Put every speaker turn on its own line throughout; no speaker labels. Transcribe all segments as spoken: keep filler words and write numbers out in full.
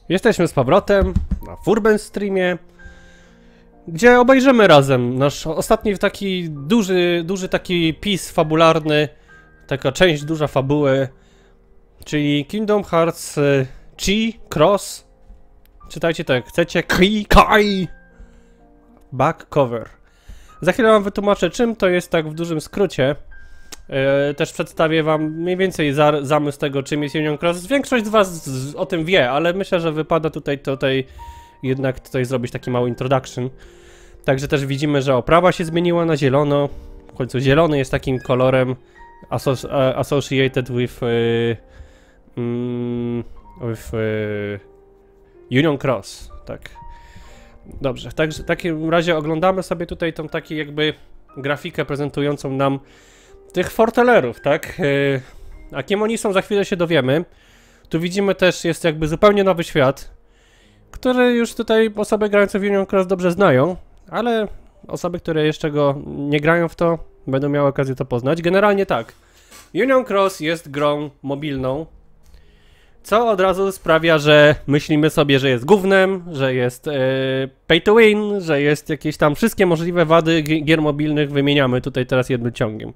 Jesteśmy z powrotem na Furben Streamie, gdzie obejrzymy razem nasz ostatni taki duży, duży taki pis fabularny, taka część duża fabuły, czyli Kingdom Hearts Chi Cross. Czytajcie tak, chcecie Ki Kai Back Cover. Za chwilę wam wytłumaczę, czym to jest, tak w dużym skrócie. Yy, też przedstawię wam mniej więcej za, zamysł tego, czym jest Union Cross. Większość z was z, o tym wie, ale myślę, że wypada tutaj, tutaj jednak tutaj zrobić taki mały introduction. Także też widzimy, że oprawa się zmieniła na zielono. W końcu zielony jest takim kolorem asso associated with, yy, mm, with yy, Union Cross, tak. Dobrze, tak, w takim razie oglądamy sobie tutaj tą taką jakby grafikę prezentującą nam tych fortelerów, tak? Yy, a kim oni są, za chwilę się dowiemy. Tu widzimy też, jest jakby zupełnie nowy świat, który już tutaj osoby grające w Union Cross dobrze znają, ale osoby, które jeszcze go nie grają w to, będą miały okazję to poznać. Generalnie tak, Union Cross jest grą mobilną, co od razu sprawia, że myślimy sobie, że jest gównem, że jest yy, pay to win, że jest jakieś tam wszystkie możliwe wady gier mobilnych wymieniamy tutaj teraz jednym ciągiem.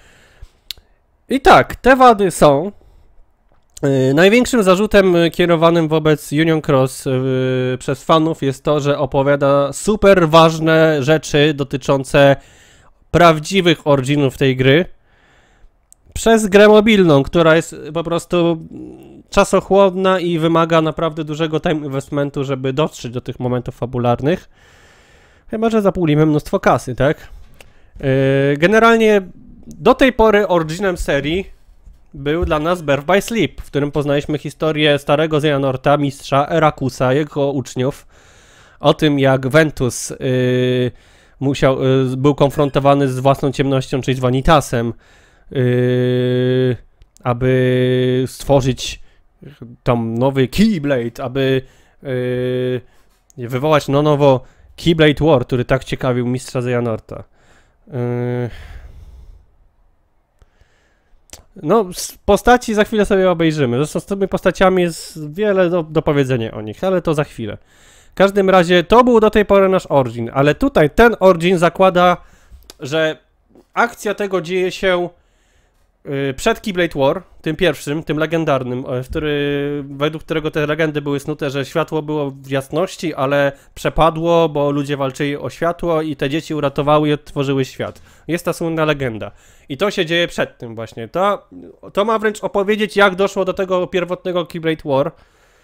I tak, te wady są. Yy, największym zarzutem kierowanym wobec Union Cross yy, przez fanów jest to, że opowiada super ważne rzeczy dotyczące prawdziwych originów tej gry przez grę mobilną, która jest po prostu czasochłonna i wymaga naprawdę dużego time investmentu, żeby dotrzeć do tych momentów fabularnych. Chyba że zapulimy mnóstwo kasy, tak? Yy, generalnie do tej pory originem serii był dla nas Birth by Sleep, w którym poznaliśmy historię starego Xehanorta, mistrza Erakusa, jego uczniów, o tym jak Ventus yy, musiał, yy, był konfrontowany z własną ciemnością, czyli z Vanitasem, yy, aby stworzyć tam nowy Keyblade, aby yy, wywołać na nowo Keyblade War, który tak ciekawił mistrza Xehanorta. Yy. No, postaci za chwilę sobie obejrzymy. Zresztą z tymi postaciami jest wiele do, do powiedzenia o nich, ale to za chwilę. W każdym razie to był do tej pory nasz origin, ale tutaj ten origin zakłada, że akcja tego dzieje się yy, przed Keyblade War, tym pierwszym, tym legendarnym, który, według którego te legendy były snute, że światło było w jasności, ale przepadło, bo ludzie walczyli o światło i te dzieci uratowały i odtworzyły świat. Jest ta słynna legenda. I to się dzieje przed tym właśnie. To, to ma wręcz opowiedzieć, jak doszło do tego pierwotnego Keyblade War.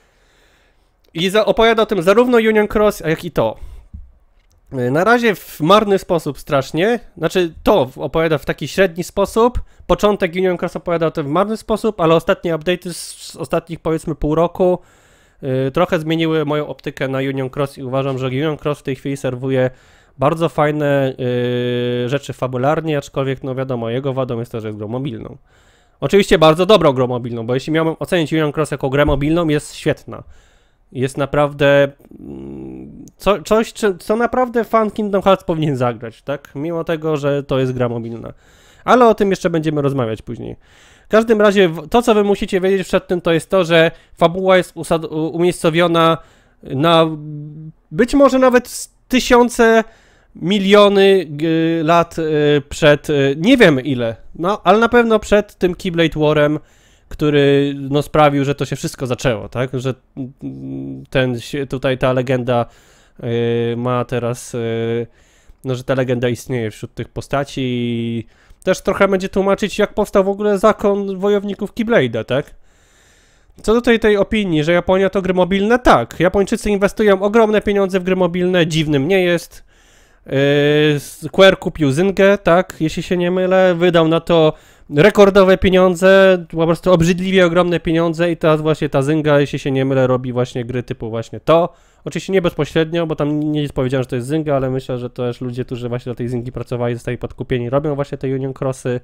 I za, opowiada o tym zarówno Union Cross, jak i to. Na razie w marny sposób strasznie. Znaczy to opowiada w taki średni sposób. Początek Union Cross opowiada o tym w marny sposób, ale ostatnie update'y z ostatnich powiedzmy pół roku yy, trochę zmieniły moją optykę na Union Cross i uważam, że Union Cross w tej chwili serwuje bardzo fajne yy, rzeczy fabularnie, aczkolwiek no wiadomo, jego wadą jest to, że jest grą mobilną. Oczywiście bardzo dobrą grą mobilną, bo jeśli miałbym ocenić Union Cross jako grę mobilną, jest świetna. Jest naprawdę co, coś, co naprawdę fan Kingdom Hearts powinien zagrać, tak? Mimo tego, że to jest gra mobilna. Ale o tym jeszcze będziemy rozmawiać później. W każdym razie to, co wy musicie wiedzieć przed tym, to jest to, że fabuła jest umiejscowiona na być może nawet tysiące, miliony lat przed, nie wiem ile, no ale na pewno przed tym Keyblade Warem, który no, sprawił, że to się wszystko zaczęło, tak? Że ten, tutaj ta legenda yy, ma teraz, yy, no, że ta legenda istnieje wśród tych postaci i też trochę będzie tłumaczyć, jak powstał w ogóle zakon wojowników Keyblade'a, tak? Co do tej, tej opinii, że Japonia to gry mobilne, tak. Japończycy inwestują ogromne pieniądze w gry mobilne, dziwnym nie jest. Yy, Square kupił Zyngę, tak, jeśli się nie mylę, wydał na to rekordowe pieniądze, po prostu obrzydliwie ogromne pieniądze i teraz właśnie ta Zynga, jeśli się nie mylę, robi właśnie gry typu właśnie to. Oczywiście nie bezpośrednio, bo tam nie jest powiedziane, że to jest Zynga, ale myślę, że to też ludzie, którzy właśnie do tej Zyngi pracowali, zostali podkupieni, robią właśnie te Union Crossy.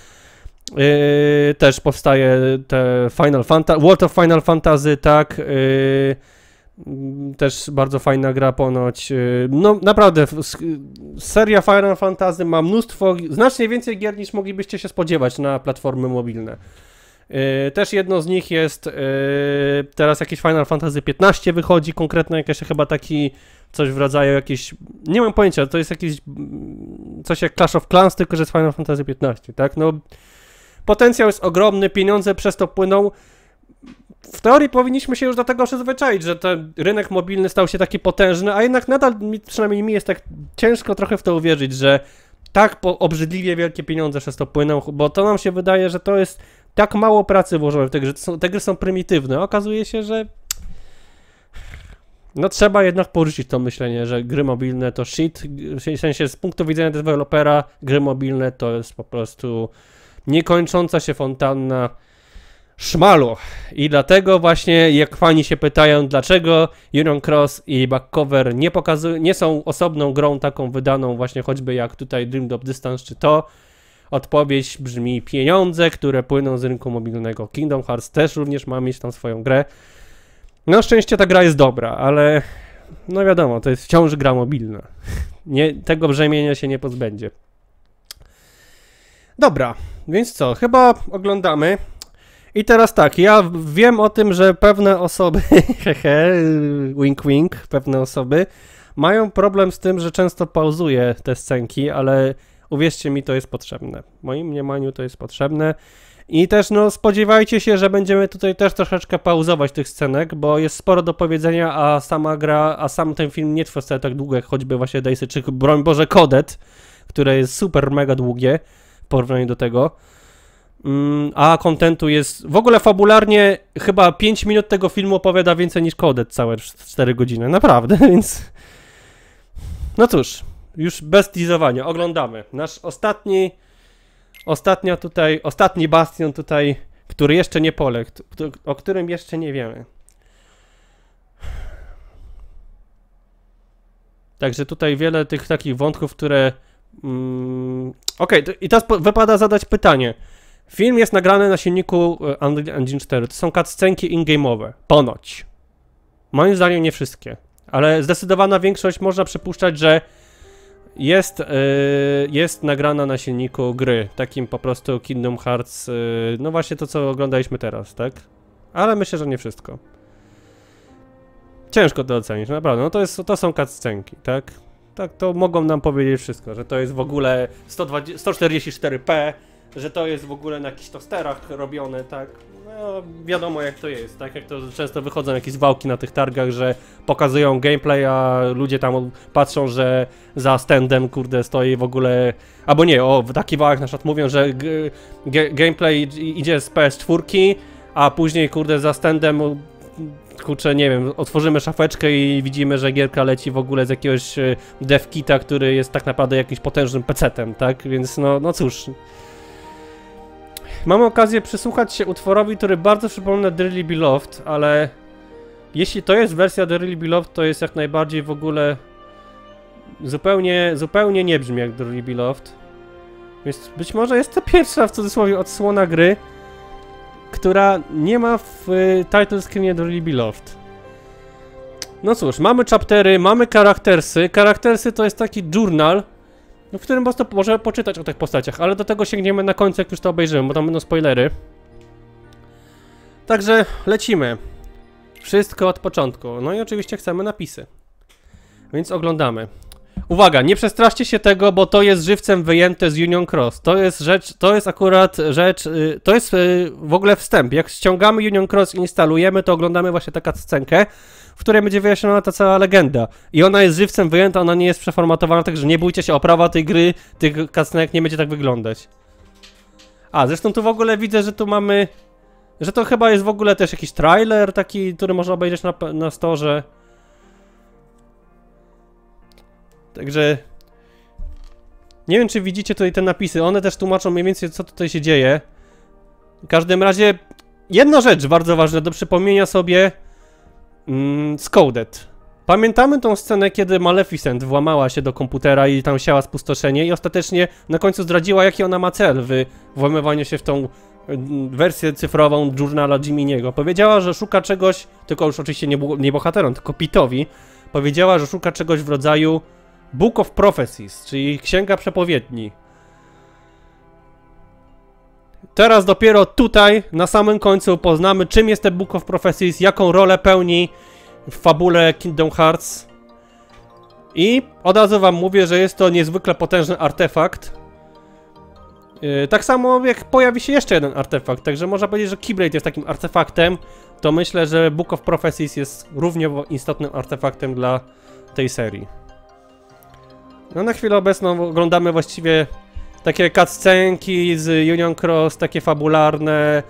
Yy, też powstaje te Final Fantasy, World of Final Fantasy, tak, yy, też bardzo fajna gra ponoć. No naprawdę, seria Final Fantasy ma mnóstwo, znacznie więcej gier niż moglibyście się spodziewać na platformy mobilne. Yy, też jedno z nich jest, yy, teraz jakieś Final Fantasy piętnaście wychodzi, konkretnie jakaś chyba taki, coś w rodzaju jakieś, nie mam pojęcia, to jest jakieś, coś jak Clash of Clans, tylko że jest Final Fantasy piętnaście, tak? No, potencjał jest ogromny, pieniądze przez to płyną. W teorii powinniśmy się już do tego przyzwyczaić, że ten rynek mobilny stał się taki potężny, a jednak nadal, przynajmniej mi jest tak ciężko trochę w to uwierzyć, że tak obrzydliwie wielkie pieniądze przez to płyną, bo to nam się wydaje, że to jest tak mało pracy włożone w te gry, te gry są prymitywne. Okazuje się, że no trzeba jednak porzucić to myślenie, że gry mobilne to shit, w sensie z punktu widzenia dewelopera gry mobilne to jest po prostu niekończąca się fontanna szmalu. I dlatego właśnie, jak fani się pytają, dlaczego Union Cross i Backcover nie pokazują, nie są osobną grą taką wydaną właśnie choćby jak tutaj Dream Drop Distance czy to, odpowiedź brzmi pieniądze, które płyną z rynku mobilnego. Kingdom Hearts też również ma mieć tam swoją grę. Na szczęście ta gra jest dobra, ale no wiadomo, to jest wciąż gra mobilna. Nie, tego brzemienia się nie pozbędzie. Dobra, więc co, chyba oglądamy. I teraz tak, ja wiem o tym, że pewne osoby, hehe, wink wink, pewne osoby mają problem z tym, że często pauzuję te scenki, ale uwierzcie mi, to jest potrzebne. W moim mniemaniu to jest potrzebne. I też no spodziewajcie się, że będziemy tutaj też troszeczkę pauzować tych scenek, bo jest sporo do powiedzenia, a sama gra, a sam ten film nie trwa wcale tak długo, jak choćby właśnie Daisy, czy broń Boże Codet, które jest super mega długie w porównaniu do tego. Mm, a kontentu jest, w ogóle fabularnie chyba pięć minut tego filmu opowiada więcej niż Codet całe cztery godziny, naprawdę, więc no cóż, już bez teasowania, oglądamy. Nasz ostatni, ostatnia tutaj, ostatni bastion tutaj, który jeszcze nie poległ, o którym jeszcze nie wiemy. Także tutaj wiele tych takich wątków, które... Mm, Okej, okay, i teraz wypada zadać pytanie. Film jest nagrany na silniku Unreal Engine cztery. To są cutscenki in-game'owe. Ponoć. Moim zdaniem nie wszystkie. Ale zdecydowana większość można przypuszczać, że jest, yy, jest nagrana na silniku gry. Takim po prostu Kingdom Hearts. Yy, no właśnie to, co oglądaliśmy teraz, tak? Ale myślę, że nie wszystko. Ciężko to ocenić, naprawdę. No to, jest, to są cutscenki, tak? Tak, to mogą nam powiedzieć wszystko, że to jest w ogóle sto czterdzieści cztery p, że to jest w ogóle na jakichś tosterach robione, tak? No, wiadomo jak to jest, tak? Jak to często wychodzą jakieś wałki na tych targach, że pokazują gameplay, a ludzie tam patrzą, że za standem, kurde, stoi w ogóle... Albo nie, o, w takich wałach na przykład mówią, że gameplay idzie z P S cztery, a później, kurde, za standem... Kurczę, nie wiem, otworzymy szafeczkę i widzimy, że gierka leci w ogóle z jakiegoś devkita, który jest tak naprawdę jakimś potężnym pecetem, tak? Więc no, no cóż. Mam okazję przysłuchać się utworowi, który bardzo przypomina Dearly Beloved, ale jeśli to jest wersja Dearly Beloved, to jest jak najbardziej w ogóle zupełnie, zupełnie nie brzmi jak Dearly Beloved. Więc być może jest to pierwsza w cudzysłowie odsłona gry, która nie ma w y, title screenie Dearly Beloved. No cóż, mamy chaptery, mamy charaktersy. Charaktersy to jest taki journal, w którym po prostu możemy poczytać o tych postaciach, ale do tego sięgniemy na końcu, jak już to obejrzymy, bo tam będą spoilery. Także lecimy. Wszystko od początku. No i oczywiście chcemy napisy. Więc oglądamy. Uwaga, nie przestraszcie się tego, bo to jest żywcem wyjęte z Union Cross. To jest rzecz, to jest akurat rzecz, to jest w ogóle wstęp. Jak ściągamy Union Cross i instalujemy, to oglądamy właśnie taką scenkę, w której będzie wyjaśniona ta cała legenda. I ona jest żywcem wyjęta, ona nie jest przeformatowana, także nie bójcie się, oprawa tej gry, tych cutscenek nie będzie tak wyglądać. A, zresztą tu w ogóle widzę, że tu mamy, że to chyba jest w ogóle też jakiś trailer taki, który można obejrzeć na, na storze. Także nie wiem, czy widzicie tutaj te napisy, one też tłumaczą mniej więcej, co tutaj się dzieje. W każdym razie jedna rzecz bardzo ważna do przypomnienia sobie mm, z Codet. Pamiętamy tą scenę, kiedy Maleficent włamała się do komputera i tam siała spustoszenie i ostatecznie na końcu zdradziła, jaki ona ma cel w włamywaniu się w tą wersję cyfrową journala Jiminiego. Powiedziała, że szuka czegoś, tylko już oczywiście nie, nie bohaterom, tylko Pitowi. Powiedziała, że szuka czegoś w rodzaju Book of Prophecies, czyli Księga Przepowiedni. teraz dopiero tutaj, na samym końcu poznamy, czym jest ten Book of Prophecies, jaką rolę pełni w fabule Kingdom Hearts. I od razu wam mówię, że jest to niezwykle potężny artefakt. Yy, tak samo jak pojawi się jeszcze jeden artefakt, także można powiedzieć, że Keyblade jest takim artefaktem, to myślę, że Book of Prophecies jest równie istotnym artefaktem dla tej serii. No na chwilę obecną oglądamy właściwie takie cutscenki z Union Cross, takie fabularne.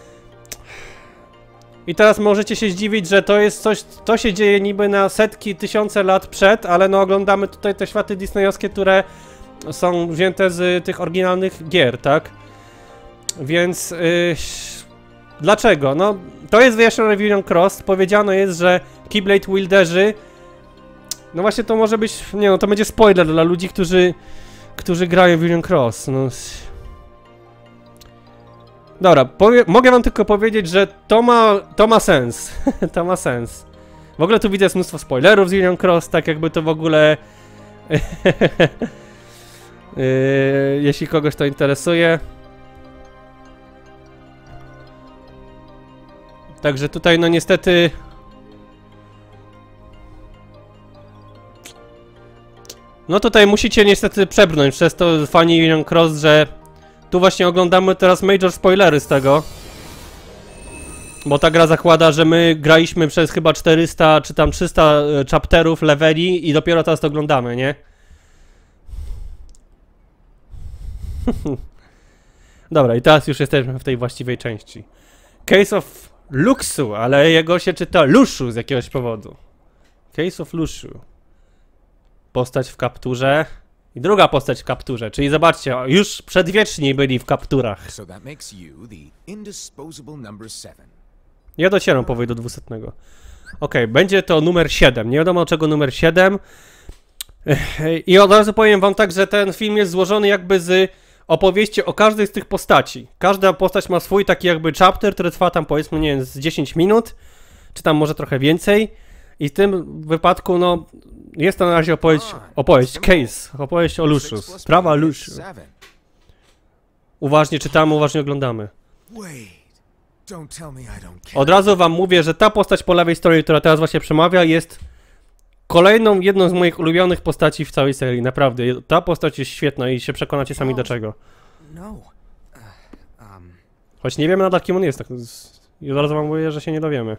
I teraz możecie się zdziwić, że to jest coś, to się dzieje niby na setki, tysiące lat przed, ale no oglądamy tutaj te światy disneyowskie, które są wzięte z tych oryginalnych gier, tak? Więc yy, dlaczego? No to jest wyjaśnione w Union Cross. Powiedziano jest, że Keyblade Wielderzy, no właśnie to może być, nie no, to będzie spoiler dla ludzi, którzy którzy grają w Union Cross. No. Dobra, powie, mogę wam tylko powiedzieć, że to ma, to ma sens. To ma sens. W ogóle tu widzę mnóstwo spoilerów z Union Cross, tak jakby to w ogóle... yy, jeśli kogoś to interesuje. Także tutaj no niestety... No tutaj musicie niestety przebrnąć przez to, fani Union Cross, że tu właśnie oglądamy teraz major spoilery z tego. Bo ta gra zakłada, że my graliśmy przez chyba czterysta czy tam trzysta chapterów, leveli i dopiero teraz to oglądamy, nie? Dobra, i teraz już jesteśmy w tej właściwej części. Case of Luxu, ale jego się czyta Lushu z jakiegoś powodu. Case of Lushu. Postać w kapturze i druga postać w kapturze, czyli zobaczcie, już przedwieczni byli w kapturach. Ja docieram powoli do dwusetnego. Ok, będzie to numer siedem. Nie wiadomo czego numer siedem. I od razu powiem wam tak, że ten film jest złożony jakby z opowieści o każdej z tych postaci. Każda postać ma swój taki jakby chapter, który trwa tam powiedzmy, nie wiem, z dziesięć minut, czy tam może trochę więcej. I w tym wypadku, no, jest to na razie opowieść, opowieść, case, opowieść o Lushu, sprawa Lushu. Uważnie czytamy, uważnie oglądamy. Od razu wam mówię, że ta postać po lewej stronie, która teraz właśnie przemawia, jest kolejną, jedną z moich ulubionych postaci w całej serii, naprawdę. Ta postać jest świetna i się przekonacie sami do czego. Choć nie wiemy nadal kim on jest, tak, i od razu wam mówię, że się nie dowiemy.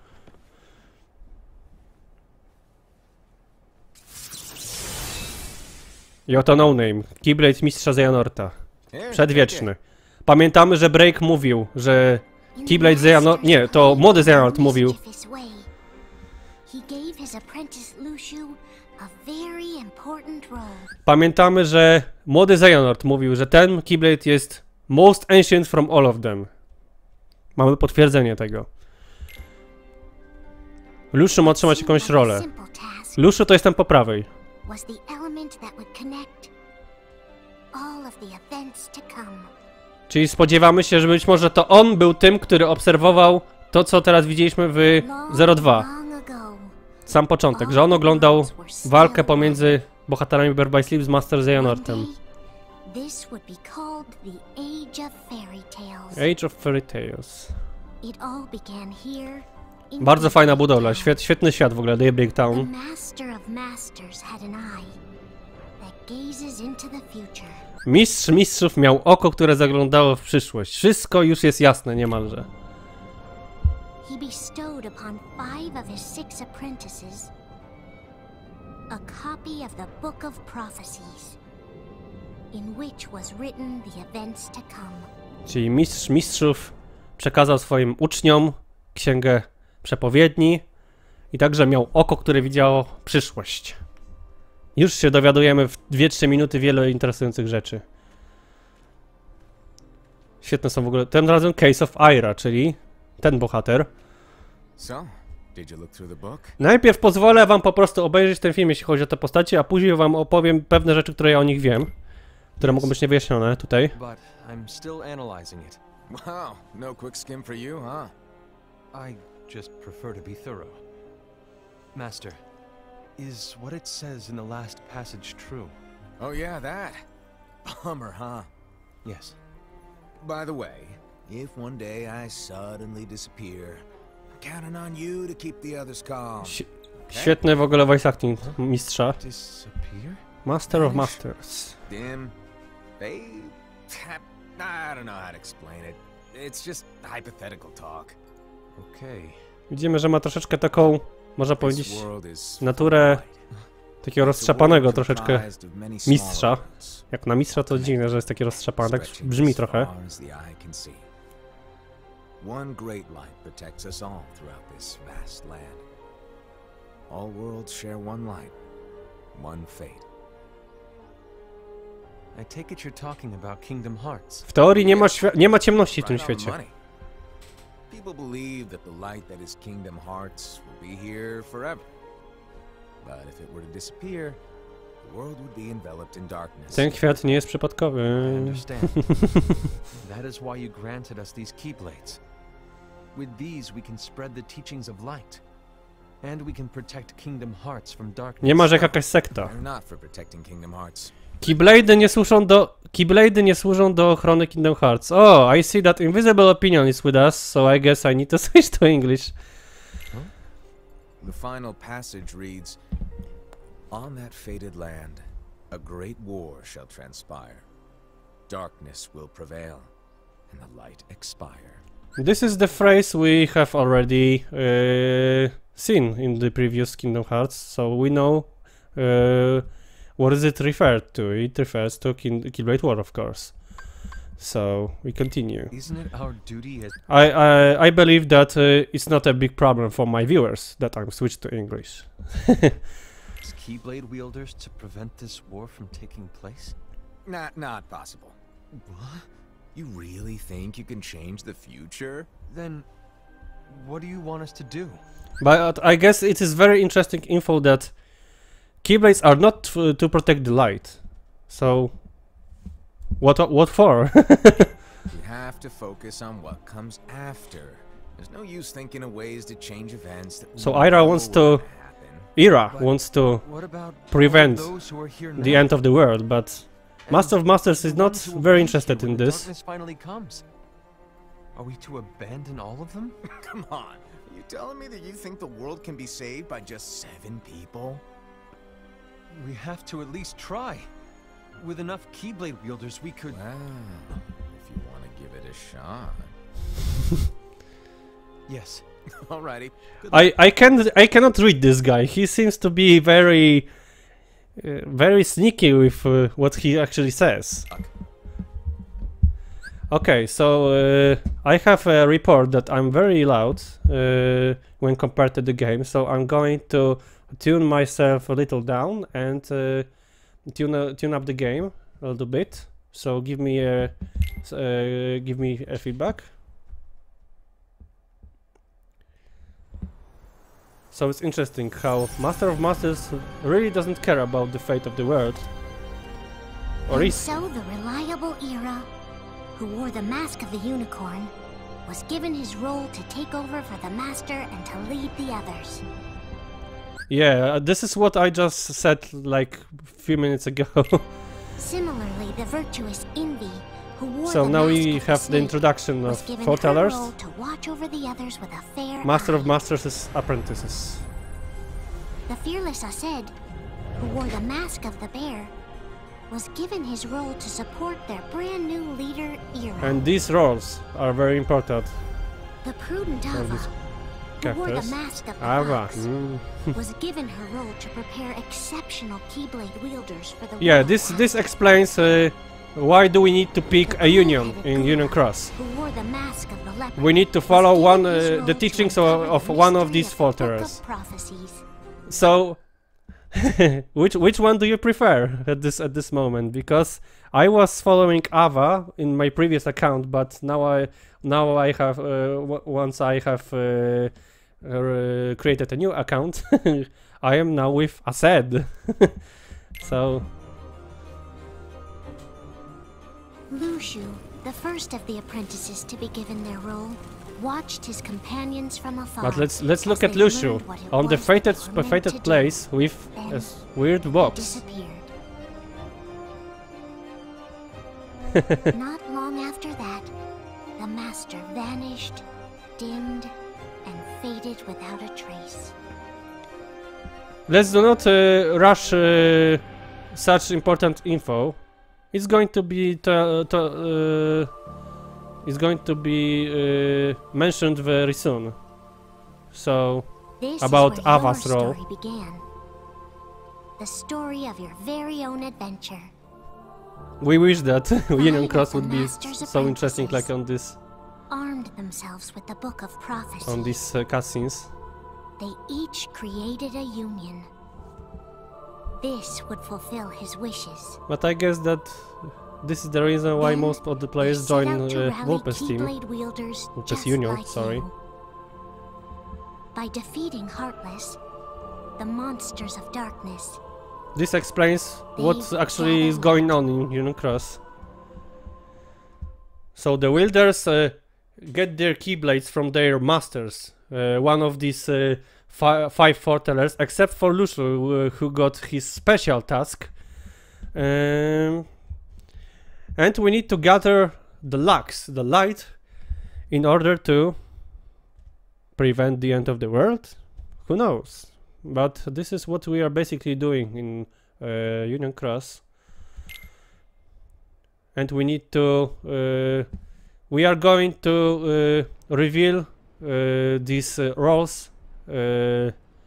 I oto No Name, Keyblade mistrza Xehanorta. Przedwieczny. Pamiętamy, że Break mówił, że Keyblade Xehanort... Nie, to młody Xehanort mówił. Pamiętamy, że młody Xehanort mówił, że ten Keyblade jest most ancient from all of them. Mamy potwierdzenie tego. Lushu ma otrzymać jakąś rolę. Lushu to jest tam po prawej. Czyli spodziewamy się, że być może to on był tym, który obserwował to, co teraz widzieliśmy w zero dwa. Sam początek, że on oglądał walkę pomiędzy bohaterami Birth by Sleep z Master Xehanortem. Age of Fairy Tales. Bardzo fajna budowla, Świet, świetny świat w ogóle, Daybreak Town. Mistrz mistrzów miał oko, które zaglądało w przyszłość. Wszystko już jest jasne niemalże. He bestowed upon five of his six apprentices a copy of the Book of Prophecies, in which was written the events to come. Czyli mistrz mistrzów przekazał swoim uczniom księgę przepowiedni i także miał oko, które widziało przyszłość. Już się dowiadujemy w dwie trzy minuty wiele interesujących rzeczy. Świetne są w ogóle. Tym razem Case of Ira, czyli ten bohater. Najpierw pozwolę wam po prostu obejrzeć ten film, jeśli chodzi o te postacie, a później wam opowiem pewne rzeczy, które ja o nich wiem, które mogą być niewyjaśnione tutaj.
Wow, no quick skim for you, huh?
I just prefer to be thorough. Master, is what it says in the last passage true?
Oh yeah, that. Bummer, huh?
Yes.
by the way, if one day I suddenly disappear, I'm counting on you to keep the others calm.
Ś świetny w ogóle voice acting mistrza.
Disappear?
Master of Masters.
Dim, fade, tap. I don't know how to explain it. It's just hypothetical talk.
Okay.
Widzimy, że ma troszeczkę taką, można powiedzieć,
This world is
naturę takiego
It's a
roztrzapanego
world
troszeczkę
comprised of many small
mistrza.
worlds,
Jak na mistrza to dziwne, że jest takie roztrzapane, tak
stretching
brzmi
as
trochę.
far as the eye can see. One great light protects us all throughout this vast land. All worlds share one light, one fate.
I take it you're talking about Kingdom Hearts.
W teorii nie ma, świ- nie ma ciemności w tym
Right on
świecie.
money. People believe that the light that is Kingdom Hearts will be here forever. But if it were to disappear, the world would be enveloped in darkness.
Ten kwiat nie jest
I
przypadkowy.
understand. That is why you granted us these Keyblades. With these we can spread the teachings of light. And we can protect Kingdom Hearts from darkness.
Nie ma, że jakaś sekta.
They're not for protecting Kingdom Hearts.
Keyblady nie służą do... Keyblady nie służą do ochrony Kingdom Hearts. Oh, I see that Invisible Opinion is with us, so I guess I need to switch to English.
The final passage reads, "On that fated land, a great war shall transpire. Darkness will prevail, and the light expire."
This is the phrase we have already uh, seen in the previous Kingdom Hearts, so we know uh, what is it referred to. It refers to Kin Keyblade War, of course. So we continue.
Isn't it our duty as
I I, I believe that uh, it's not a big problem for my viewers that I'm switched to English.
as Keyblade wielders to prevent this war from taking place?
Not, not possible.
What?
You really think you can change the future?
Then, what do you want us to do?
But I guess it is very interesting info that Keyblades are not f to protect the light. So, what what for?
You have to focus on what comes after. There's no use thinking of ways to change events that
So
we
Ira
know
wants
will
to-
happen.
Ira
But
wants to
What about
prevent
all those who are here
the
now?
end of the world, but
And
Master of Masters is
the
not
ones who will
very
be
interested
here
in
when the
this.
darkness finally comes. Are we to abandon all of them?
Come on. Are you telling me that you think the world can be saved by just seven people?
We have to at least try. With enough Keyblade wielders, we could.
Well, if you want to give it a shot.
Yes.
Alrighty. Good
I I can I cannot read this guy. He seems to be very uh, very sneaky with uh, what he actually says.
luck.
Okay, so uh, I have a report that I'm very loud uh, when compared to the game, so I'm going to tune myself a little down and uh, tune uh, tune up the game a little bit. So give me a uh, give me a feedback. So it's interesting how Master of Masters really doesn't care about the fate of the world. Or
And
is
so the reliable Ira, who wore the mask of the unicorn, was given his role to take over for the master and to lead the others.
Yeah, uh, this is what I just said like a few minutes ago.
Similarly, the virtuous Envy, who wore
So
the
now
mask
we
of the
have the
snake,
introduction
was
of
given her
foretellers,
role to watch over the others with a fair
Master
eye.
of Masters' apprentices.
The fearless Aced, who wore the mask of the bear, was given his role to support their brand new leader, Ira.
And these roles are very important.
The prudent
Well,
Ava,
these
who wore the
characters.
mask of the
Ava.
fox,
mm.
was given her role to prepare exceptional Keyblade wielders for the
Yeah,
world.
this this explains uh, why do we need to pick a union in Union Cross.
Who wore the mask of the leopard,
We need to
was
follow
given
one
his
uh,
role
the
to
teachings of,
uncover
of
the
one of
mystery
these
the Book of
fortresses.
Prophecies.
So, which which one do you prefer at this at this moment? Because I was following Ava in my previous account, but now I now I have uh, w once I have uh, uh, created a new account, I am now with Aced. So
Lushu, the first of the apprentices to be given their role, watched his companions from afar.
but let's let's look
as
at
they
Lushu
learned what it
on the
was
fated
they were meant
fated
to do.
place with a s- weird
He
box.
disappeared. Not long after that, the master vanished, dimmed, and faded without a trace.
Let's do not uh, rush uh, such important info. It's going to be to, to, uh, it's going to be uh, mentioned very soon. So
This
about
is where
Ava's
your
role.
story began. The story of your very own adventure.
We wish that Union
of
Cross
the
would be
Master's
so interesting, like
apprentices.
on this
Armed themselves with the Book of Prophecy.
on these uh, cutscenes.
They each created a union. This would fulfill his wishes.
But I guess that this is the reason why
Then
most of the
they
players
set
join
out to
uh,
rally
Vulpes team.
Keyblade wielders
which is
just
Union,
like
sorry.
you. By defeating Heartless, the monsters of darkness,
This explains what
They
actually is
gather
going on in Union Cross. So the wielders uh, get their keyblades from their masters. Uh, one of these uh, fi five foretellers, except for Lucio, uh, who got his special task. Um, and we need to gather the lux, the light, in order to prevent the end of the world. Who knows? But this is what we are basically doing in uh, Union Cross. And we need to... Uh, we are going to uh, reveal uh, these uh, roles uh,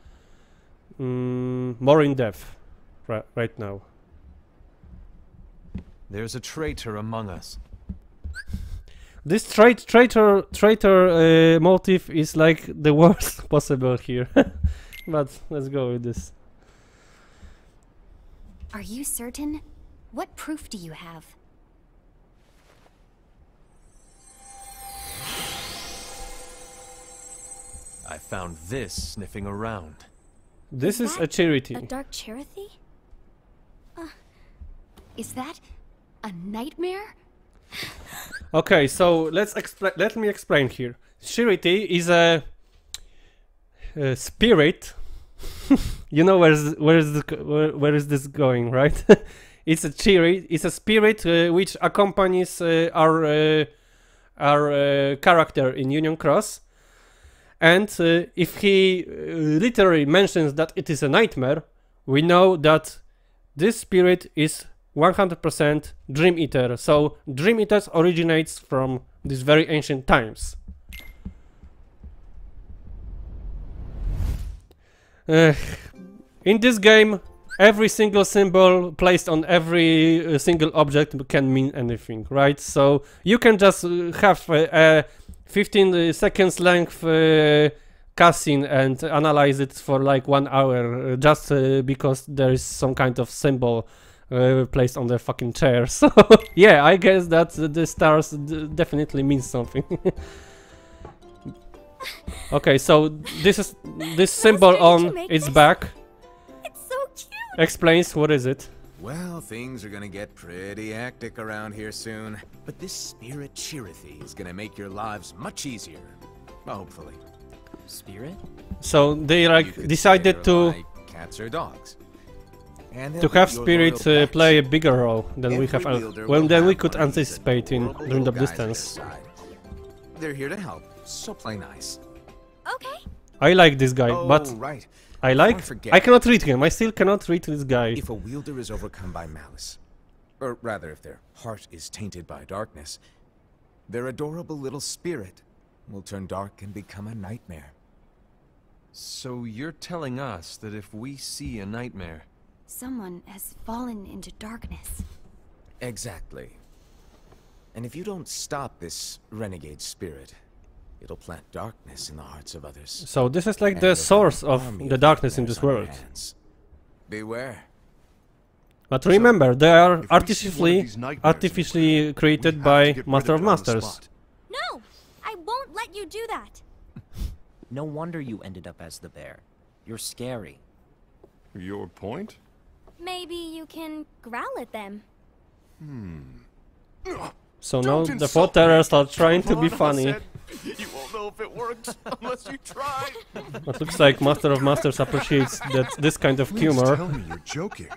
mm, more in depth ri right now.
There's a traitor among us.
This trait traitor traitor uh, motive is like the worst possible here. But let's go with this.
Are you certain? What proof do you have?
I found this sniffing around.
This
Is
is
that
a charity.
A dark charity? Uh, is that a nightmare?
Okay, so let's explain. Let me explain here. Charity is a, a spirit. You know where's where is the, where, where is this going, right? It's a charity. It's a spirit uh, which accompanies uh, our uh, our uh, character in Union Cross. And uh, if he uh, literally mentions that it is a nightmare, we know that this spirit is one hundred percent Dream Eater. So Dream Eaters originates from these very ancient times. Uh, in this game, every single symbol placed on every uh, single object can mean anything, right? So you can just uh, have a, a fifteen seconds length uh, cutscene and analyze it for like one hour uh, just uh, because there is some kind of symbol uh, placed on the fucking chair. So yeah, I guess that the stars d definitely means something. Okay, so this is this symbol
did you
on
make
its
this?
back
It's so cute!
explains what is it.
Well, things are gonna get pretty hectic around here soon. But this spirit Chirithy is gonna make your lives much easier. Hopefully.
Spirit?
So they
You
like
could
decided
say
to
they're like cats or dogs. And
to
they'll
have
get your
spirits
loyal
uh,
backs.
play a bigger role than we
Every
have. Uh,
wielder
well,
will
than we
have
could
one of these
anticipate in
adorable
during the
little guys at their
distance.
side. They're here to help, so play nice.
Okay.
I like this guy,
Oh,
but
right.
I like.
forget.
I cannot read him. I still cannot read this guy.
If a wielder is overcome by malice, or rather if their heart is tainted by darkness, their adorable little spirit will turn dark and become a nightmare.
So you're telling us that if we see a nightmare,
Someone has fallen into darkness.
Exactly. And if you don't stop this renegade spirit, it'll plant darkness in the hearts of others.
So this is like
And
the
you'll have
source
an
of
army
the darkness in
nightmares
this
on your
world.
hands. Beware.
But remember, they are
If we see one of
artificially
these nightmares
artificially
anywhere,
created
we have
by
to get rid
Master
of
of
it on the
Masters.
spot.
No! I won't let you do that!
No wonder you ended up as the bear. You're scary.
Your point?
Maybe you can growl at them.
So now
Don't
the
insult
four
me.
terrors are trying to
Come
be
on,
funny.
Hassan. You won't know if it works unless you try.
But looks like Master of Masters appreciates that this kind of
Please
humor.
tell me you're joking.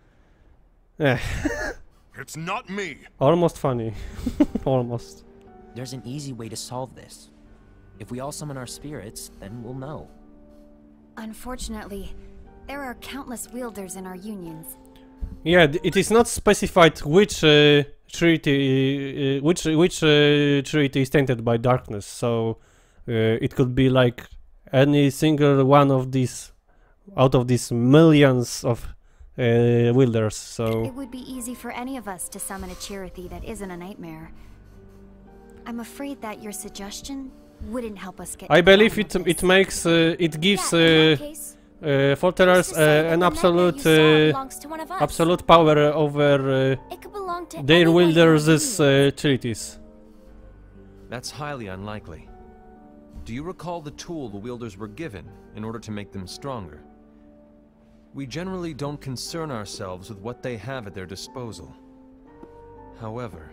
Eh,
It's not me.
almost funny. Almost.
There's an easy way to solve this. If we all summon our spirits, then we'll know.
Unfortunately, there are countless wielders in our unions.
Yeah, th- it is not specified which uh, treaty, uh, which which uh, treaty is tainted by darkness. So uh, it could be like any single one of these, out of these millions of uh, wielders. So
It would be easy for any of us to summon a Chirithi that isn't a nightmare. I'm afraid that your suggestion wouldn't help us get.
I
to the
believe
bottom
it
of
it
this.
makes uh, it gives
Yeah, in that
uh,
case,
uh, Forterers
who's to say
uh,
that
an
the nightmare
absolute
you saw
uh,
belongs to one of us?
absolute power over uh,
It could belong to
their
anyone in our
wielders'
union.
uh, treaties.
That's highly unlikely. Do you recall the tool the wielders were given in order to make them stronger? We generally don't concern ourselves with what they have at their disposal. However,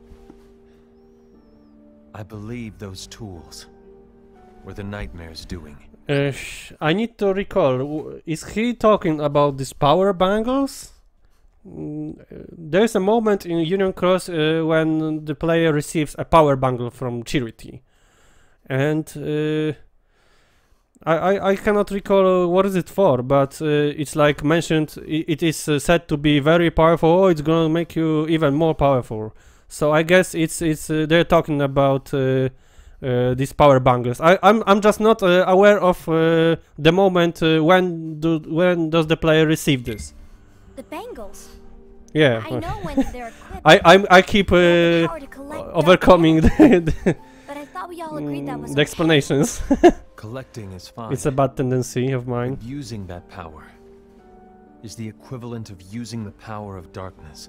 I believe those tools were the nightmare's doing.
Uh, sh- I need to recall. w- Is he talking about these power bangles? Mm, uh, there's a moment in Union Cross uh, when the player receives a power bangle from Chirithi, and uh, I, I I cannot recall what is it for, but uh, it's like mentioned. i- It is uh, said to be very powerful. Oh, it's gonna make you even more powerful. So I guess it's it's uh, they're talking about. Uh, uh, these power bangles. I, I'm I'm just not uh, aware of uh, the moment uh, when do when does the player receive this.
The bangles.
Yeah,
I know when they're equipped.
I I'm, I keep
they have the
uh,
power to collect dark
overcoming the,
energy,
the,
But I thought we all agreed that was
the
okay.
explanations.
Collecting is fine.
It's a bad tendency of mine.
But using that power is the equivalent of using the power of darkness.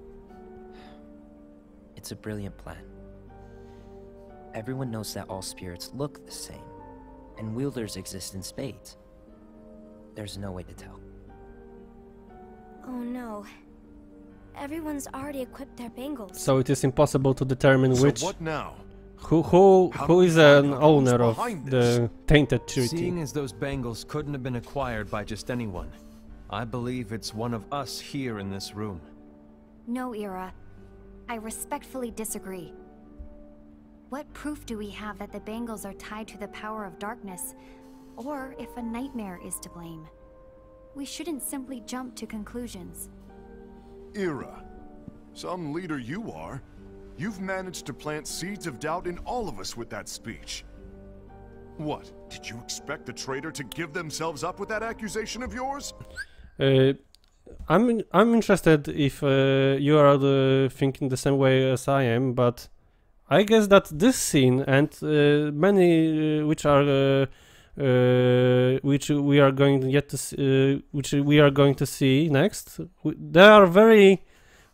It's a brilliant plan. Everyone knows that all spirits look the same, and wielders exist in spades. There's no way to tell.
Oh no. Everyone's already equipped their bangles.
So it is impossible to determine
So
which
what now?
who who
How
who
do we
is
find
an
out who's
owner of
behind
the
this?
tainted treaty.
Seeing as those bangles couldn't have been acquired by just anyone, I believe it's one of us here in this room.
No, Ira. I respectfully disagree. What proof do we have that the bangles are tied to the power of darkness, or if a nightmare is to blame? We shouldn't simply jump to conclusions.
Ira, some leader you are. You've managed to plant seeds of doubt in all of us with that speech. What? Did you expect the traitor to give themselves up with that accusation of yours?
Uh, I'm in- I'm interested if uh, you are uh, thinking the same way as I am, but I guess that this scene and uh, many uh, which are uh, uh, which we are going yet to s- uh, which we are going to see next, w- they are very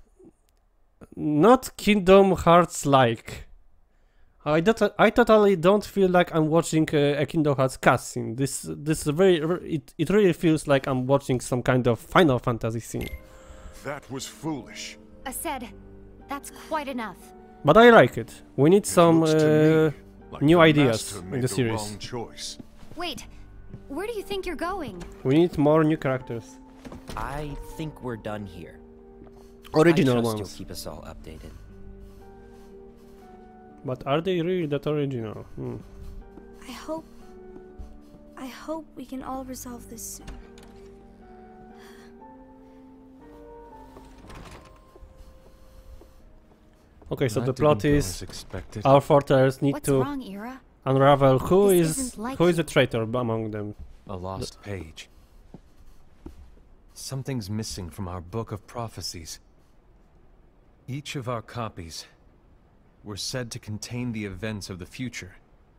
not Kingdom Hearts like. I don't, I totally don't feel like I'm watching uh, a Kingdom Hearts cutscene. This this is very it it really feels like I'm watching some kind of Final Fantasy scene.
That was foolish.
I said, that's quite enough.
But I like it. We need
It
some
looks to
uh,
me like
new
the
ideas
master
in
made
the
the
series.
wrong choice.
Wait, where do you think you're going?
We need more new characters.
I think we're done here.
Original
I trust
ones.
you'll keep us all updated.
But are they really that original? Hmm.
I hope... I hope we can all resolve this soon.
Okay, so
That
the plot
didn't go
is
as expected.
our forters need
What's
to
wrong, Ira?
unravel who
This
is
isn't like
who is
you.
the traitor among them.
A lost page. Something's missing from our book of prophecies. Each of our copies were said to contain the events of the future.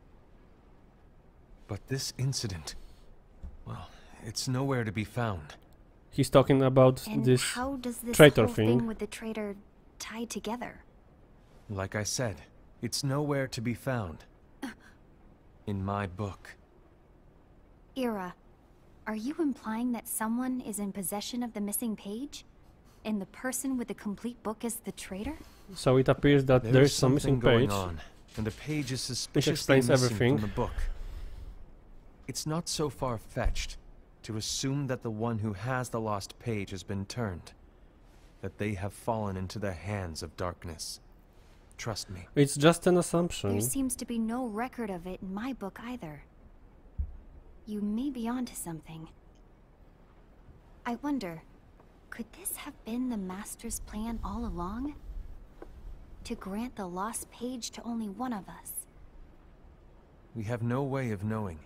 But this incident, well, it's nowhere to be found.
He's talking about
And
this.
how does this
traitor
whole
thing.
thing with the traitor tie together?
Like I said, it's nowhere to be found. In my book.
Ira, are you implying that someone is in possession of the missing page? And the person with the complete book is the traitor?
So it appears that there is some missing
something
page.
going on, and the page is suspiciously
explains
missing
everything.
from the book. It's not so far-fetched to assume that the one who has the lost page has been turned, that they have fallen into the hands of darkness. trust me.
It's just an assumption.
There seems to be no record of it in my book either. You may be onto something. I wonder, could this have been the Master's plan all along? To grant the lost page to only one of us?
We have no way of knowing.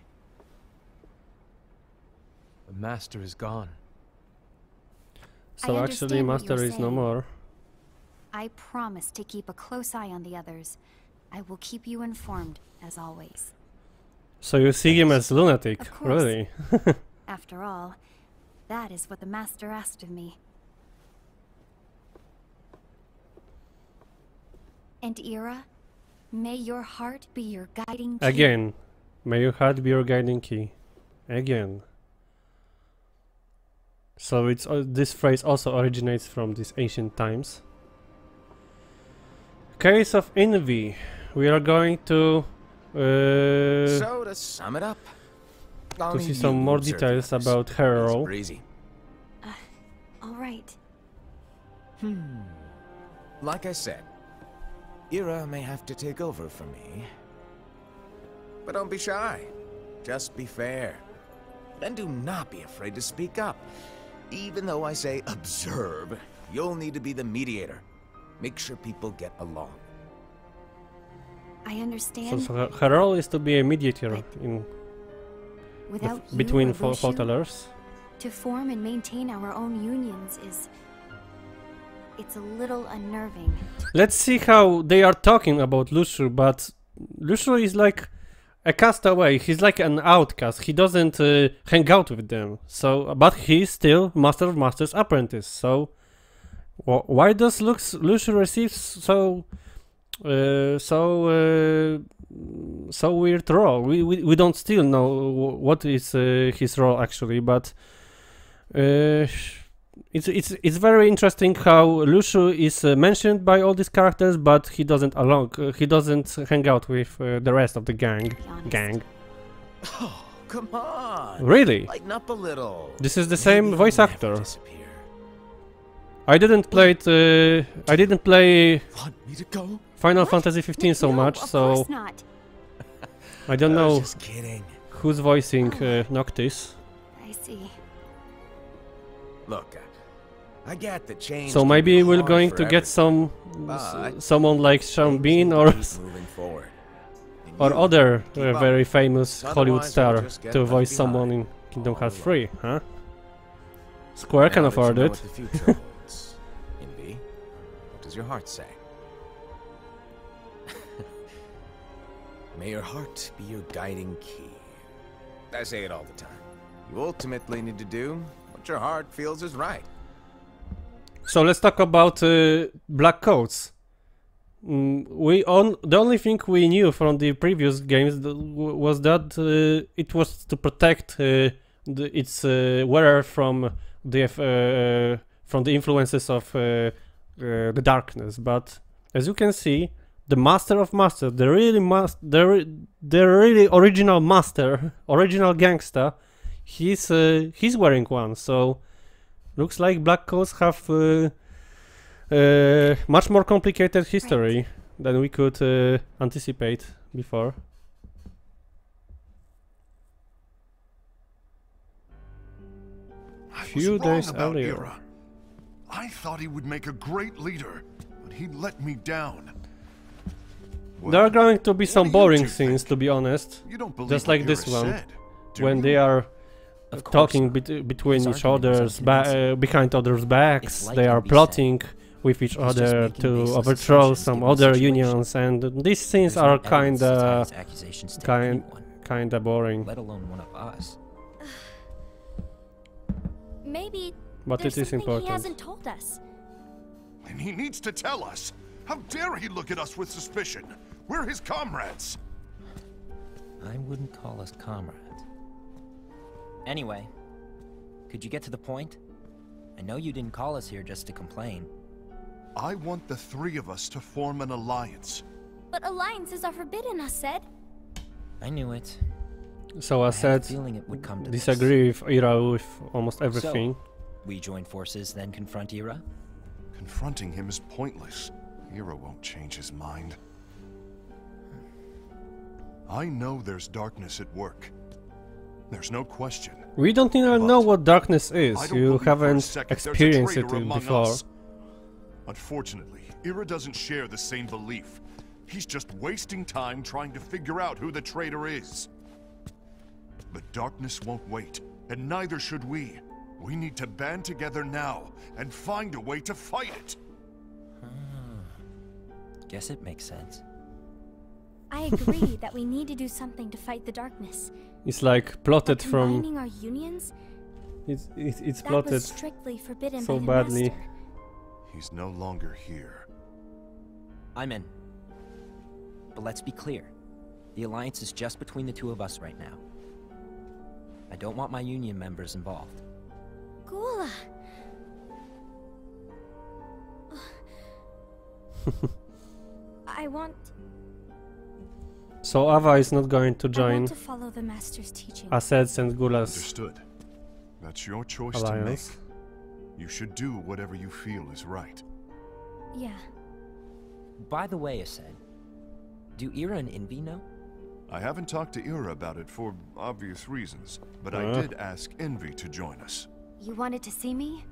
The Master is gone.
So
I
actually,
understand what
Master
you're
is no
saying.
more.
I promise to keep a close eye on the others. I will keep you informed, as always.
So you see him as lunatic,
Of course.
really?
After all, that is what the Master asked of me. And Ira, may your heart be your guiding key.
Again, may your heart be your guiding key. Again. So it's uh, this phrase also originates from these ancient times. Case of Envy. We are going to uh,
So to sum it up,
to see some more details about her role.
Breezy.
All right.
Hmm. Like I said, Ira may have to take over for me. But don't be shy. Just be fair. And do not be afraid to speak up. Even though I say observe, you'll need to be the mediator. Make sure people get along.
I
So,
understand.
so her, her role is to be a mediator
But
in
Without you
between
or
fo
Luciu,
Fotelers.
to form and maintain our own unions is... It's a little unnerving.
Let's see how they are talking about Luciu, but Luciu is like a castaway. He's like an outcast. He doesn't uh, hang out with them. So, but he's still Master of Masters apprentice. So, wh why does Lux Luciu receive so uh, so uh, so weird role? We, we we don't still know what is uh, his role actually, but. Uh, It's it's it's very interesting how Luciu is uh, mentioned by all these characters, but he doesn't along uh, he doesn't hang out with uh, the rest of the gang.
To be honest.
Gang.
Oh, come on.
Really?
Lighten up a little.
This is the
Maybe
same
he'll
voice
never
actor.
disappear.
I didn't play it. Uh, I didn't play
Want me to go?
Final
What?
Fantasy fifteen so
No,
much,
of
so
course not.
I don't
I
know
was just kidding.
who's voicing uh, Noctis.
I see.
Look, uh, I get the change.
So
can
maybe
be
we're
hard
going
for
to get
everyone,
some s
but
someone like Sean
things
Bean
need to
or
keep moving forward. And
or
you
other
keep
uh,
up.
very famous
Otherwise,
Hollywood
we'll
star
just get
to
left
voice
behind.
someone in Kingdom
All
Hearts
alone.
three, huh? Square can
Now that you
afford
know
it.
what the future holds, Envy, what does your heart say? May your heart be your guiding key. I say it all the time. You ultimately need to do what your heart feels is right.
So let's talk about uh, Black Coats. Mm, we on the only thing we knew from the previous games th w was that uh, it was to protect uh, the, its uh, wearer from the uh, from the influences of uh, uh, the darkness. But as you can see, the Master of Masters, the really mas the, re the really original master, original gangster, he's uh, he's wearing one. So looks like Black Coats have uh, uh, much more complicated history
Right.
than we could uh, anticipate before.
I
Few
was wrong
days
about
earlier.
Ira. I thought he would make a great leader, but he let me down.
There are going to be
what
some
do you
boring
two
scenes,
think?
to be honest,
You don't believe
just
what
like this
Ira
one,
said, do
when
you?
they are
Of course
talking
not.
bet between
His
each
argument was
other's ba
unconvincing.
uh, behind others' backs.
It's like
They are
what we
plotting with each
He's just
other
making
to
baseless
overthrow
assumptions
some
given the
other
situation.
unions, and these scenes
There's no
are
evidence to tie
kinda
his accusations to
kind
anyone,
kinda boring.
let alone one of us.
Maybe
But
there's
it is
something
important.
he hasn't told us.
And he needs to tell us. How dare he look at us with suspicion? We're his comrades.
I wouldn't call us comrades. Anyway, could you get to the point? I know you didn't call us here just to complain.
I want the three of us to form an alliance.
But alliances are forbidden, I said.
I knew it.
So I
I had a
said,
feeling it would come to
disagree with Ira with almost everything.
this. We join forces, then confront Ira?
Confronting him is pointless. Ira won't change his mind. I know there's darkness at work. There's no question.
We don't even know what darkness
I
is.
don't
You
believe for a
haven't
second there's a
experienced it
traitor among
before.
us. Unfortunately, Ira doesn't share the same belief. He's just wasting time trying to figure out who the traitor is. But darkness won't wait, and neither should we. We need to band together now and find a way to fight it.
Guess it makes sense.
I agree that we need to do something to fight the darkness.
It's like plotted
But
from.
combining our unions,
It's it's, it's
that
plotted
was strictly forbidden
so
by the
badly.
master.
He's no longer here.
I'm in. But let's be clear. The Alliance is just between the two of us right now. I don't want my Union members involved.
Gula. I want.
So Ava is not going to
I
join
want to follow the master's teaching.
Assets and Gula's
Understood. That's your choice
alliance.
to make. You should do whatever you feel is right.
Yeah.
By the way, Ased, do Ira and Envy know?
I haven't talked to Ira about it for obvious reasons, but I
Uh.
did ask Envy to join us.
You wanted to see me?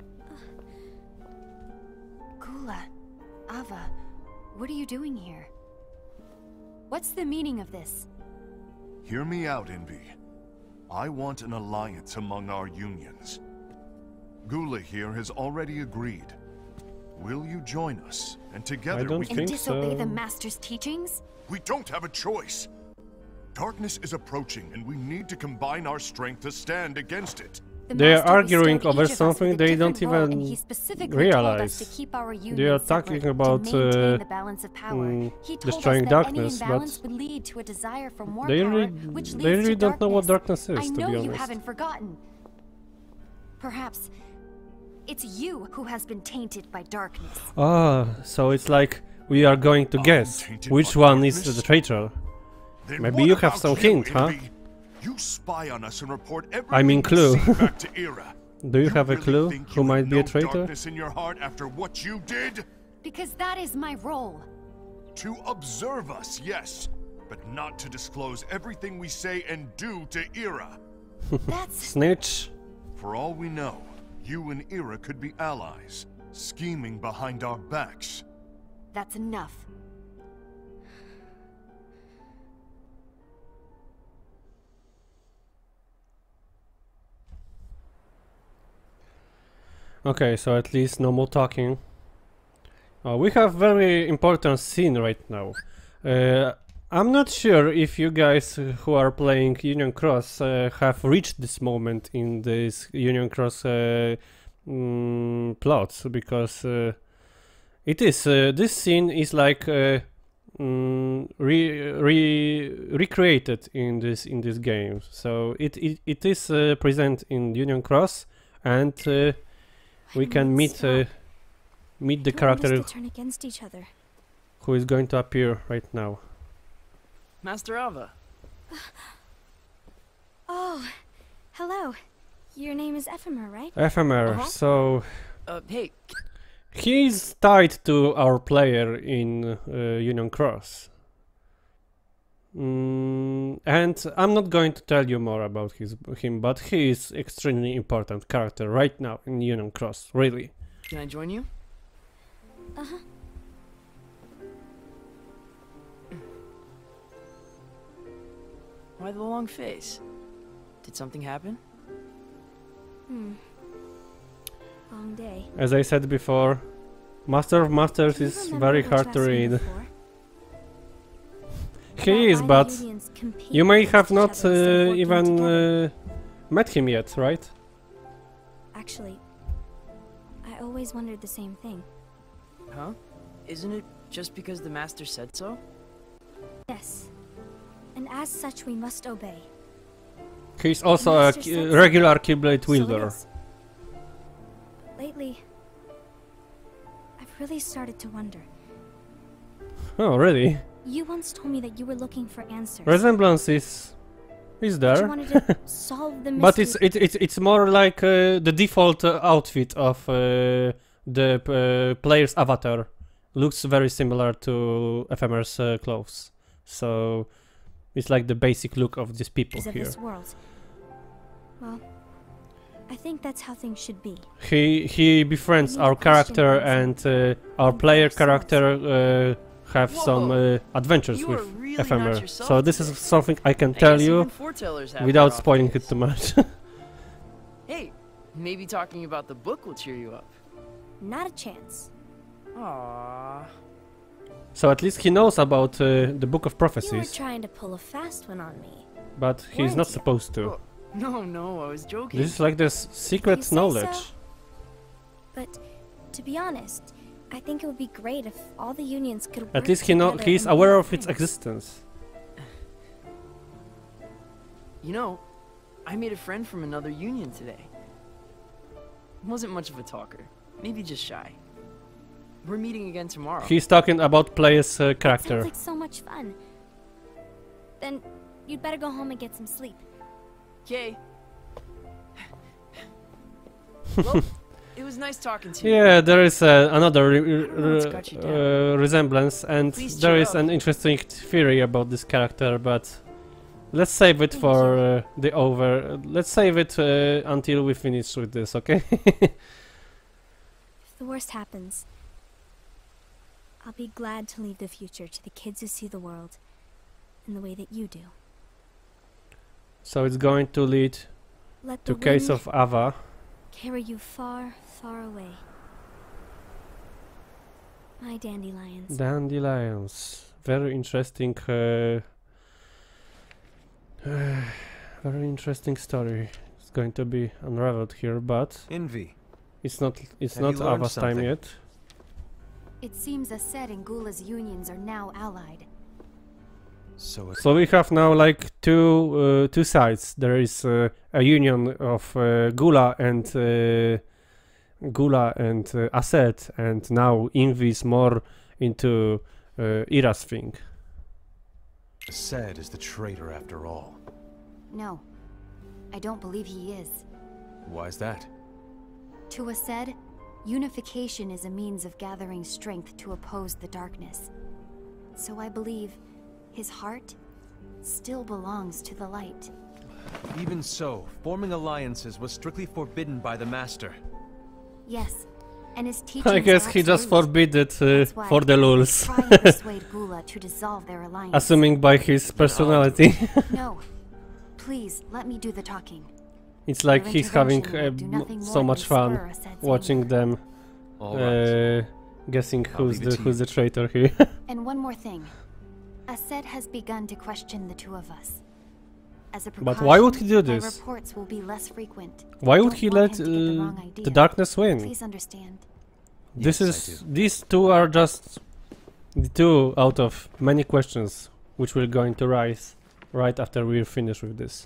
Gula, Ava, what are you doing here? What's the meaning of this?
Hear me out, Envy. I want an alliance among our unions. Gula here has already agreed. Will you join us? And together
don't
we
think
And
can...
disobey
so.
the master's teachings?
We don't have a choice. Darkness is approaching, and we need to combine our strength to stand against it.
The
They are
master
arguing
bestowed
over
each of us
something
with a
they don't
different role, and
even
he specifically told us
realize.
to keep our
They
union
are
separate,
talking
to
about
maintain
uh,
the balance of power.
mm,
He told
destroying
us that
darkness,
any imbalance
but
would lead to a desire for more
they
power,
really,
which leads
they really
to
don't know what
darkness.
darkness is,
I
to
know
be
you
honest.
haven't forgotten. Perhaps it's you who has been tainted by darkness.
Ah, so it's like we are going to
I'm
guess
tainted
which
by
one is
darkness?
the traitor.
Then
Maybe
what
you have
about
some
you,
hint, huh?
Envy? You spy on us and report everything
I mean
you
clue.
see back to Ira.
Do you have a
really
clue
think
who
you
might
have
be a
no
traitor?
darkness in your heart after what you did?
Because that is my role.
To observe us, yes, but not to disclose everything we say and do to Ira.
That's
Snitch.
For all we know, you and Ira could be allies, scheming behind our backs.
that's enough.
Okay, so at least no more talking. Uh, we have very important scene right now. Uh, I'm not sure if you guys who are playing Union Cross uh, have reached this moment in this Union Cross uh, mm, plot, because uh, it is uh, this scene is like uh, mm, re, re recreated in this in this game. So it it, it is uh, present in Union Cross, and uh, we can meet uh, meet the
I don't want us
character
to turn against each other.
who is going to appear right now.
Master Ava.
Oh, hello. Your name is Ephemer, right?
Ephemer.
Uh-huh.
So
Uh, hey,
he's tied to our player in uh, Union Cross. Mm, and I'm not going to tell you more about his, him, but he is extremely important character right now in Union Cross, really.
can I join you?
Uh-huh.
Why the long face? Did something happen?
Hmm. Long day.
As I said before, Master of Masters
Do you
is
remember
very
what
hard
you
to
asked me
read.
before?
He
About
is,
why the
but
unions compete
you may
against
have
each
not
other instead of
uh,
working
even
together.
uh, met him yet, right?
Actually, I always wondered the same thing.
Huh? Isn't it just because the master said so?
Yes. And as such, we must obey.
He's also a
Master
ki-
said so.
regular Keyblade
So it
wielder.
is. Lately, I've really started to wonder.
Oh, really?
You once told me that you were looking for answers.
Resemblance is is
that you
there,
wanted to solve the mystery.
but it's it, it's it's more like uh, the default uh, outfit of uh, the uh, player's avatar looks very similar to Ephemer's uh, clothes. So it's like the basic look of these people
Of
here.
this world. Well, I think that's how things should be.
He he befriends
I need
our
to question
character,
things
and uh, our
and
player
ourselves.
character uh, have some uh, adventures
You
with
are really
Ephemer.
not yourself
So this
today.
is something I can
I
tell
guess
you
even foretellers have
without
their off
spoiling
days.
it too much.
Hey, maybe talking about the book will cheer you up.
Not a chance.
Aww.
So at least he knows about uh, the Book of
You were
Prophecies,
trying to pull a fast one on me.
but he's
weren't
not
you?
supposed to.
Oh, no, no, I was joking.
This is like this secret
You say
knowledge.
so. But to be honest, I think it would be great if all the unions could work
At least he know
together
he's
and be
aware of its
friends.
existence.
You know, I made a friend from another union today. Wasn't much of a talker, maybe just shy. We're meeting again tomorrow.
He's talking about player's uh,
That
character.
sounds like so much fun. Then you'd better go home and get some sleep.
Okay. Well, it was nice talking to you.
Yeah, there is uh, another re re
don't know what's got you down.
uh, resemblance, and
Please
there
cheer
is
up.
an interesting theory about this character, but let's save it for uh, the over. Let's save it uh, until we finish with this, okay?
If the worst happens, I'll be glad to leave the future to the kids who see the world in the way that you do.
So it's going to lead
Let
to
the
case
wind
of Ava.
carry you far, far away. My dandelions.
Dandelions. Very interesting. Uh, very interesting story. It's going to be unraveled here, but
Envy.
it's not. It's
Have
not
you learned
Ava's time
something?
yet.
It seems Ased and Gula's unions are now allied.
So it's
So we have now like two uh, two sides. There is uh, a union of uh, Gula and uh, Gula and uh, Ased, and now Envy is more into uh, Ira's thing.
Ased is the traitor after all.
No, I don't believe he is.
Why's that?
To Ased, unification is a means of gathering strength to oppose the darkness. So I believe his heart still belongs to the light.
Even so, forming alliances was strictly forbidden by the Master.
Yes, and his teachings
I guess
are
he just
absolute.
forbid it uh,
That's why
for the lulz.
Try and persuade Gula to dissolve their alliance.
Assuming by his personality.
No, please let me do the talking.
It's like
Your
he's having
intervention
uh,
will do
m-
nothing
so
more
much
than
fun
spur Ased's
watching
anger.
them
All right.
uh, guessing
I'll
who's
leave it
the
to
who's
you.
the traitor here.
And one more thing. Ased has begun to question the two of us. As a
But why would he do
precaution, my
this?
reports will be less frequent.
Why
I
would
don't
he
want
let
him to get the
uh,
wrong
the
idea.
darkness win?
Please understand.
This
Yes, I
is
do.
these two are just the two out of many questions which will going to rise right after we're finished with this.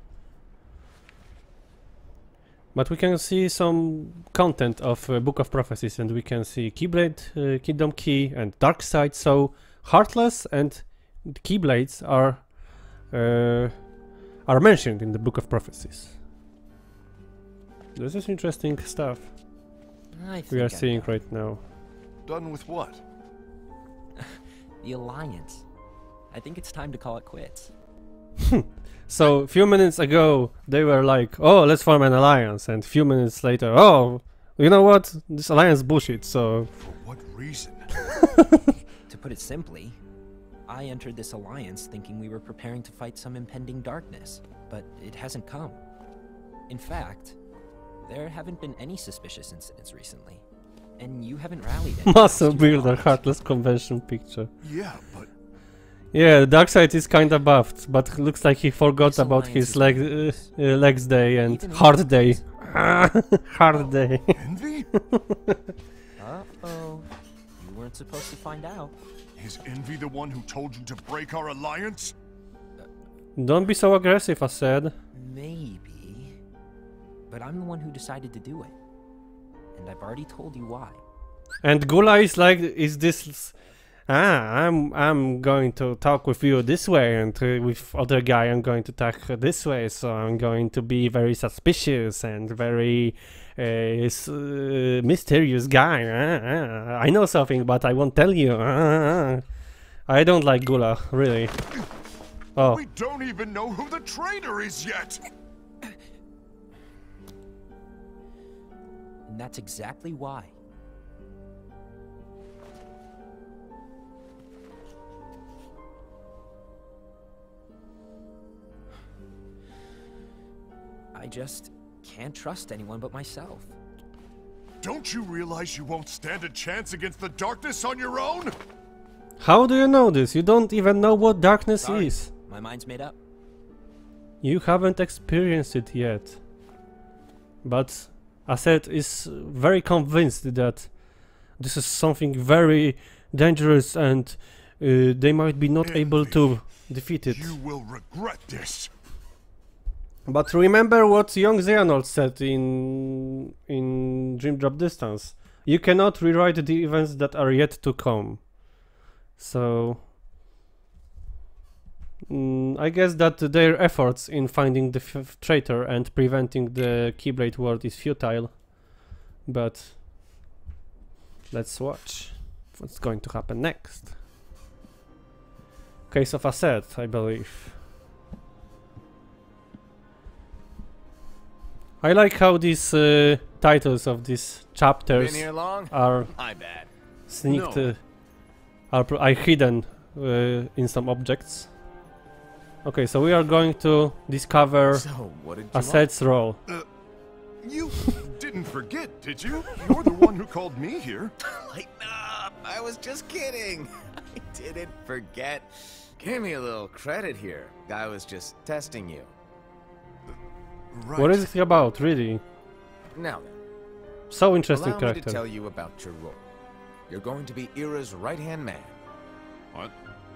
But we can see some content of uh, Book of Prophecies, and we can see Keyblade, uh, Kingdom Key, and Dark Side. So Heartless and Keyblades are uh, are mentioned in the Book of Prophecies. This is interesting stuff
I think
we are
I'm
seeing
done.
right now.
Done with what?
The Alliance. I think it's time to call it quits.
So, few minutes ago, they were like, oh, let's form an alliance, and few minutes later, oh, you know what, this alliance bullshit, so...
For what reason?
To put it simply, I entered this alliance thinking we were preparing to fight some impending darkness, but it hasn't come. In fact, there haven't been any suspicious incidents recently, and you haven't rallied any.
Muscle Builder Heartless Convention picture.
Yeah, but
Yeah, Darkseid is kinda buffed, but looks like he forgot
This
about
alliance
his
is
leg,
meaningless.
uh, uh, legs day and
Even
hard day.
Alliance.
Hard day.
Envy?
Uh-oh. You weren't supposed to find out.
Is Envy the one who told you to break our alliance?
Don't be so aggressive, I said.
Maybe. But I'm the one who decided to do it. And I've already told you why.
And Gula is like, is this... Ah, I'm I'm going to talk with you this way, and uh, with other guy I'm going to talk uh, this way, so I'm going to be very suspicious and very uh, s- uh, mysterious guy. Uh, uh, I know something, but I won't tell you. Uh, uh. I don't like Gula, really. Oh.
We don't even know who the traitor is yet!
And that's exactly why. I just can't trust anyone but myself.
Don't you realize you won't stand a chance against the darkness on your own?
How do you know this? You don't even know what darkness
Sorry,
is.
my mind's made up.
You haven't experienced it yet. But Aset is very convinced that this is something very dangerous and uh, they might be not able to defeat it.
You will regret this.
But remember what young Xehanort said in in Dream Drop Distance. You cannot rewrite the events that are yet to come. So mm, I guess that their efforts in finding the f traitor and preventing the Keyblade World is futile. But let's watch what's going to happen next. Case of Aset, I believe. I like how these uh, titles of these chapters
Been here long?
are
My bad.
sneaked,
No.
uh, are, pr- are hidden uh, in some objects. Okay, so we are going to discover
So, what did you want?
Aset's role.
Uh, you didn't forget, did you? You're the one who called me here.
Lighten up! I was just kidding. I didn't forget. Give me a little credit here. I was just testing you.
Right.
What is it about, really?
Now then,
So interesting
allow me to
character.
tell you about your role. You're going to be Ira's right-hand man.
What?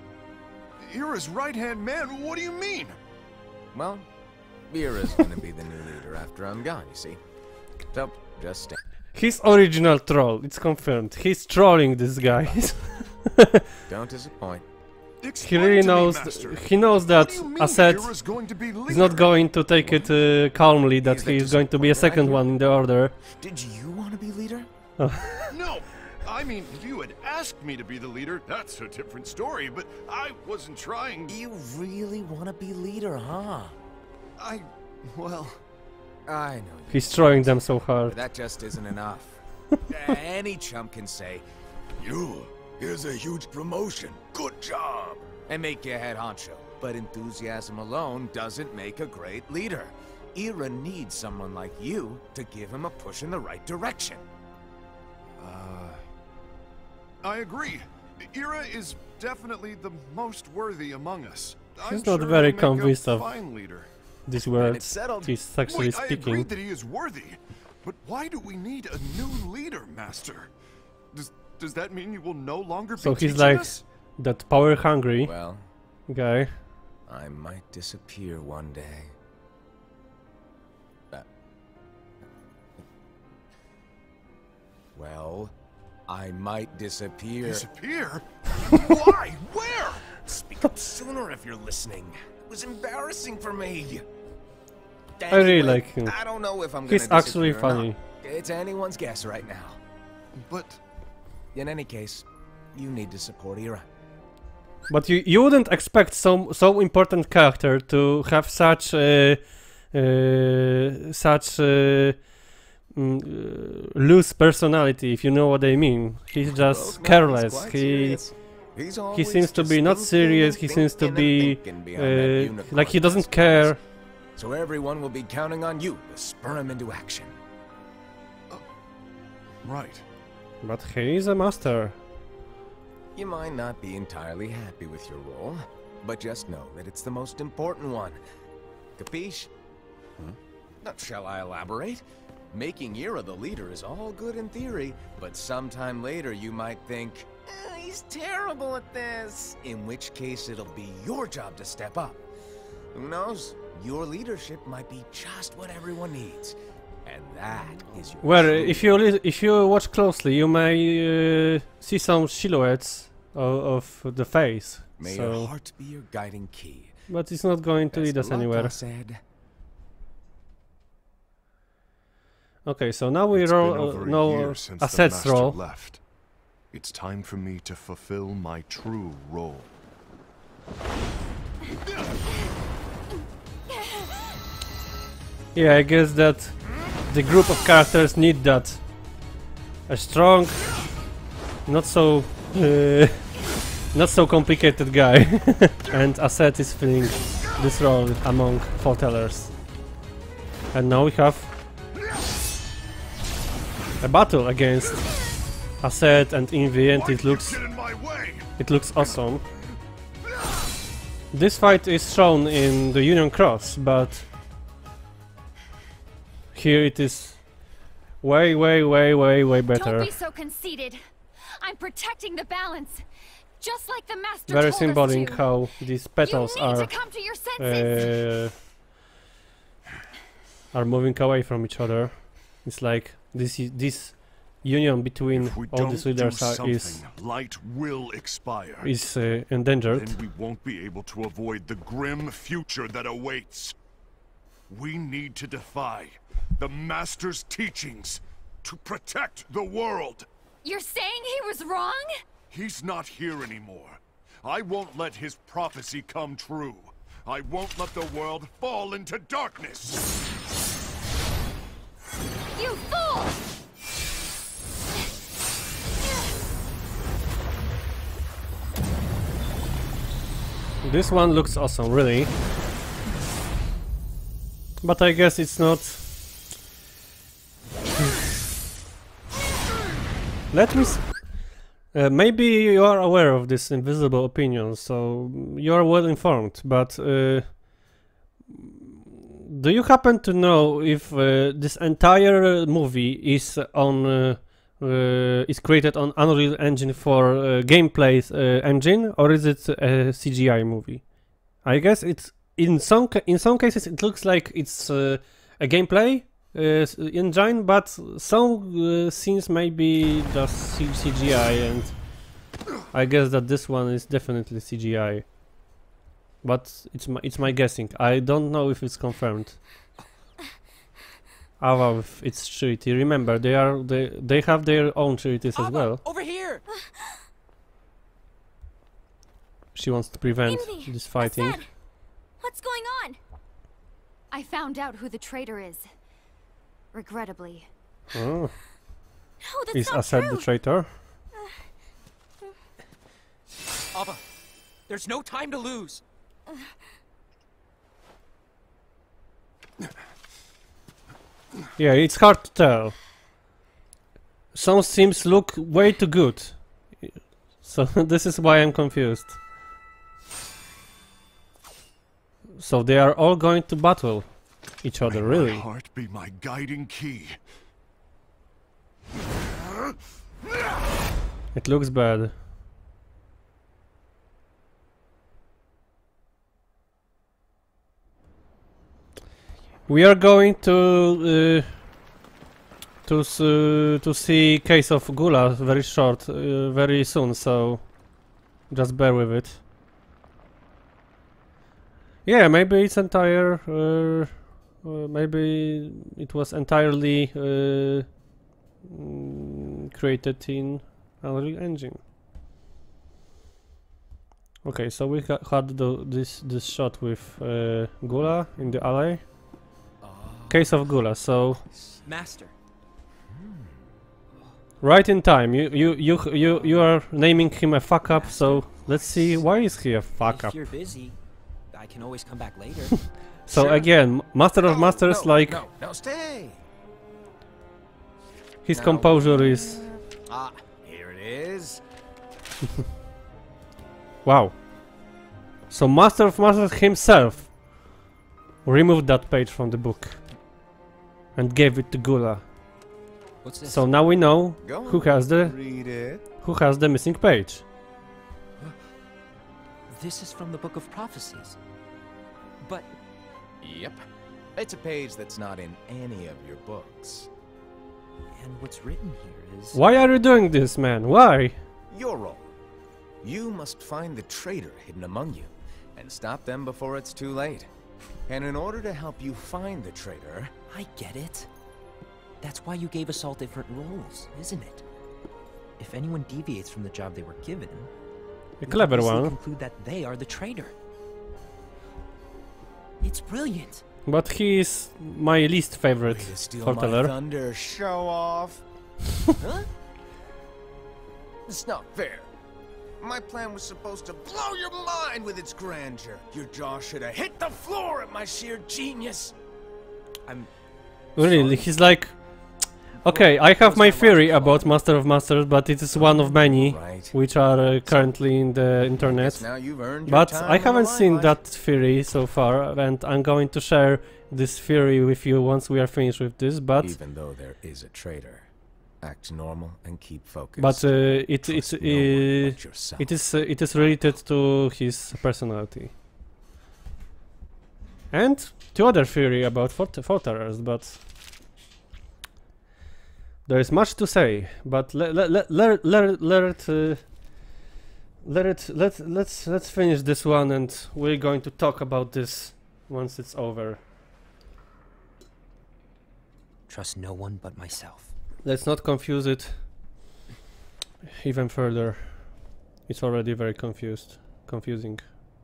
Ira's right-hand man? What do you mean?
Well, Ira's gonna be the new leader after I'm gone, you see. So, just stay.
His original troll, it's confirmed. He's trolling these guys.
Don't disappoint.
He
Explain
really
to me,
knows,
Master.
he knows that
What do you mean
Aset
Ira's going to be
is
leader?
not going to take it uh, calmly, that
He's the
he is going to be a
disappointment,
second
I
one in the order.
Did you want to be leader?
No! I mean, if you had asked me to be the leader, that's a different story, but I wasn't trying.
You really want to be leader, huh?
I... well...
I know you.
He's throwing them so
But
hard.
that just isn't enough. Any chump can say,
You, here's a huge promotion. Good job.
and make you head honcho. But enthusiasm alone doesn't make a great leader. Ira needs someone like you to give him a push in the right direction.
Uh... I agree. Ira is definitely the most worthy among us.
He's
I'm
not
sure
very
he'll make a
convinced of
fine leader.
these
it's
words.
settled.
He's actually
Wait, I agree
speaking.
that he is worthy, but why do we need a new leader, Master? Does does that mean you will no longer
So
be
he's
teaching
like
us?
that power hungry
Well,
guy.
I might disappear one day. Uh, well, I might disappear.
Disappear? Why? Where?
Speak up sooner if you're listening. It was embarrassing for me.
I really
Anyway,
like him.
I don't know if I'm
He's
gonna
actually
disappear or
funny.
not. It's anyone's guess right now.
But
In any case, you need to support Ira.
But you you wouldn't expect so so important character to have such uh, uh, such uh, mm, uh, loose personality, if you know what I mean. He's just
Well, no, he's
careless.
quite
He
serious. He's
he
always
seems to
just
be not
thinking
serious.
and
He seems to
thinking and
be
thinking behind that
uh,
unicorn
like he doesn't
mask of his.
care.
So everyone will be counting on you to spur him into action.
right.
But he is a master.
You might not be entirely happy with your role, but just know that it's the most important one. Capiche?
Huh?
Now, shall I elaborate? Making Ira the leader is all good in theory, but sometime later you might think, "Eh, he's terrible at this. In which case it'll be your job to step up. Who knows? Your leadership might be just what everyone needs. And that is your
Well,
true
if you li- if you watch closely, you may uh, see some silhouettes of, of the face.
May
so,
your heart be your guiding key.
but it's not going to
Best
lead
of
us
luck,
anywhere.
Said.
Okay, so now we
It's been
roll
over
uh,
a
no
year since the
assets
master
roll.
left. It's time for me to fulfill my true role.
Yeah, I guess that the group of characters need that. A strong, not so, uh, not so complicated guy, and Aset is filling this role among foretellers. And now we have a battle against Aset and Envy, and it looks, it looks awesome. This fight is shown in the Union Cross, but here it is way, way, way, way, way better.
Don't be so conceited. I'm protecting the balance, just like the master
Very
told
symbolic
us to.
how these petals
you need
are
to come to your senses.
uh, are moving away from each other. It's like this is this union between
If we
all
don't
these
do
leaders are, is
something, light will expire.
is uh, endangered.
Then we won't be able to avoid the grim future that awaits. We need to defy the Master's teachings to protect the world.
You're saying he was wrong?
He's not here anymore. I won't let his prophecy come true. I won't let the world fall into darkness.
You fool!
This one looks awesome, really. But I guess it's not. Let me. S uh, maybe you are aware of this invisible opinion, so you are well informed. But uh, do you happen to know if uh, this entire movie is on uh, uh, is created on Unreal Engine for uh, gameplay uh, engine, or is it a C G I movie? I guess it's in some ca in some cases it looks like it's uh, a gameplay uh, engine, but some uh, scenes may be just C G I, and I guess that this one is definitely C G I. But it's my it's my guessing. I don't know if it's confirmed. Ava, if it's treaty. Remember, they are they they have their own treaties as well.
Over here.
She wants to prevent
Envy,
this fighting.
Aset, what's going on?
I found out who the traitor is. Regrettably.
Oh.
No, that's
Is
not
Aset
true.
the traitor?
Ava, there's no time to lose.
Yeah, it's hard to tell. Some sims look way too good. So this is why I'm confused. So they are all going to battle each other,
May
really?
my heart be my guiding key.
It looks bad. We are going to uh, to s uh, to see Case of Gula very short, uh, very soon. So just bear with it. Yeah, maybe it's entire. Uh, uh, maybe it was entirely uh, mm, created in Unreal Engine. Okay, so we ha had the, this this shot with uh, Gula in the alley. Case of Gula, so
Master.
right in time. You you you you you are naming him a fuck up. So let's see, why is he a fuck
If
up?
you're busy, I can always come back later.
So
Sure.
again, Master of
No,
Masters,
no,
like
No, no, stay!
his
No.
composure is
Ah, here it is.
wow. So Master of Masters himself removed that page from the book and gave it to Gula.
What's this?
So now we know
Go
who
on,
has the
read it.
who has the missing page.
This is from the Book of Prophecies. But
Yep. It's a page that's not in any of your books.
and what's written here is
Why are you doing this, man? Why?
Your role. You must find the traitor hidden among you and stop them before it's too late. And in order to help you find the traitor,
I get it. That's why you gave us all different roles, isn't it? If anyone deviates from the job they were given,
a clever
we
one.
conclude that they are the traitor. It's brilliant.
But he is my least favorite foreteller.
Thunder, show off.
Huh?
It's not fair. My plan was supposed to blow your mind with its grandeur. Your jaw should have hit the floor at my sheer genius.
I'm
Really, he's like, okay, I have my theory about Master of Masters, but it is one of many
Right.
which are uh, currently in the internet.
Now you've earned your
But
time
I
in the
haven't seen
limelight.
that theory so far, and I'm going to share this theory with you once we are finished with this. But
Even though there is a traitor, act normal and keep focused.
but uh, it it
Trust
uh,
no one but yourself.
it is uh, it is related to his personality. And two other theory about fort forters, but there is much to say. But let let let let let, let it uh, let it let let's let's finish this one, and we're going to talk about this once it's over.
trust no one but myself.
Let's not confuse it even further. It's already very confused, confusing.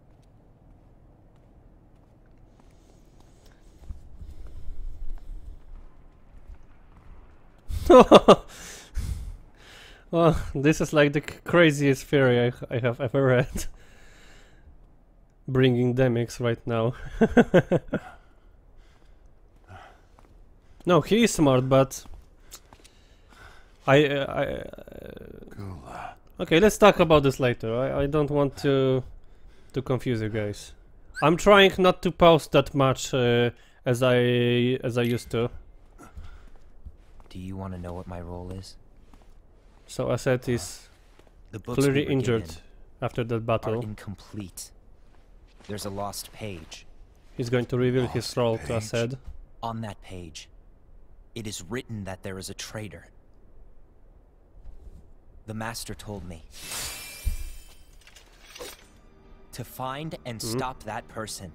Well, this is like the c craziest theory I, I have ever read. Bringing Demyx right now. No, he is smart, but I, uh, I uh, okay, let's talk about this later. I, I don't want to to confuse you guys. I'm trying not to post that much uh, as I as I used to.
Do you want to know what my role is?
So Aset is
The books we
clearly
were
injured
given
after that
are
battle.
incomplete. There's a lost page.
He's going to reveal his
Lost
role to
page?
Aset.
On that page, it is written that there is a traitor. The master told me to find and stop that person.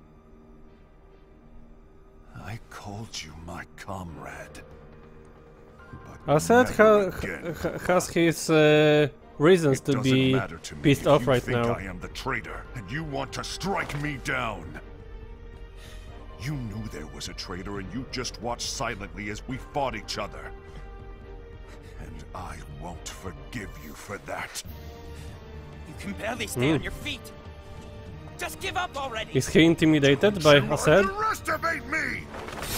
I called you my comrade. But
Aset
never
ha
again.
ha has his uh, reasons
It
to
doesn't
be
matter to me
pissed
if
off
you
right
think
now.
I am the traitor, and you want to strike me down. You knew there was a traitor, and you just watched silently as we fought each other. And I won't forgive you for that.
You can barely stay
Mm.
on your feet. Just give up already.
Is he intimidated by
You
Aset?
underestimate me!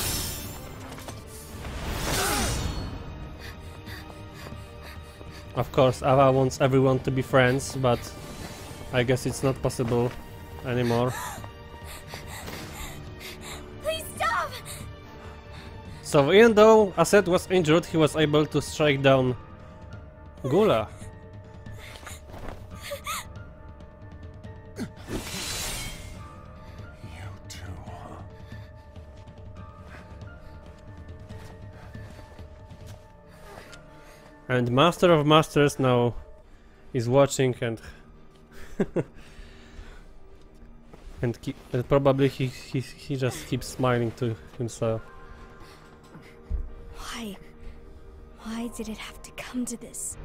Of course, Ava wants everyone to be friends, but I guess it's not possible anymore.
Please stop!
So even though Aset was injured, he was able to strike down Gula.
You too, huh?
And Master of Masters now is watching and and, keep, and probably he, he he just keeps smiling to himself.
Why? Why did it have to come to this?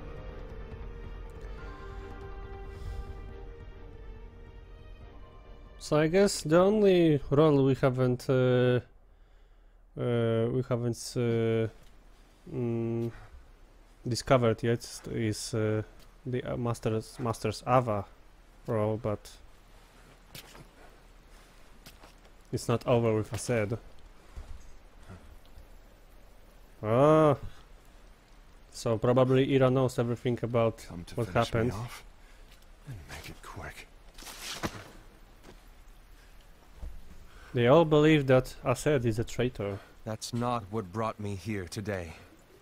So I guess the only role we haven't uh, uh, we haven't uh, mm, discovered yet is uh, the uh, Masters Masters Ava role, but it's not over with Aset. Ah, so probably Ira knows everything about
Come to
what
finish
happened.
me off, and make it quick.
They all believe that Aset is a traitor.
That's not what brought me here today.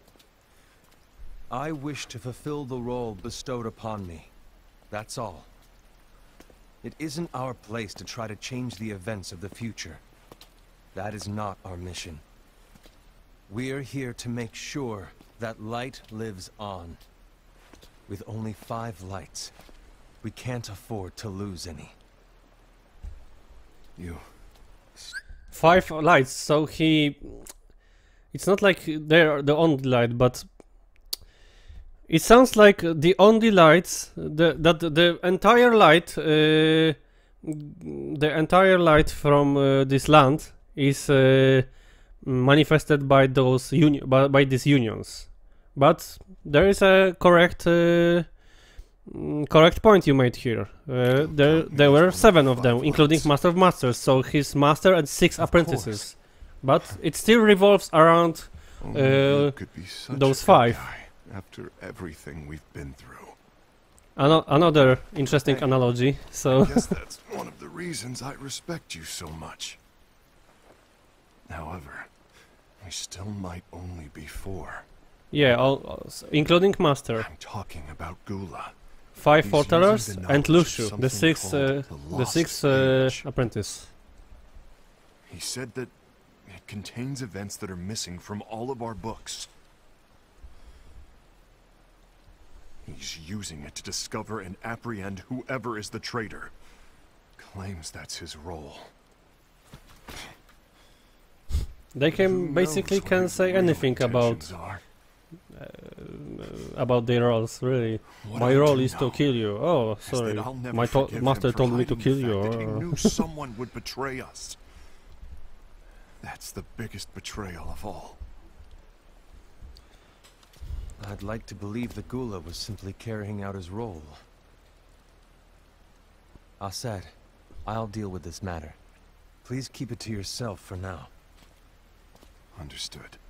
I wish to fulfill the role bestowed upon me. That's all. It isn't our place to try to change the events of the future. That is not our mission. We're here to make sure that light lives on. With only five lights, we can't afford to lose any.
You.
Five lights, so he it's not like they're the only light, but it sounds like the only lights, the, that the entire light, uh, the entire light from uh, this land is uh, manifested by those uni by, by these unions. But there is a correct uh, correct point you made here. Uh, there there were seven of them, including Master of Masters, so his master and six apprentices. But it still revolves around uh, those five.
After everything we've been through.
Ano another interesting hey, analogy. So
I guess that's one of the reasons I respect you so much. However, we still might only be four.
Yeah, all, all, including Master.
I'm talking about Gula.
Five Fortellers and Luciu, the sixth, uh, the, the sixth uh, apprentice.
He said that it contains events that are missing from all of our books. He's using it to discover and apprehend whoever is the traitor. Claims that's his role.
They can basically can say anything about uh, about their roles, really. What my role is to kill you. Oh, sorry. My to master told me to kill you.
That he knew someone would betray us. That's the biggest betrayal of all.
I'd like to believe that Gula was simply carrying out his role. Asaad, I'll deal with this matter. Please keep it to yourself for now.
Understood.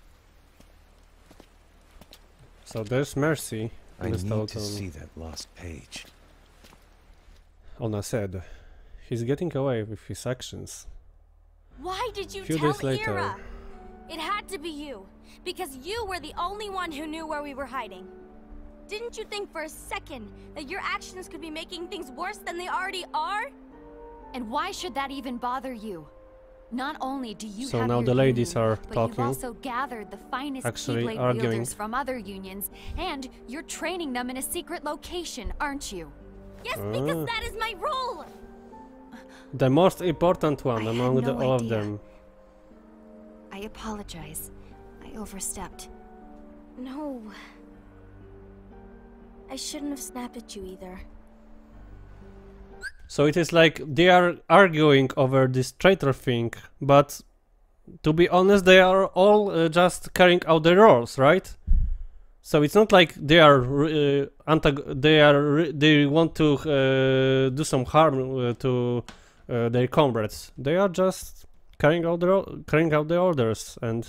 So there's Mercy.
I need to see that lost page.
Ona said, he's getting away with his actions.
Why did you
Few
tell
days later.
Ira? It had to be you. Because you were the only one who knew where we were hiding. Didn't you think for a second that your actions could be making things worse than they already are?
And why should that even bother you? Not only do you
so
have
now
your
the ladies
union,
are
but
talking.
you've also gathered the finest
Actually
Keyblade
arguing.
wielders from other unions, and you're training them in a secret location, aren't you?
Yes,
Ah.
because that is my role!
The most important one
I
among
had
the,
no
all of
idea.
them.
I apologize. I overstepped.
No. I shouldn't have snapped at you either.
So it is like they are arguing over this traitor thing, but to be honest, they are all uh, just carrying out their roles, right? So it's not like they are uh, antag they are they want to uh, do some harm uh, to uh, their comrades. They are just carrying out their carrying out the orders, and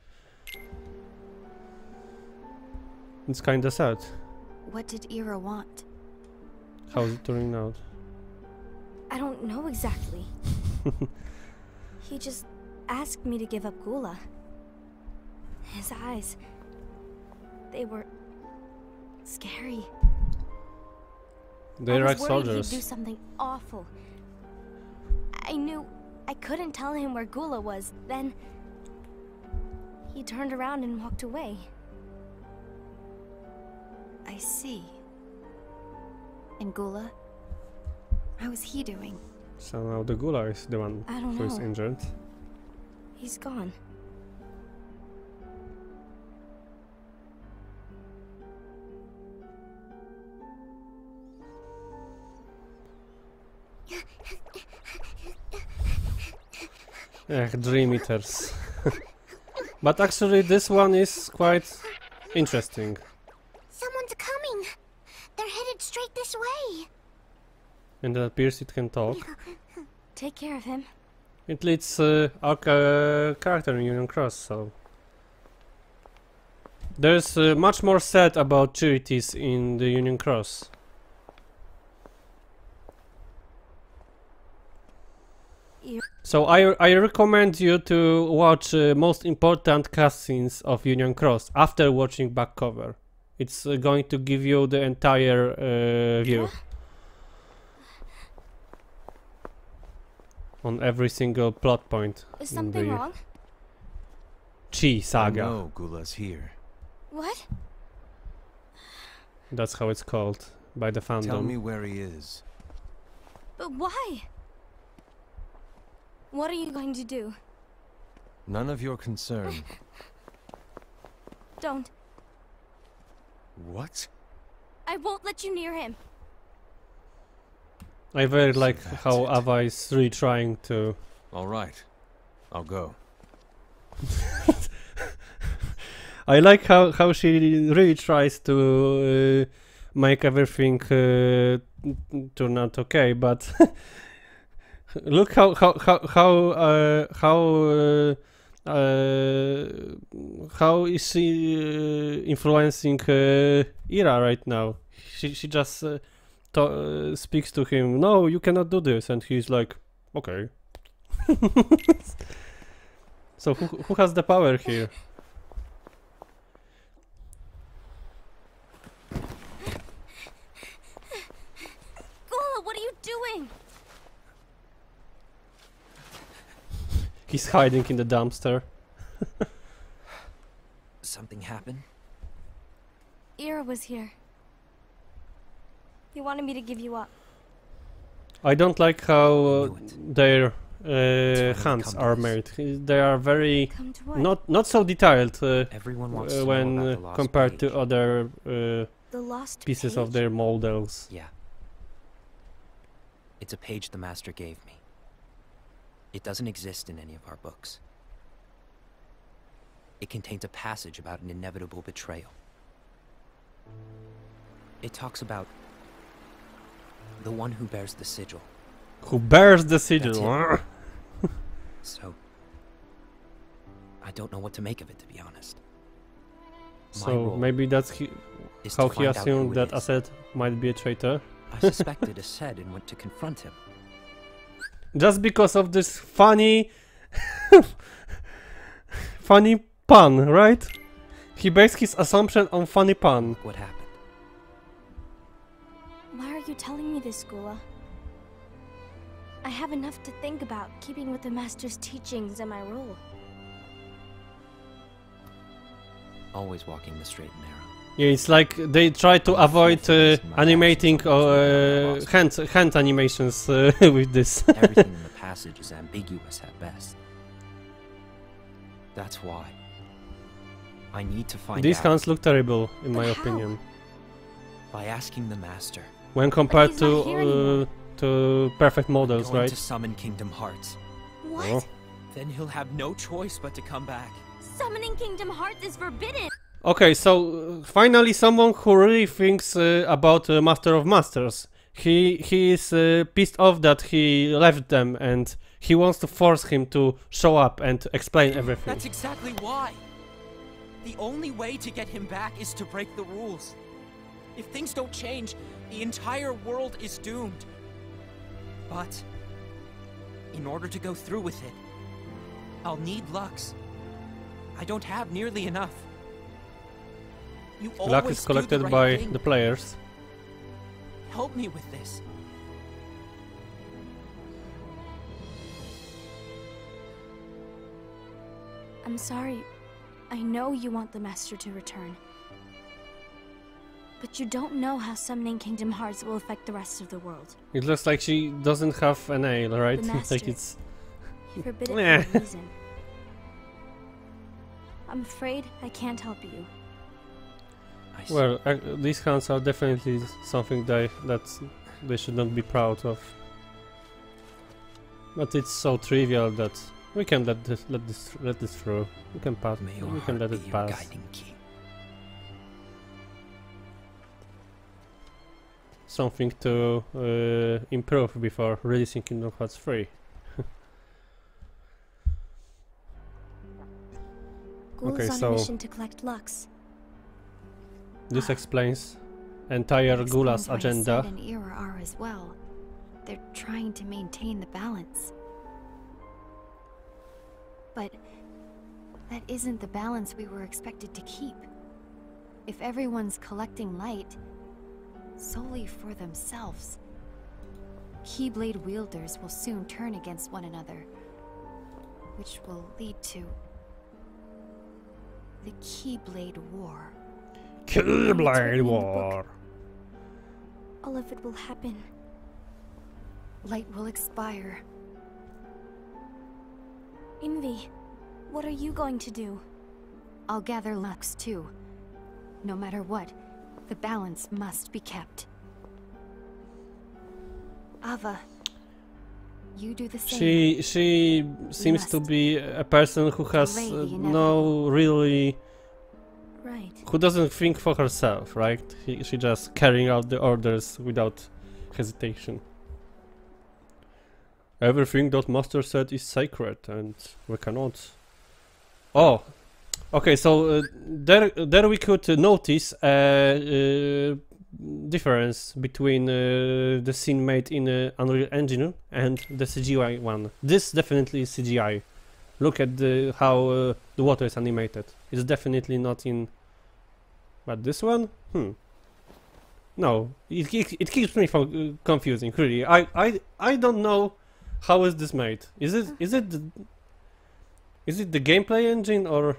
it's kind of sad.
What did Ira want?
How's it turning out?
I don't know exactly. He just asked me to give up Gula. His eyes, they were scary.
They're like
I was worried
soldiers.
he'd do something awful. I knew I couldn't tell him where Gula was. Then he turned around and walked away.
I see. And Gula? How is he doing?
So now the Gula is the one
I don't
who is
know.
injured.
He's gone.
Ech, Dream Eaters. But actually this one is quite interesting.
Someone's coming. They're headed straight this way.
And it appears it can talk.
Take care of him.
It leads uh, our uh, character in Union Cross, so... There's uh, much more said about charities in the Union Cross. So I, I recommend you to watch uh, most important cutscenes of Union Cross after watching back cover. It's uh, going to give you the entire uh, view. On every single plot point.
Is
in
something
the
wrong?
Chi Saga.
No, Gula's here.
What?
That's how it's called by the fandom.
Tell me where he is.
But why? What are you going to do?
None of your concern.
Don't.
What?
I won't let you near him.
I very like how Ava is really trying to...
All right. I'll go.
I like how, how she really tries to uh, make everything uh, turn out okay, but look how how how how uh, how uh, uh, how is she uh, influencing uh, Ira right now? She she just uh, to, uh, speaks to him. No, you cannot do this, and he's like, okay. So who who has the power here?
Gula, what are you doing?
He's hiding in the dumpster.
Something happened?
Ira was here. He wanted me to give you up.
I don't like how uh, their uh, hands are made. They are very not not so detailed uh,
Everyone wants
uh,
to know
when
about
uh,
the lost
compared
page.
to other uh,
The lost
pieces
page?
of their models.
Yeah. It's a page the Master gave me. It doesn't exist in any of our books. It contains a passage about an inevitable betrayal. It talks about the one who bears the sigil.
Who bears the sigil?
So, I don't know what to make of it, to be honest. My
So
role
maybe that's he,
is
how
to
he
find out who
assumed
it
that
is.
Asset might be a traitor.
I suspected Ased and went to confront him.
Just because of this funny, funny pun, right? He based his assumption on funny pun.
What happened?
Why are you telling me this, Gula? I have enough to think about, keeping with the Master's teachings and my role.
Always walking the straight and narrow.
Yeah, it's like they try to avoid uh, animating uh, hand hand animations uh, with this.
Everything in the passage is ambiguous at best. That's why I need to find
These
out
hands look terrible, in my
But how?
opinion,
by asking the Master.
when compared
he's
to
not here anymore.
uh, to perfect models,
Going
right?
to summon Kingdom Hearts.
What?
Oh.
Then he'll have no choice but to come back.
Summoning Kingdom Hearts is forbidden!
Okay, so uh, finally someone who really thinks uh, about uh, Master of Masters. He he is uh, pissed off that he left them, and he wants to force him to show up and explain everything.
That's exactly why. The only way to get him back is to break the rules. If things don't change, the entire world is doomed. But in order to go through with it, I'll need Lux. I don't have nearly enough. You
Luck
always
is
do
collected
the right
by
thing.
the players.
Help me with this.
I'm sorry. I know you want the Master to return. But you don't know how summoning Kingdom Hearts will affect the rest of the world.
It looks like she doesn't have a nail, right?
The Master.
Like it's...
He forbid it
Meh.
for a reason. I'm afraid I can't help you.
Well, uh, these hands are definitely something they that they should not be proud of. But it's so trivial that we can let this let this let this through. We can pass.
May your
We can
heart
let
be
it
your
pass.
guiding key.
Something to uh, improve before releasing Kingdom Hearts three.
Ghoul's
Okay,
on
so-
a mission to collect Lux.
This explains entire
That
Gula's
explains why
agenda.
Ased and Ira are as well. They're trying to maintain the balance. But that isn't the balance we were expected to keep. If everyone's collecting light solely for themselves, Keyblade wielders will soon turn against one another, which will lead to the Keyblade War.
Keyblade War.
All of it will happen.
Light will expire.
Envy,
What are you going to do?
I'll gather Lux too. No matter what, the balance must be kept. Ava, you do the same.
She she seems to be a person who has uh, no really,
right.
who doesn't think for herself, right? He, she just carrying out the orders without hesitation. Everything that Master said is sacred, and we cannot. Oh, okay. So uh, there, there we could uh, notice a uh, difference between uh, the scene made in uh, Unreal Engine and the C G I one. This definitely is C G I. Look at the how uh, the water is animated. It's definitely not in. But this one, hmm. No, it it, it keeps me from, uh, confusing. Really, I I I don't know. How is this made? Is it is it the, is it the gameplay engine or?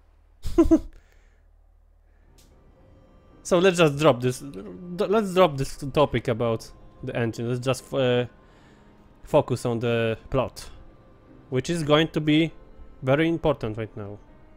So let's just drop this. Let's drop this topic about the engine. Let's just uh, focus on the plot, which is going to be very important right now.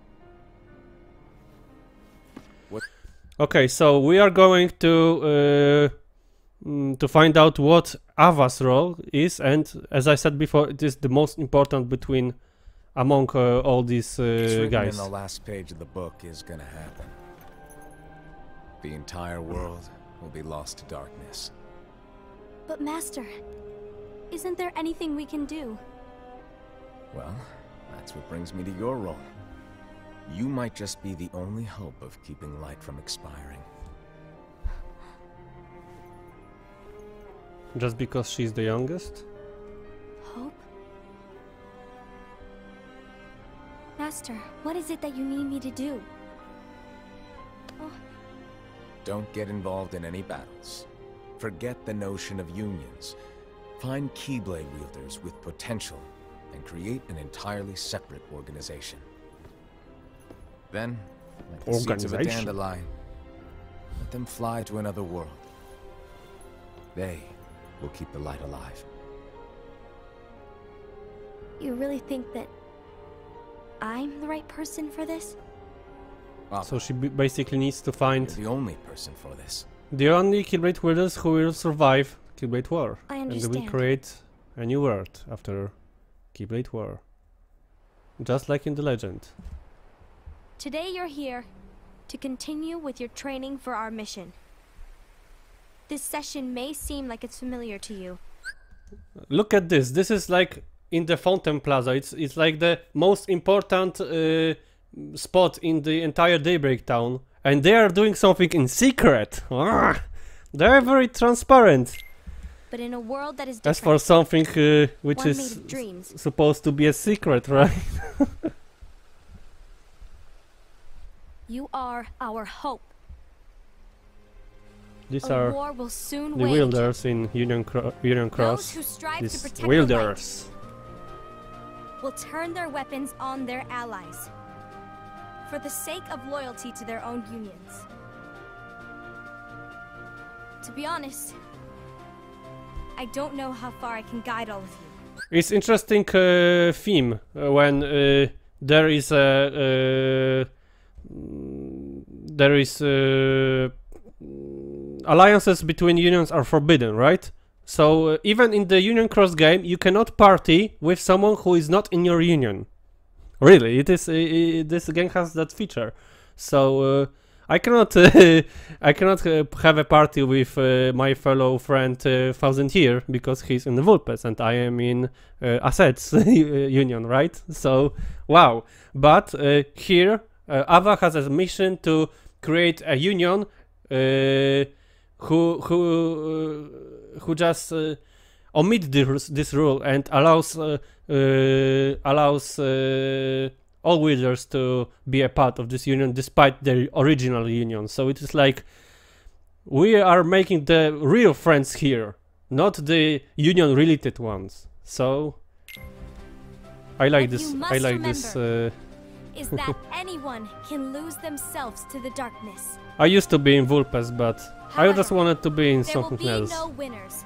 What?
Okay, so we are going to. Uh, to find out what Ava's role is, and as I said before, it is the most important between among uh, all these uh,
It's written
guys.
in the last page of the book is gonna happen. The entire world will be lost to darkness.
But Master, isn't there anything we can do?
Well, that's what brings me to your role. You might just be the only hope of keeping light from expiring.
Just because she's the youngest?
Hope? Master, what is it that you need me to do? Oh.
Don't get involved in any battles. Forget the notion of unions. Find Keyblade wielders with potential and create an entirely separate organization. Then, like the seeds of a dandelion, let them fly to another world. They will keep the light alive.
You really think that I'm the right person for this?
Well,
so she b basically needs to find
the only person for this.
The only Keyblade wielders who will survive Keyblade War.
I
understand. And they will create a new world after Keyblade War. Just like in the legend.
Today you're here to continue with your training for our mission. This session may seem like it's familiar to you.
Look at this. This is like in the Fountain Plaza. It's it's like the most important uh, spot in the entire Daybreak Town, and they are doing something in secret. Ah, they're very transparent.
But in a world that is
different. As for something uh, which
One
is
dreams.
supposed to be a secret, right?
You are our hope.
These
a
are
war will soon
the
wage.
wielders in Union, Cro Union Cross.
Those who strive
These
to protect
wielders
the light will turn their weapons on their allies for the sake of loyalty to their own unions. To be honest, I don't know how far I can guide all of you.
It's interesting uh, theme uh, when uh, there is a uh, there is uh, alliances between unions are forbidden, right? So uh, even in the Union Cross game, you cannot party with someone who is not in your union. Really, it is. Uh, it, this game has that feature. So uh, I cannot. Uh, I cannot uh, have a party with uh, my fellow friend uh, Thousand Year because he's in the Vulpes and I am in uh, Assets union, right? So wow. But uh, here, uh, Ava has a mission to create a union. Uh, who who uh, who just uh, omit this, this rule and allows uh, uh, allows uh, all wielders to be a part of this union despite their original union. So it is like we are making the real friends here, not the union related ones. So I like
what
this. I like this. Uh,
is that anyone can lose themselves to the darkness.
I used to be in Vulpes, but
However,
I just wanted to be in
there
something
will be
else.
no winners.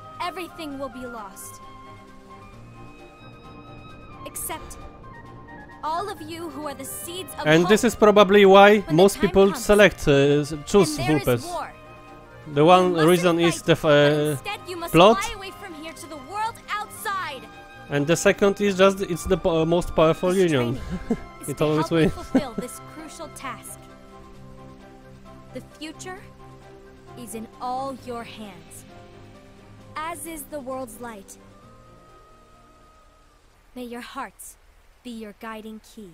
Everything will be lost. Except
All of you who are the seeds of
And
hope.
this is probably why
When
most
the time
people
comes,
select, uh, choose
and there is
Vulpes.
war.
The one
You mustn't
reason is
fight,
the
but
uh,
instead you must
plot,
fly away from here to the world outside.
and the second is just it's the po most powerful
This
union.
training is
It
to
always
help you
wins.
fulfill this crucial task. The future is in all your hands, as is the world's light. May your hearts be your guiding key.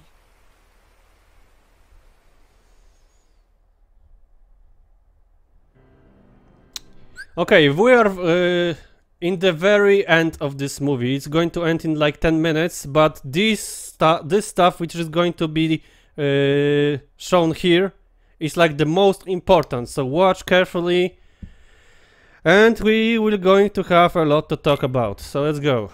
Okay, we are uh, in the very end of this movie. It's going to end in like ten minutes, but this, stu this stuff which is going to be uh, shown here is like the most important, so watch carefully. And we will going to have a lot to talk about, so let's go.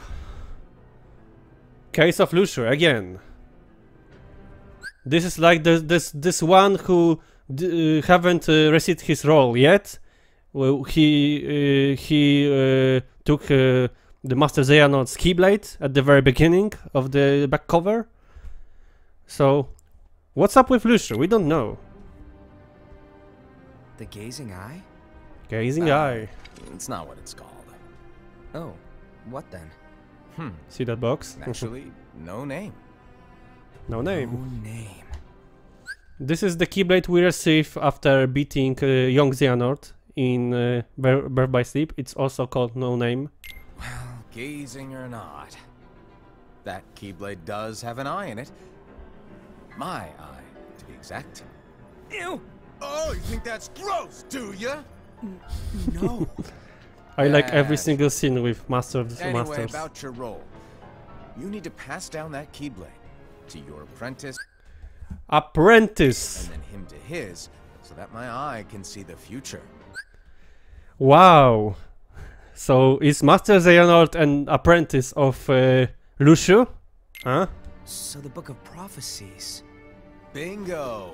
Case of Lucio again. This is like the, this this one who d uh, haven't uh, received his role yet. Well, he uh, he uh, took uh, the Master Xehanort's Keyblade at the very beginning of the back cover. So, what's up with Lucio? We don't know.
The Gazing Eye?
Gazing
Uh,
Eye.
It's not what it's called.
Oh, what then?
Hmm.
See that box?
Actually, no name.
No name.
No name.
This is the Keyblade we receive after beating uh, young Xehanort in uh, Birth Birth by Sleep. It's also called No Name.
Well, gazing or not, that Keyblade does have an eye in it. My eye, to be exact. Ew! Oh, you think that's gross, do ya? No.
I like every
Bad.
single scene with Master of the
Anyway,
Masters.
about your role. You need to pass down that Keyblade to your apprentice,
Apprentice.
and then him to his, so that my eye can see the future.
Wow. So is Master Xehanort an apprentice of uh, Lucio? Huh?
So the Book of Prophecies.
Bingo!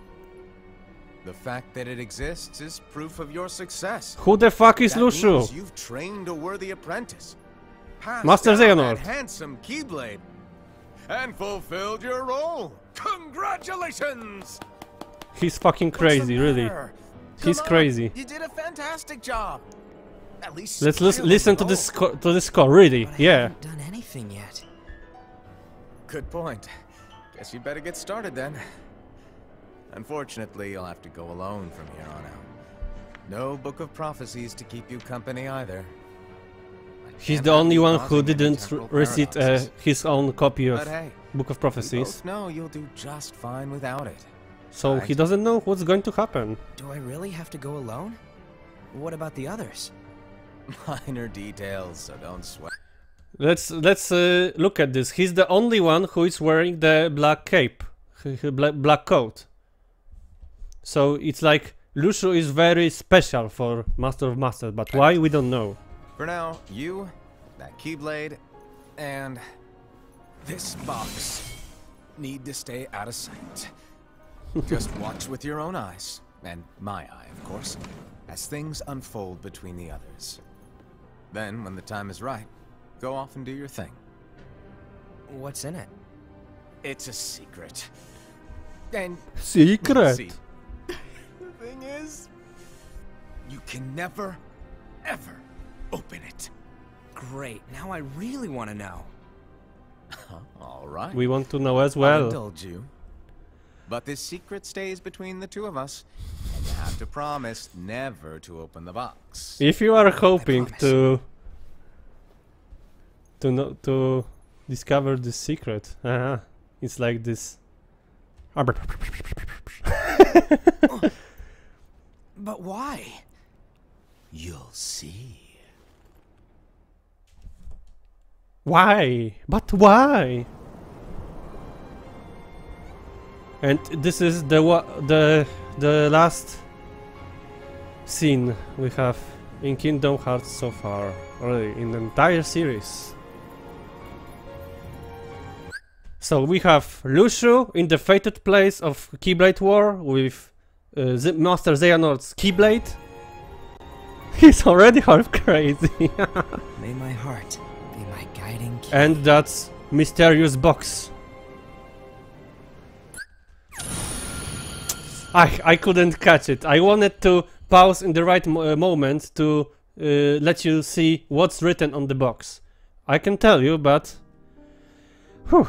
The fact that it exists is proof of your success.
Who the fuck is
That
Lucio?
means you've trained a worthy apprentice, passed
Master
down
Xehanort.
that handsome Keyblade, and fulfilled your role. Congratulations!
He's fucking crazy, really.
Come
He's
on,
crazy.
You did a fantastic job. At least
Let's lis
smile
listen
and
to
go.
the score. To the score, really.
But I
Yeah.
haven't done anything yet.
Good point. Guess you better get started then. Unfortunately, you'll have to go alone from here on out. No Book of Prophecies to keep you company either. I
He's
can't
the
have
only
you
one who
causing any
didn't
temporal
receive uh,
paradoxes.
his own copy of
But hey,
Book of
we
Prophecies.
both know you'll do just fine without it.
So
right?
he doesn't know what's going to happen.
Do I really have to go alone? What about the others?
Minor details, so don't sweat.
Let's let's uh, look at this. He's the only one who is wearing the black cape, h- h- black, black coat. So it's like Lucio is very special for Master of Masters, but why we don't know.
For now, you, that Keyblade, and this box need to stay out of sight. Just watch with your own eyes, and my eye, of course, as things unfold between the others. Then, when the time is right, go off and do your thing.
What's in it?
It's a secret. And
Secret.
see, the thing is, you can never, ever open it.
Great, now I really want to know.
All right.
We want to know as
I'll
well.
indulge you. But this secret stays between the two of us, and you have to promise never to open the box.
If you are hoping to to know, to discover the secret, uh, it's like this.
But why?
You'll see.
Why? But why? And this is the wa the the last scene we have in Kingdom Hearts so far, really, in the entire series. So we have Lucio in the fated place of Keyblade War with uh, Z Master Xehanort's Keyblade. He's already half crazy.
May my heart be my guiding key.
And that's mysterious box. I I couldn't catch it. I wanted to pause in the right mo moment to uh, let you see what's written on the box. I can tell you, but whew.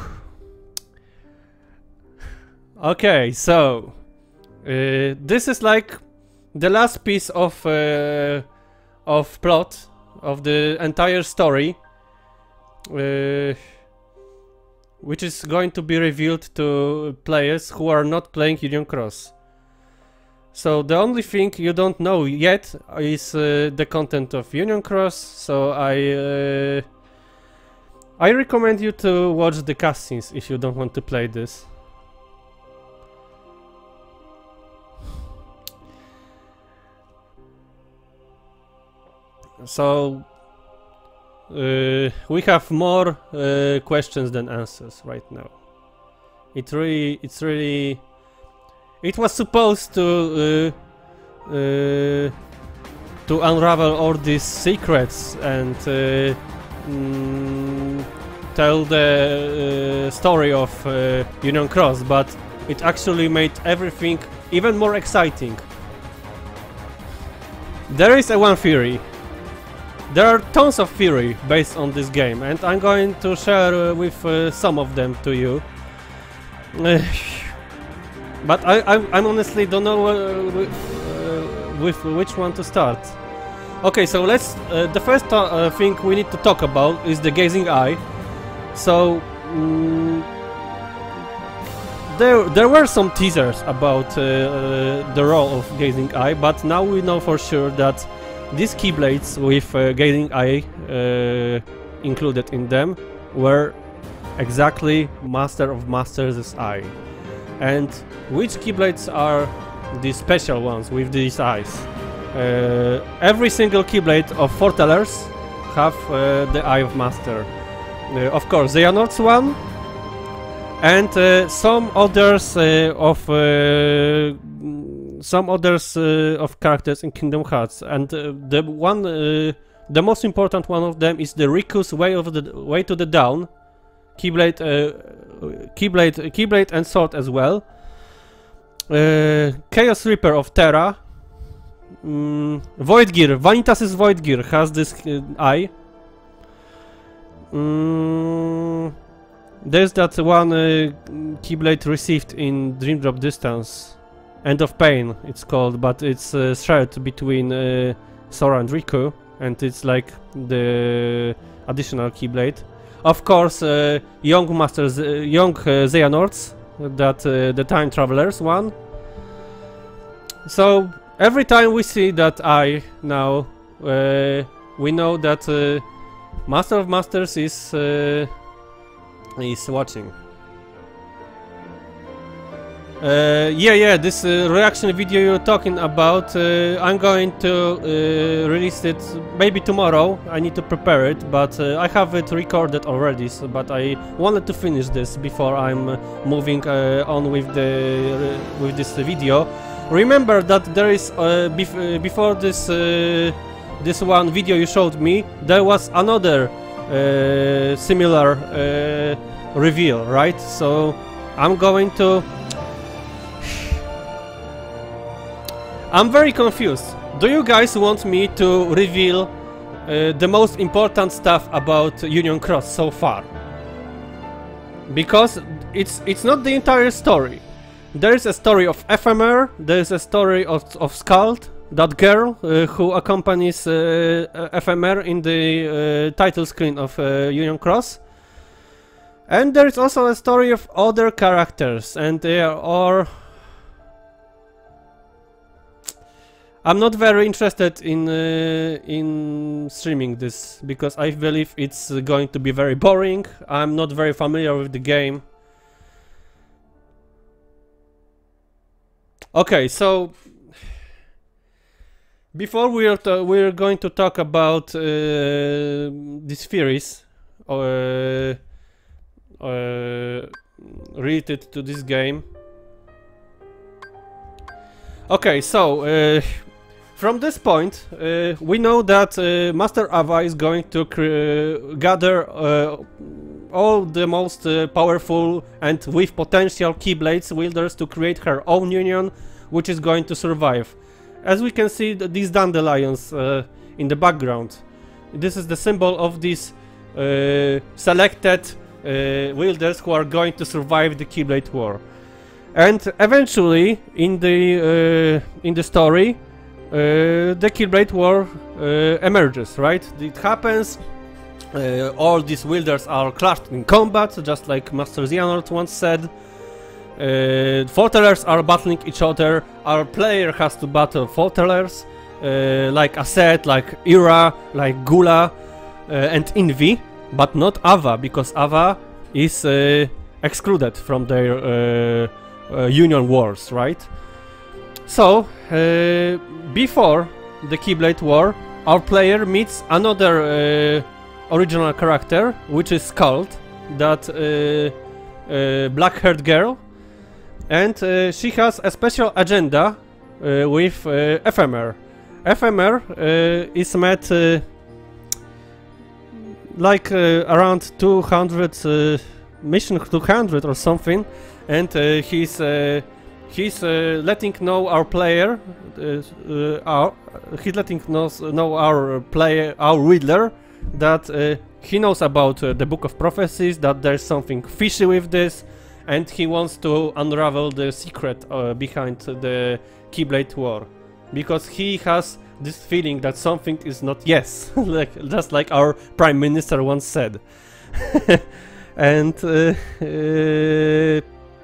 Okay, so uh, this is like the last piece of uh, of plot of the entire story, uh, which is going to be revealed to players who are not playing Union Cross. So the only thing you don't know yet is uh, the content of Union Cross. So I uh, I recommend you to watch the cutscenes if you don't want to play this. So uh, we have more uh, questions than answers right now. It really, it's really, it was supposed to uh, uh, to unravel all these secrets and uh, mm, tell the uh, story of uh, Union Cross, but it actually made everything even more exciting. There is a one theory. There are tons of theory based on this game, and I'm going to share uh, with uh, some of them to you. Uh, but I, I, I honestly don't know uh, with, uh, with which one to start. Okay, so let's. Uh, the first uh, thing we need to talk about is the Gazing Eye. So um, there, there were some teasers about uh, uh, the role of Gazing Eye, but now we know for sure that these Keyblades with uh, Gazing Eye uh, included in them were exactly Master of Masters' eye. And which Keyblades are the special ones with these eyes? Uh, every single Keyblade of Foretellers have uh, the Eye of Master. Uh, of course, Xehanort's one, and uh, some others uh, of uh, some others uh, of characters in Kingdom Hearts, and uh, the one, uh, the most important one of them is the Riku's Way of the Way to the Dawn, Keyblade, uh, Keyblade, Keyblade, and Sword as well. Uh, Chaos Reaper of Terra, um, Voidgear, Vanitas' Voidgear has this uh, eye. Um, there's that one uh, Keyblade received in Dream Drop Distance. End of Pain, it's called, but it's uh, shared between uh, Sora and Riku, and it's like the additional Keyblade. Of course, uh, Young Masters, uh, Young uh, Xehanorts, that uh, the Time Travelers one. So every time we see that eye now, uh, we know that uh, Master of Masters is uh, is watching. Uh, yeah, yeah, this uh, reaction video you're talking about, uh, I'm going to uh, release it maybe tomorrow. I need to prepare it, but uh, I have it recorded already, so, but I wanted to finish this before I'm uh, moving uh, on with the uh, with this video. Remember that there is, uh, bef uh, before this uh, this one video you showed me, there was another uh, similar uh, reveal, right? So I'm going to... I'm very confused. Do you guys want me to reveal uh, the most important stuff about Union Cross so far? Because it's it's not the entire story. There is a story of Ephemer, there is a story of, of Skald, that girl uh, who accompanies uh, Ephemer in the uh, title screen of uh, Union Cross. And there is also a story of other characters, and they are all... I'm not very interested in uh, in streaming this, because I believe it's uh, going to be very boring. I'm not very familiar with the game. Okay, so before we're we're going to talk about uh, these theories uh, uh, related to this game. Okay, so. Uh, From this point, uh, we know that uh, Master Ava is going to gather uh, all the most uh, powerful and with potential Keyblades wielders to create her own union which is going to survive. As we can see, th these dandelions uh, in the background. This is the symbol of these uh, selected uh, wielders who are going to survive the Keyblade War. And eventually, in the uh, in the story, uh, the Keyblade War uh, emerges. Right? It happens. Uh, all these wielders are clashed in combat, just like Master Xehanort once said. Uh, Fortellers are battling each other. Our player has to battle Fortellers, uh, like Aset, like Ira, like Gula, uh, and Invi, but not Ava, because Ava is uh, excluded from their uh, uh, Union Wars, right? So, uh, before the Keyblade War, our player meets another uh, original character, which is Skuld, that uh, uh, black-haired girl, and uh, she has a special agenda uh, with uh, Ephemer. Ephemer uh, is met uh, like uh, around two hundred, uh, mission two hundred or something, and uh, he's uh, he's uh, letting know our player, uh, uh, our he's letting knows know our player, our wieldler, that uh, he knows about uh, the Book of Prophecies, that there's something fishy with this, and he wants to unravel the secret uh, behind the Keyblade War, because he has this feeling that something is not yes, like just like our Prime Minister once said. And uh, uh,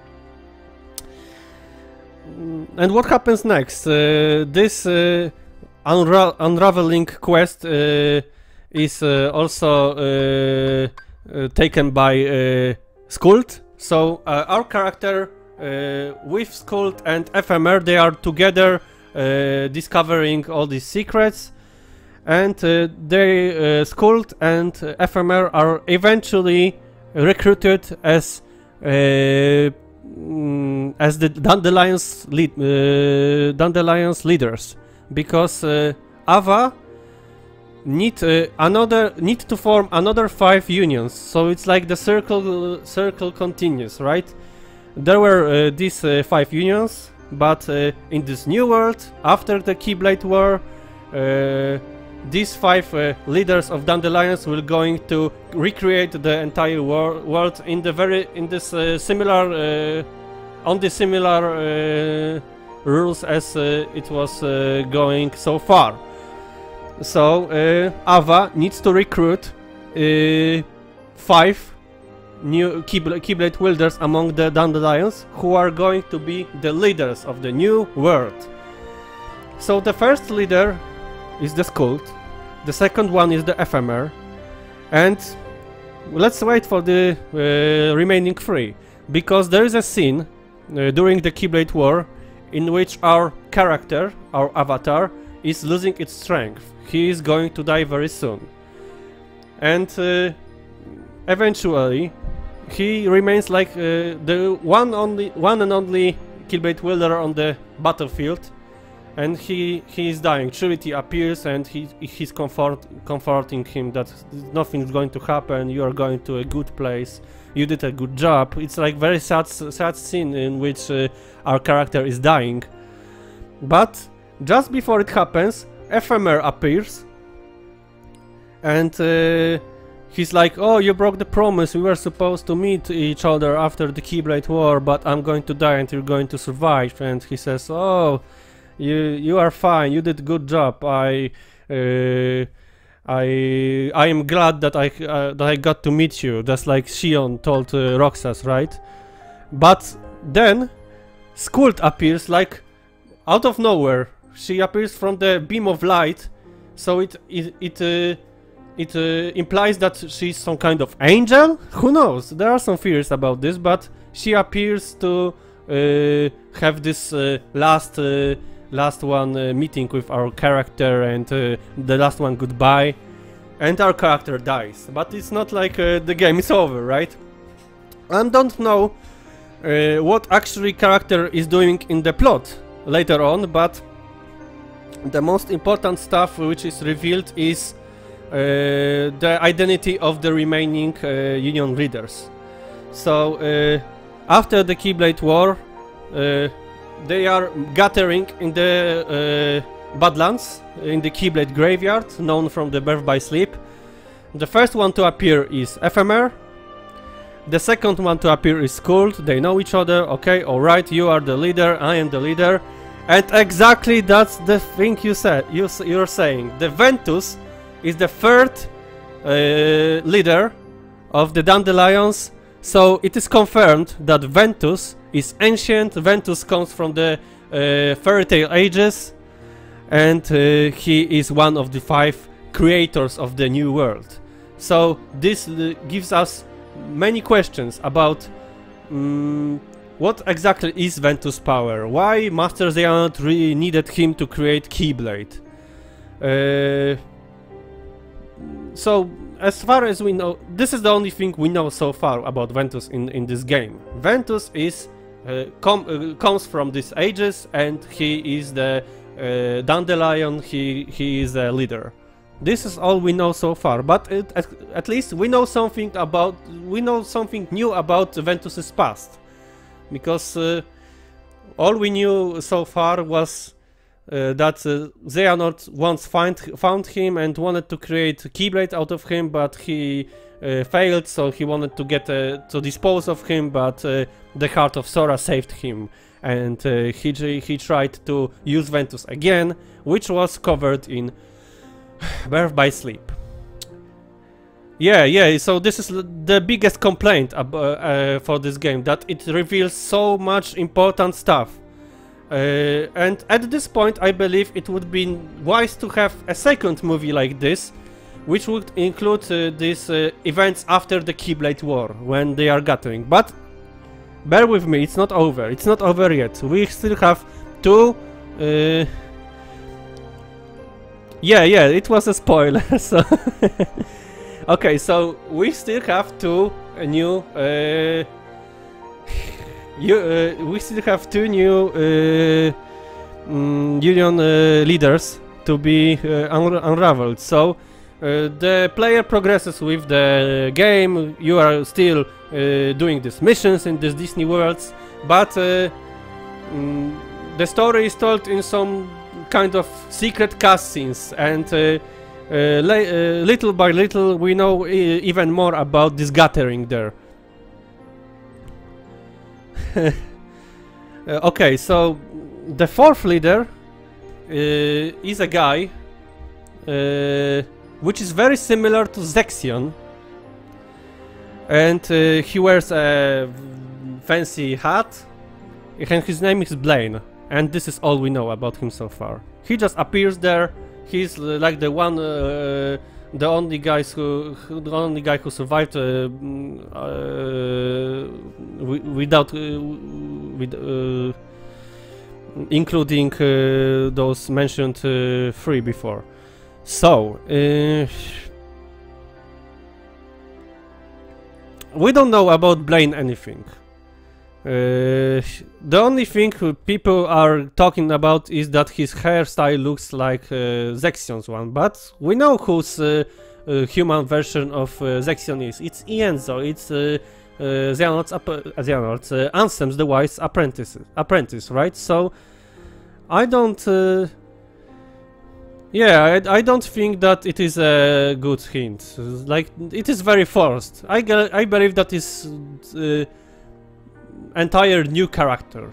and what happens next? Uh, this uh, unra unraveling quest uh, is uh, also uh, uh, taken by uh, Skuld. So uh, our character uh, with Skuld and Ephemer, they are together uh, discovering all these secrets, and uh, they uh, Skuld and uh, Ephemer are eventually recruited as uh, mm, as the Dandelions lead uh, Dandelions leaders, because uh, Ava need uh, another need to form another five unions, so it's like the circle uh, circle continues, right? There were uh, these uh, five unions, but uh, in this new world, after the Keyblade War, uh, these five uh, leaders of Dandelions will going to recreate the entire wor world in the very in this uh, similar uh, on the similar uh, rules as uh, it was uh, going so far. So uh, Ava needs to recruit uh, five new Keyblade, Keyblade wielders among the Dandelions, who are going to be the leaders of the new world. So the first leader is the Skuld, the second one is the Ephemer, and let's wait for the uh, remaining three, because there is a scene uh, during the Keyblade War in which our character, our avatar, is losing its strength. He is going to die very soon, and uh, eventually he remains like uh, the one only, one and only Keyblade wielder on the battlefield, and he he is dying. Trinity appears and he he's comfort comforting him that nothing is going to happen. You are going to a good place. You did a good job. It's like very sad sad scene in which uh, our character is dying, but just before it happens, Ephemer appears, and uh, he's like, "Oh, you broke the promise. We were supposed to meet each other after the Keyblade War, but I'm going to die and you're going to survive." And he says, "Oh, you you are fine. You did a good job. I uh, I I am glad that I uh, that I got to meet you." Just like Xion told uh, Roxas, right? But then Skuld appears like out of nowhere. She appears from the beam of light, so it it it, uh, it uh, implies that she's some kind of angel. Who knows? There are some theories about this, but she appears to uh, have this uh, last uh, last one uh, meeting with our character, and uh, the last one goodbye, and our character dies. But it's not like uh, the game is over, right? I don't know uh, what actually character is doing in the plot later on, but the most important stuff which is revealed is uh, the identity of the remaining uh, Union leaders. So uh, after the Keyblade War, uh, they are gathering in the uh, Badlands, in the Keyblade graveyard, known from the Birth by Sleep. The first one to appear is Ephemer. The second one to appear is Skuld. They know each other. Okay, alright, you are the leader, I am the leader. And exactly that's the thing you said, you, you're saying. The Ventus is the third uh, leader of the Dandelions. So it is confirmed that Ventus is ancient. Ventus comes from the uh, fairy tale ages. And uh, he is one of the five creators of the new world. So this uh, gives us many questions about um, what exactly is Ventus' power, why Master Xehanort really needed him to create Keyblade. Uh, so as far as we know, this is the only thing we know so far about Ventus in, in this game. Ventus is uh, com uh, comes from these ages, and he is the uh, Dandelion, he, he is a leader. This is all we know so far, but it, at, at least we know something about, we know something new about Ventus's past. Because uh, all we knew so far was uh, that uh, Xehanort once find, found him and wanted to create Keyblade out of him, but he uh, failed, so he wanted to get uh, to dispose of him, but uh, the Heart of Sora saved him. And uh, he, he tried to use Ventus again, which was covered in Birth by Sleep. Yeah, yeah, so this is the biggest complaint ab uh, uh, for this game, that it reveals so much important stuff. Uh, and at this point I believe it would be wise to have a second movie like this, which would include uh, these uh, events after the Keyblade War, when they are gathering. But bear with me, it's not over, it's not over yet. We still have two... Uh, Yeah, yeah, it was a spoiler, so... Okay, so we still have two uh, new... Uh, you, uh, we still have two new uh, um, Union uh, leaders to be uh, un unraveled, so... Uh, the player progresses with the game, you are still uh, doing these missions in these Disney worlds, but uh, um, the story is told in some kind of secret cutscenes, and uh, uh, uh, little by little we know e even more about this gathering there. uh, okay, so the fourth leader uh, is a guy uh, which is very similar to Zexion, and uh, he wears a fancy hat, and his name is Blaine. And this is all we know about him so far. He just appears there. He's uh, like the one, uh, the only guys who, who, the only guy who survived uh, uh, without, uh, with, uh, including uh, those mentioned uh, three before. So uh, we don't know about Blaine anything. Uh, the only thing people are talking about is that his hairstyle looks like uh, Zexion's one, but we know whose uh, uh, human version of uh, Zexion is. It's Ienzo, it's uh, uh, Xehanort's, uh, Xehanort's uh, Ansem's the Wise apprentice, apprentice, right? So I don't... Uh, yeah, I, I don't think that it is a good hint. Like, it is very forced. I, I believe that is... Uh, entire new character.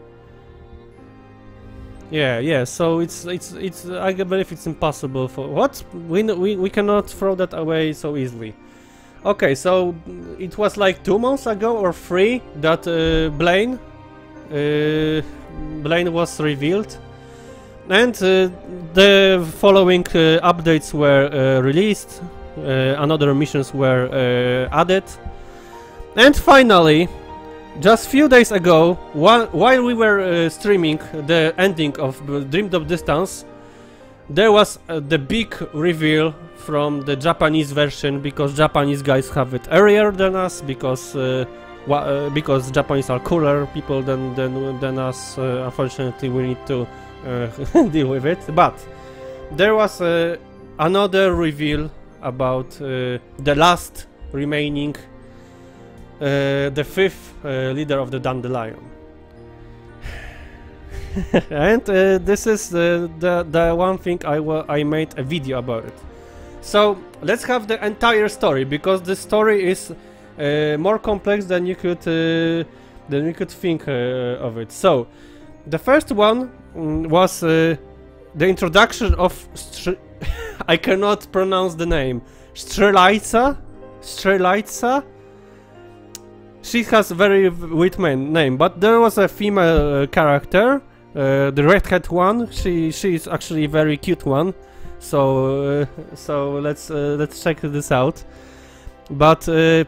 Yeah, yeah. So it's it's it's. I believe it's impossible for what we we we cannot throw that away so easily. Okay, so it was like two months ago or three that uh, Blaine uh, Blaine was revealed, and uh, the following uh, updates were uh, released. Uh, another missions were uh, added, and finally. Just few days ago, while, while we were uh, streaming the ending of Dream Drop Distance, there was uh, the big reveal from the Japanese version, because Japanese guys have it earlier than us, because uh, uh, because Japanese are cooler people than than, than us. Uh, unfortunately, we need to uh, deal with it. But there was uh, another reveal about uh, the last remaining. Uh, the fifth uh, leader of the Dandelion. and uh, this is uh, the the one thing I wa I made a video about it. So let's have the entire story, because the story is uh, more complex than you could uh, than you could think uh, of it. So the first one um, was uh, the introduction of Str I cannot pronounce the name. Strelica? Strelica? She has a very weird name, but there was a female uh, character, uh, the redhead one. She she is actually a very cute one. So uh, so let's uh, let's check this out. But uh,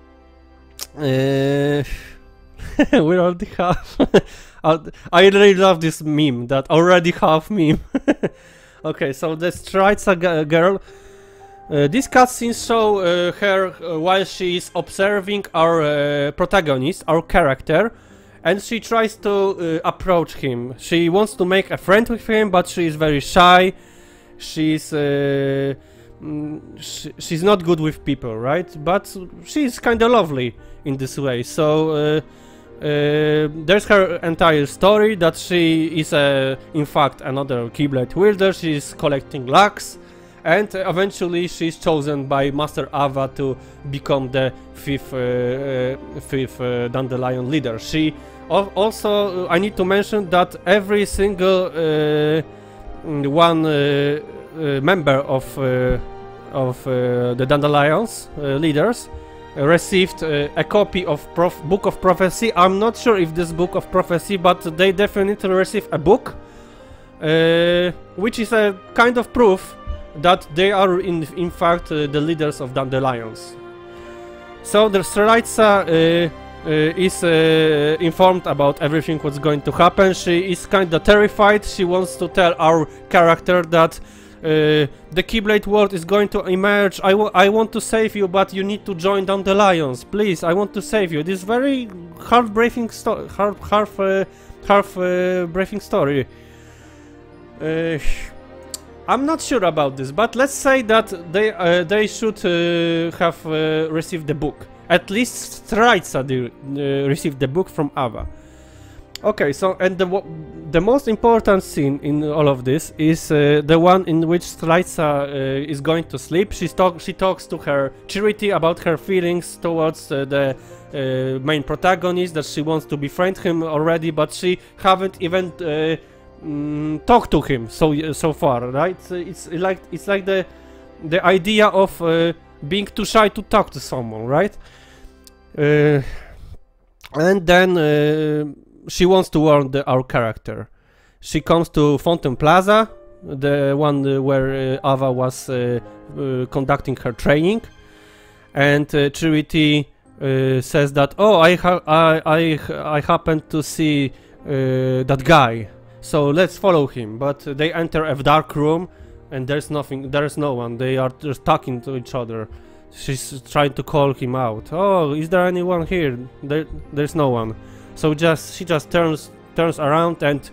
uh, we already have. I really love this meme. That already have meme. Okay, so the Strelica girl. Uh, these cutscenes show uh, her uh, while she is observing our uh, protagonist, our character, and she tries to uh, approach him. She wants to make a friend with him, but she is very shy. She's uh, mm, sh she's not good with people, right? But she's kind of lovely in this way. So uh, uh, there's her entire story that she is, uh, in fact, another Keyblade wielder. She's collecting locks. And uh, eventually she's chosen by Master Ava to become the fifth, uh, uh, fifth uh, Dandelion leader. She al also, uh, I need to mention that every single uh, one uh, uh, member of uh, of uh, the Dandelions uh, leaders uh, received uh, a copy of Prof Book of Prophecy. I'm not sure if this Book of Prophecy, but they definitely received a book, uh, which is a kind of proof that they are in in fact uh, the leaders of Dandelions. So the Strelica uh, uh, is uh, informed about everything what's going to happen. She is kind of terrified. She wants to tell our character that uh, the Keyblade world is going to emerge. I, I want to save you, but you need to join Dandelions. Please, I want to save you. This very heartbreaking story, heart, heart, uh, heart uh, breaking story. Uh, I'm not sure about this, but let's say that they uh, they should uh, have uh, received the book. At least Strelica uh, received the book from Ava. Okay, so and the the most important scene in all of this is uh, the one in which Strelica uh, is going to sleep. She talk she talks to her Charity about her feelings towards uh, the uh, main protagonist, that she wants to befriend him already, but she haven't even Uh, Mm, talk to him so uh, so far, right? It's like it's like the the idea of uh, being too shy to talk to someone, right? Uh, and then uh, she wants to warn the, our character. She comes to Fountain Plaza, the one uh, where uh, Ava was uh, uh, conducting her training, and uh, Charity uh, says that, oh, I ha I I I happened to see uh, that guy. So let's follow him, but uh, they enter a dark room and there's nothing, there's no one. They are just talking to each other. She's trying to call him out. Oh, is there anyone here? There, there's no one. So just she just turns turns around and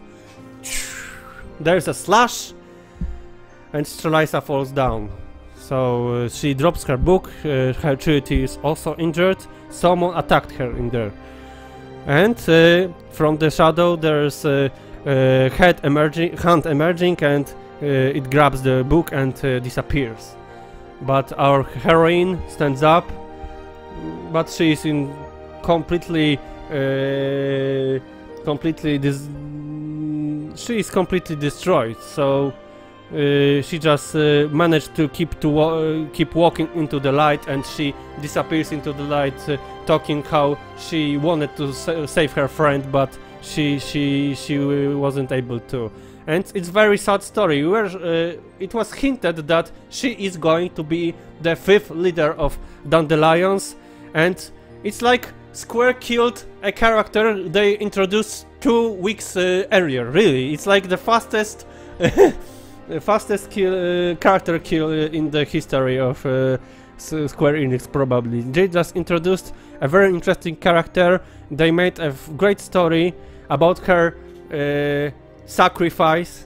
there's a slash and Strelica falls down. So uh, she drops her book. Uh, her Charity is also injured. Someone attacked her in there. And uh, from the shadow there's uh, Uh, head emerging, hand emerging, and uh, it grabs the book and uh, disappears. But our heroine stands up, but she is in completely, uh, completely dis she is completely destroyed. So uh, she just uh, managed to keep to wa keep walking into the light, and she disappears into the light, uh, talking how she wanted to sa save her friend, but she she she wasn't able to. And it's very sad story where uh, it was hinted that she is going to be the fifth leader of Dandelions, and it's like Square killed a character they introduced two weeks uh, earlier. Really, it's like the fastest the fastest kill, uh, character kill in the history of uh, Square Enix, probably. They just introduced a very interesting character. They made a great story about her uh, sacrifice,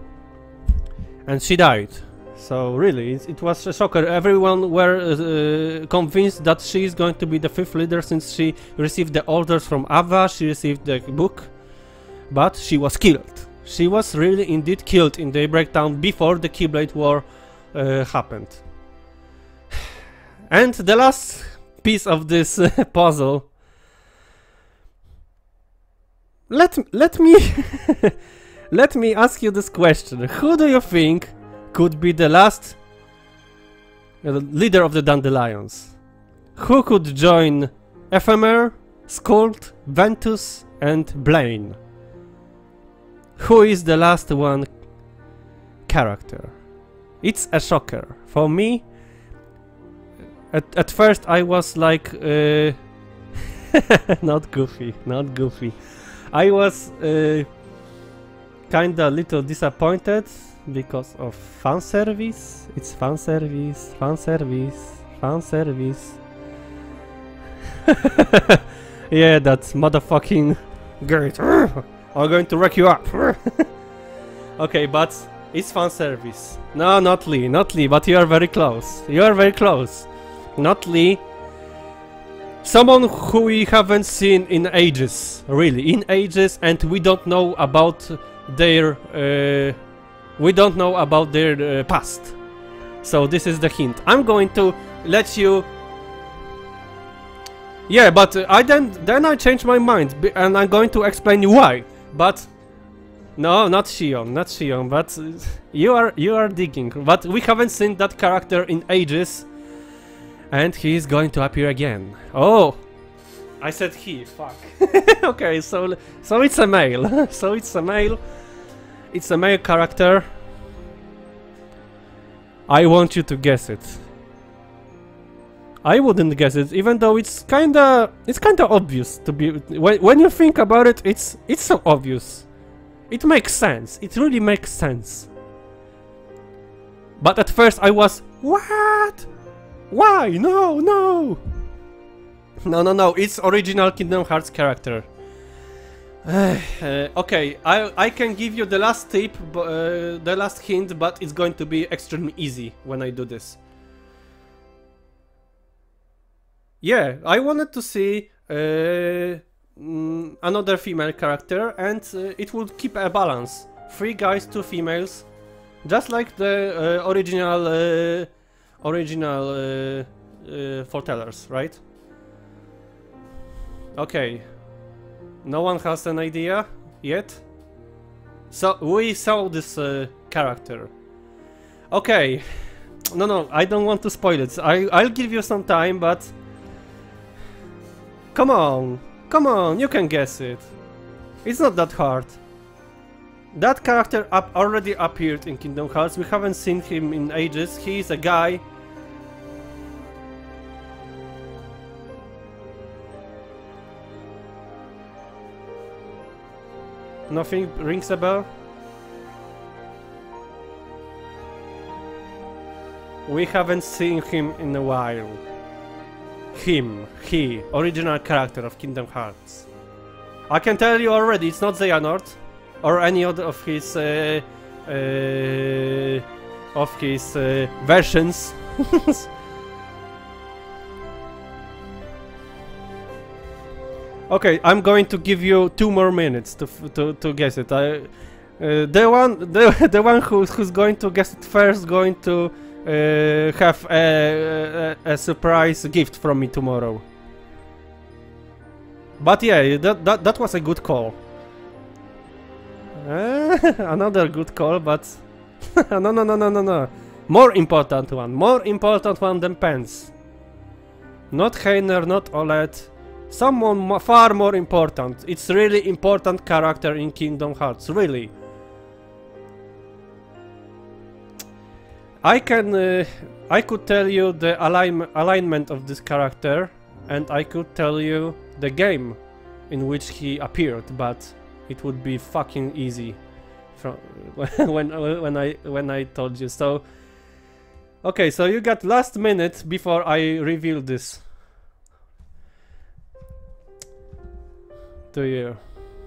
and she died. So really, it, it was a shocker. Everyone were uh, convinced that she is going to be the fifth leader, since she received the orders from Ava, she received the book, but she was killed. She was really indeed killed in the breakdown before the Keyblade War uh, happened. And the last piece of this uh, puzzle. Let let me let me ask you this question: who do you think could be the last uh, leader of the Dandelions? Who could join Ephemer, Skuld, Ventus, and Blaine? Who is the last one character? It's a shocker for me. At at first I was like, uh, not Goofy, not Goofy. I was uh, kinda little disappointed because of fan service. It's fan service, fan service, fan service. Yeah, that's motherfucking great. I'm going to wreck you up. Okay, but it's fan service. No, not Lee, not Lee, but you are very close. You are very close. Not Lee. Someone who we haven't seen in ages, really, in ages, and we don't know about their, uh, we don't know about their uh, past. So this is the hint. I'm going to let you. Yeah, but uh, I then then I changed my mind, and I'm going to explain you why. But no, not Shion, not Shion. But uh, you are you are digging. But we haven't seen that character in ages. And he is going to appear again. Oh! I said he, fuck. Okay, so so it's a male. So it's a male. It's a male character. I want you to guess it. I wouldn't guess it, even though it's kinda it's kinda obvious to be when when you think about it, it's it's so obvious. It makes sense. It really makes sense. But at first I was, what? Why? No, no! No, no, no, it's original Kingdom Hearts character. uh, okay, I, I can give you the last tip, uh, the last hint, but it's going to be extremely easy when I do this. Yeah, I wanted to see uh, mm, another female character, and uh, it would keep a balance. Three guys, two females, just like the uh, original... Uh, original uh, uh, foretellers, right? Okay. No one has an idea yet? So, we saw this uh, character. Okay. No, no, I don't want to spoil it. I, I'll give you some time, but... Come on! Come on, you can guess it. It's not that hard. That character up already appeared in Kingdom Hearts. We haven't seen him in ages. He is a guy. Nothing rings a bell? We haven't seen him in a while. Him, he, original character of Kingdom Hearts. I can tell you already, it's not Xehanort or any other of his uh, uh, of his uh, versions. Okay, I'm going to give you two more minutes to f to to guess it. I, uh, the one the the one who's who's going to guess it first going to uh, have a, a a surprise gift from me tomorrow. But yeah, that that that was a good call. Uh, another good call, but no no no no no no. More important one, more important one than Pence. Not Heiner, not Olette. Someone mo far more important. It's really important character in Kingdom Hearts, really. I can, uh, I could tell you the align alignment of this character, and I could tell you the game in which he appeared, but it would be fucking easy from when when I when I told you. So, okay, so you got last minute before I reveal this to you.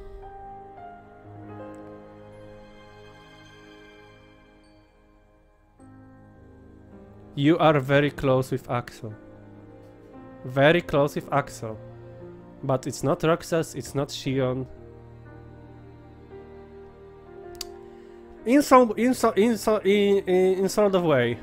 You are very close with Axel. Very close with Axel. But it's not Roxas, it's not Shion. in some in so in so in, in, in sort of way.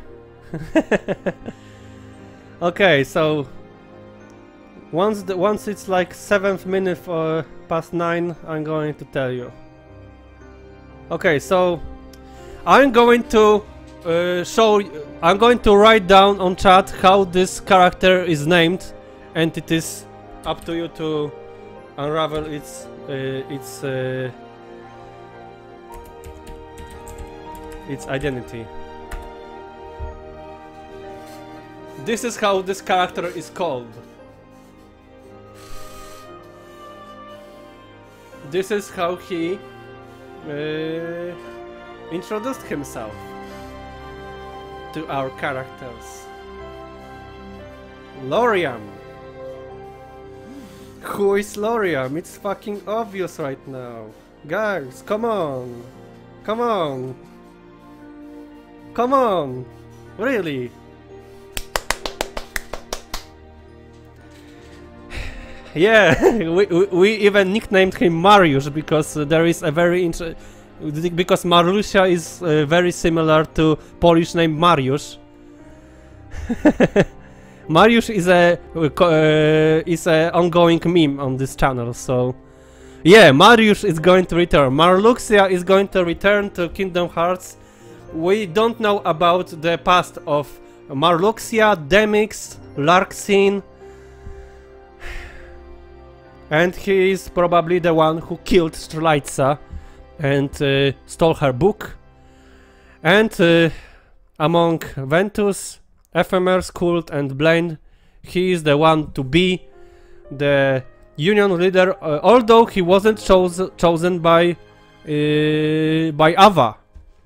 Okay, so once the once it's like seventh minute for past nine, I'm going to tell you. Okay, so I'm going to uh, show. I'm going to write down on chat how this character is named, and it is up to you to unravel its uh, its uh, its identity. This is how this character is called. This is how he uh, introduced himself to our characters. Lauriam. Who is Lauriam? It's fucking obvious right now. Guys, come on. Come on. Come on. Really? Yeah, we, we, we even nicknamed him Mariusz because uh, there is a very inter because Marlusia is uh, very similar to Polish name Mariusz. Mariusz is a uh, is a ongoing meme on this channel, so yeah, Mariusz is going to return. Marluxia is going to return to Kingdom Hearts. We don't know about the past of Marluxia, Demyx, Larxene. And he is probably the one who killed Strelitzia and uh, stole her book. And uh, among Ventus, Ephemer's cult and Blaine, he is the one to be the Union leader, uh, although he wasn't chose chosen by uh, by Ava.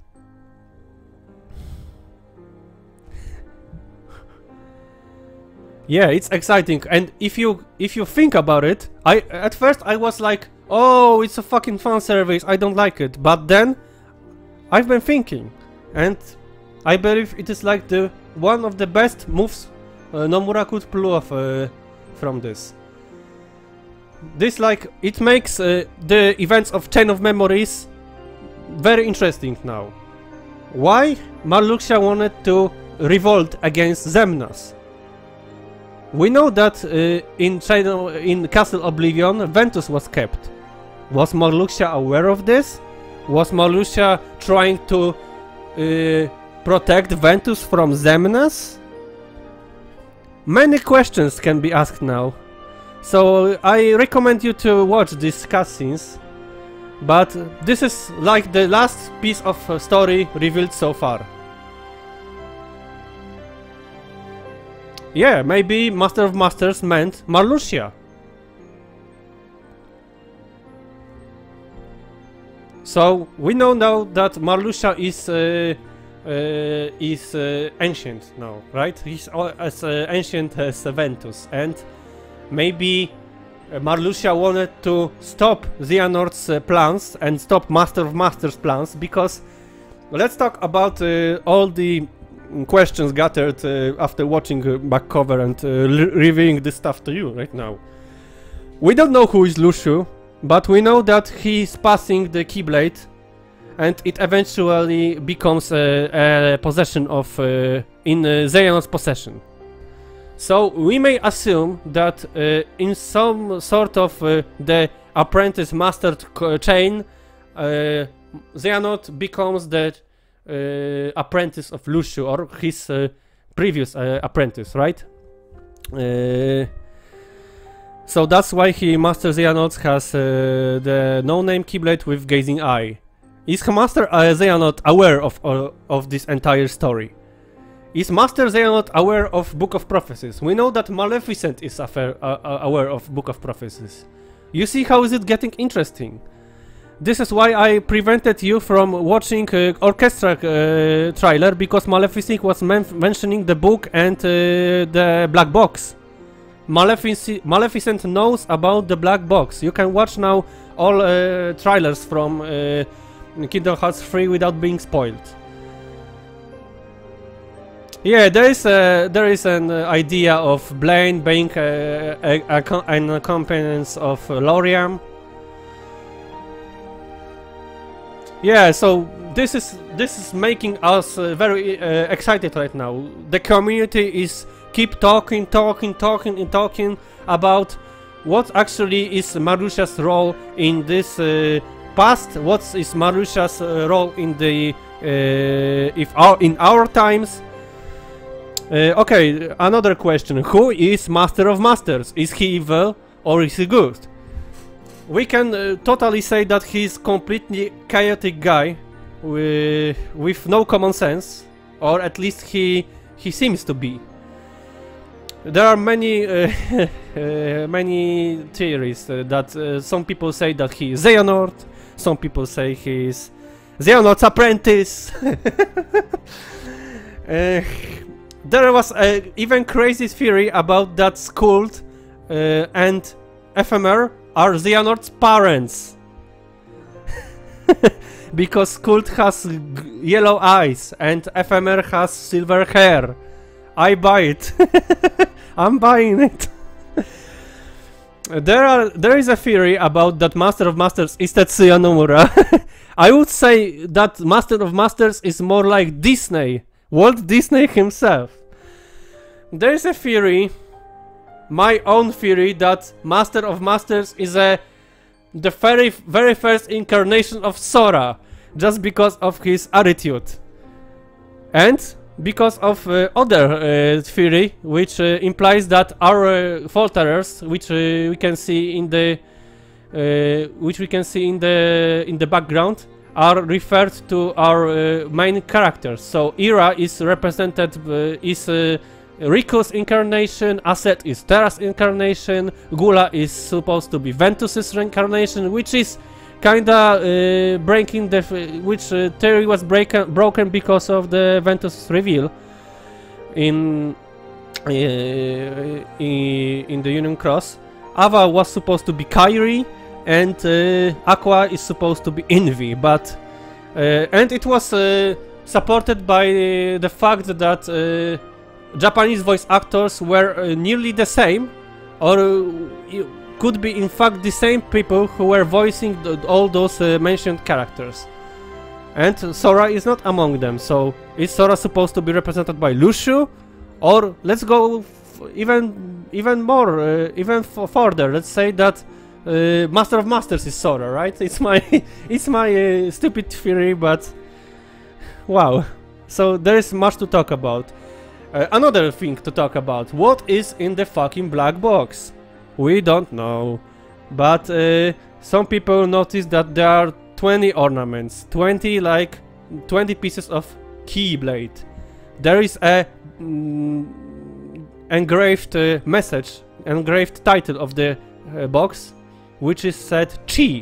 Yeah, it's exciting, and if you if you think about it, I at first I was like, oh, it's a fucking fan service, I don't like it. But then I've been thinking, and I believe it is like the one of the best moves uh, Nomura could pull off uh, from this. This like it makes uh, the events of Chain of Memories very interesting now. Why Marluxia wanted to revolt against Xemnas? We know that uh, in China, in Castle Oblivion, Ventus was kept. Was Marluxia aware of this? Was Marluxia trying to uh, protect Ventus from Xemnas? Many questions can be asked now. So I recommend you to watch these cutscenes. But this is like the last piece of uh, story revealed so far. Yeah, maybe Master of Masters meant Marluxia. So we know now that Marluxia is uh, uh, is uh, ancient now, right? He's uh, as uh, ancient as Ventus, and maybe uh, Marluxia wanted to stop Xehanort's uh, plans and stop Master of Masters' plans, because let's talk about uh, all the questions gathered uh, after watching uh, back cover and uh, reviewing this stuff to you right now. We don't know who is Luxu, but we know that he is passing the Keyblade, and it eventually becomes a, a possession of uh, in uh, Xehanort's possession. So we may assume that uh, in some sort of uh, the apprentice master chain, uh, Xehanort becomes the Uh, apprentice of Luxu, or his uh, previous uh, apprentice, right? Uh, so that's why he, Master Xehanort, has uh, the no-name Keyblade with Gazing Eye. Is Master uh, Xehanort aware of uh, of this entire story? Is Master Xehanort aware of Book of Prophecies? We know that Maleficent is affair, uh, uh, aware of Book of Prophecies. You see how is it getting interesting? This is why I prevented you from watching uh, Orchestra uh, trailer, because Maleficent was men mentioning the book and uh, the black box. Malefic Maleficent knows about the black box. You can watch now all uh, trailers from uh, Kingdom Hearts three without being spoiled. Yeah, there is a, there is an uh, idea of Blaine being uh, a, a, a, an accompaniment of uh, Lauriam. Yeah, so this is this is making us uh, very uh, excited right now. The community is keep talking, talking, talking, and talking about what actually is Marusha's role in this uh, past. What is Marusha's uh, role in the uh, if our in our times? Uh, okay, another question: who is Master of Masters? Is he evil or is he good? We can uh, totally say that he's completely chaotic guy with, with no common sense, or at least he he seems to be. There are many uh, uh, many theories uh, that uh, some people say that he is Xehanort, some people say he is Xehanort's apprentice. uh, there was a even crazy theory about that Skuld uh, and Ephemer are Xehanort's parents. Because Skuld has g yellow eyes and Ephemer has silver hair. I buy it. I'm buying it. There are there is a theory about that Master of Masters is Tetsuya Nomura. I would say that Master of Masters is more like Disney, Walt Disney himself. There is a theory, my own theory, that Master of Masters is a the very very first incarnation of Sora, just because of his attitude, and because of uh, other uh, theory, which uh, implies that our uh, falterers, which uh, we can see in the uh, which we can see in the in the background, are referred to our uh, main characters. So Ira is represented uh, is uh, Riku's incarnation, Aset is Terra's incarnation, Gula is supposed to be Ventus's reincarnation, which is kinda uh, breaking the f which uh, theory was breaken broken because of the Ventus reveal in uh, in, in the Union Cross. Ava was supposed to be Kairi, and uh, Aqua is supposed to be Envy, but uh, and it was uh, supported by uh, the fact that uh, Japanese voice actors were uh, nearly the same, or uh, could be in fact the same people who were voicing th all those uh, mentioned characters. And Sora is not among them, so is Sora supposed to be represented by Lucio? Or let's go f even even more, uh, even f further, let's say that uh, Master of Masters is Sora, right? It's my, it's my uh, stupid theory, but wow. So there is much to talk about. Uh, another thing to talk about, what is in the fucking black box? We don't know, but uh, some people noticed that there are twenty ornaments, twenty like twenty pieces of Keyblade. There is a mm, engraved uh, message, engraved title of the uh, box, which is said Chi.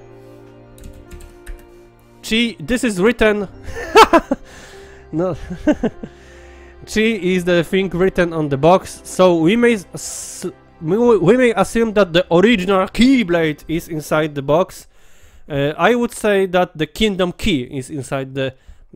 Chi, this is written... no. Chi is the thing written on the box, so we may s we may assume that the original Keyblade is inside the box. Uh, I would say that the Kingdom Key is inside the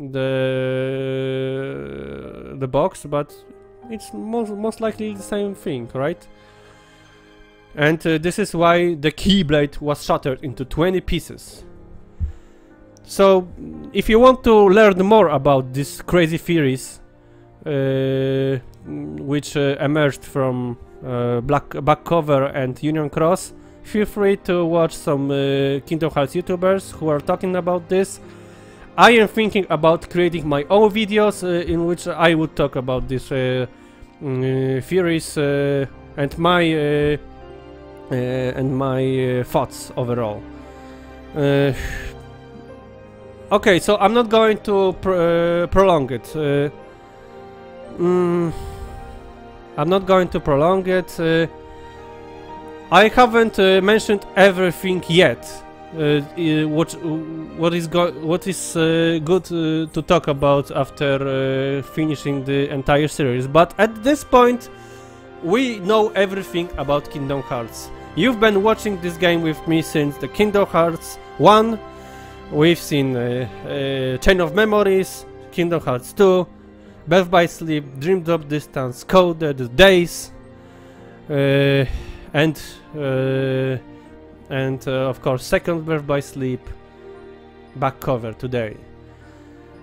the the box, but it's most most likely the same thing, right? And uh, this is why the Keyblade was shattered into twenty pieces. So, if you want to learn more about these crazy theories, uh, which uh, emerged from uh, Black back cover and Union Cross, feel free to watch some uh, Kingdom Hearts YouTubers who are talking about this. I am thinking about creating my own videos uh, in which I would talk about these uh, uh, theories uh, and my uh, uh, and my uh, thoughts overall. Uh, okay, so I'm not going to pr uh, prolong it. Uh, mm, I'm not going to prolong it. Uh, I haven't uh, mentioned everything yet. Uh, uh, what what is go what is uh, good uh, to talk about after uh, finishing the entire series, but at this point we know everything about Kingdom Hearts. You've been watching this game with me since the Kingdom Hearts one. We've seen uh, uh, Chain of Memories, Kingdom Hearts two, Birth by Sleep, Dream Drop Distance, Coded, Days, uh, and uh, and uh, of course second Birth by Sleep back cover today.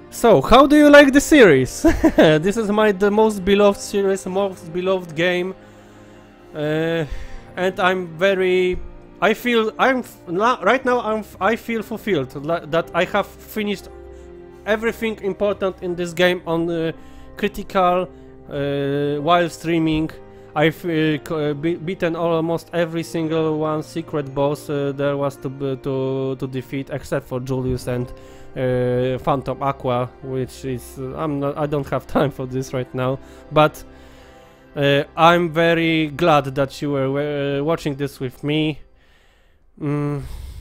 So, how do you like the series? This is my the most beloved series, most beloved game, uh, and I'm very. I feel I'm now, right now. I'm I feel fulfilled that I have finished everything important in this game on uh, critical uh, while streaming. I've uh, be beaten almost every single one secret boss uh, there was to to to defeat, except for Julius and uh, Phantom Aqua, which is uh, I'm not. I don't have time for this right now. But uh, I'm very glad that you were uh, watching this with me. Mm.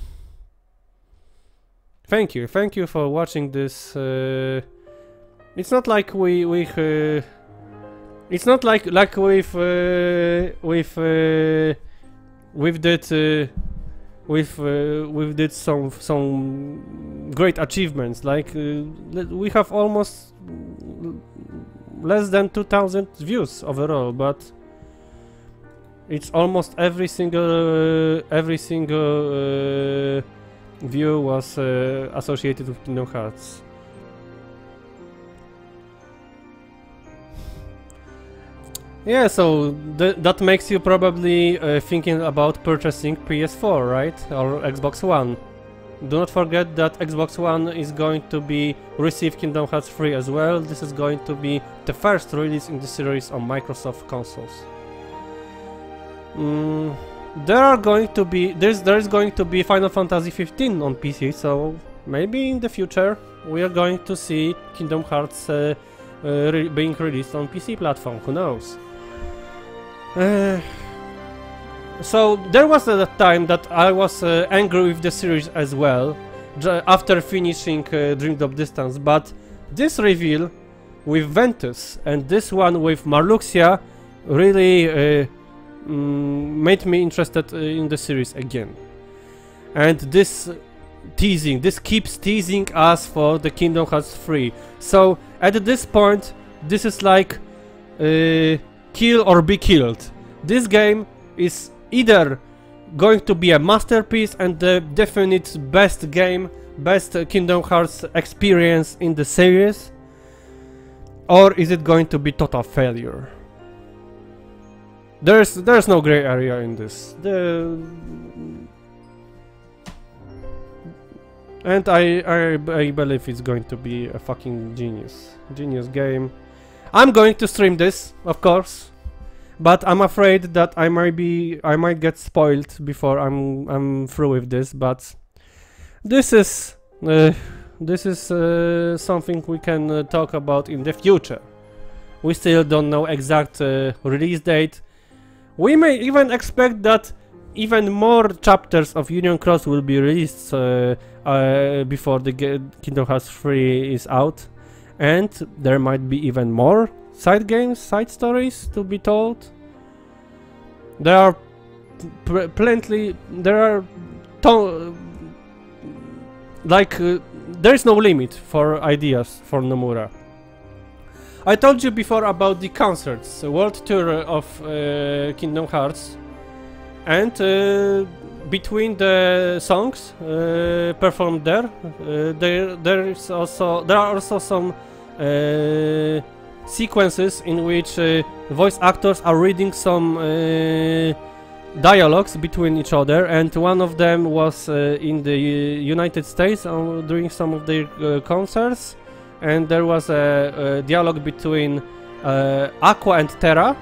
Thank you, thank you for watching this. Uh, it's not like we we. Uh, It's not like like with uh, with uh, with that uh, with uh, with did some some great achievements. Like uh, we have almost less than two thousand views overall, but it's almost every single uh, every single uh, view was uh, associated with Kingdom Hearts. Yeah, so th that makes you probably uh, thinking about purchasing P S four, right? Or Xbox One. Do not forget that Xbox One is going to be receive Kingdom Hearts three as well. This is going to be the first release in the series on Microsoft consoles. Mm, there are going to be there's there is going to be Final Fantasy fifteen on P C, so maybe in the future we are going to see Kingdom Hearts uh, uh, re being released on P C platform. Who knows? Uh, so there was a time that I was uh, angry with the series as well after finishing uh, Dream Drop Distance, but this reveal with Ventus and this one with Marluxia really uh, mm, made me interested uh, in the series again. And this teasing, this keeps teasing us for the Kingdom Hearts three. So at this point, this is like uh, kill or be killed. This game is either going to be a masterpiece and the definite best game, best uh, Kingdom Hearts experience in the series, or is it going to be total failure? There's there's no gray area in this. The and I, I I believe it's going to be a fucking genius, genius game. I'm going to stream this, of course, but I'm afraid that I might be I might get spoiled before I'm I'm through with this. But this is uh, this is uh, something we can uh, talk about in the future. We still don't know exact uh, release date. We may even expect that even more chapters of Union Cross will be released uh, uh, before the G Kingdom Hearts three is out. And there might be even more side games, side stories to be told. There are pl plenty, there are to like, uh, there is no limit for ideas for Nomura. I told you before about the concerts, the world tour of uh, Kingdom Hearts, and uh, between the songs uh, performed there, uh, there there is also there are also some uh, sequences in which uh, voice actors are reading some uh, dialogues between each other, and one of them was uh, in the United States uh, during some of their uh, concerts, and there was a, a dialogue between uh, Aqua and Terra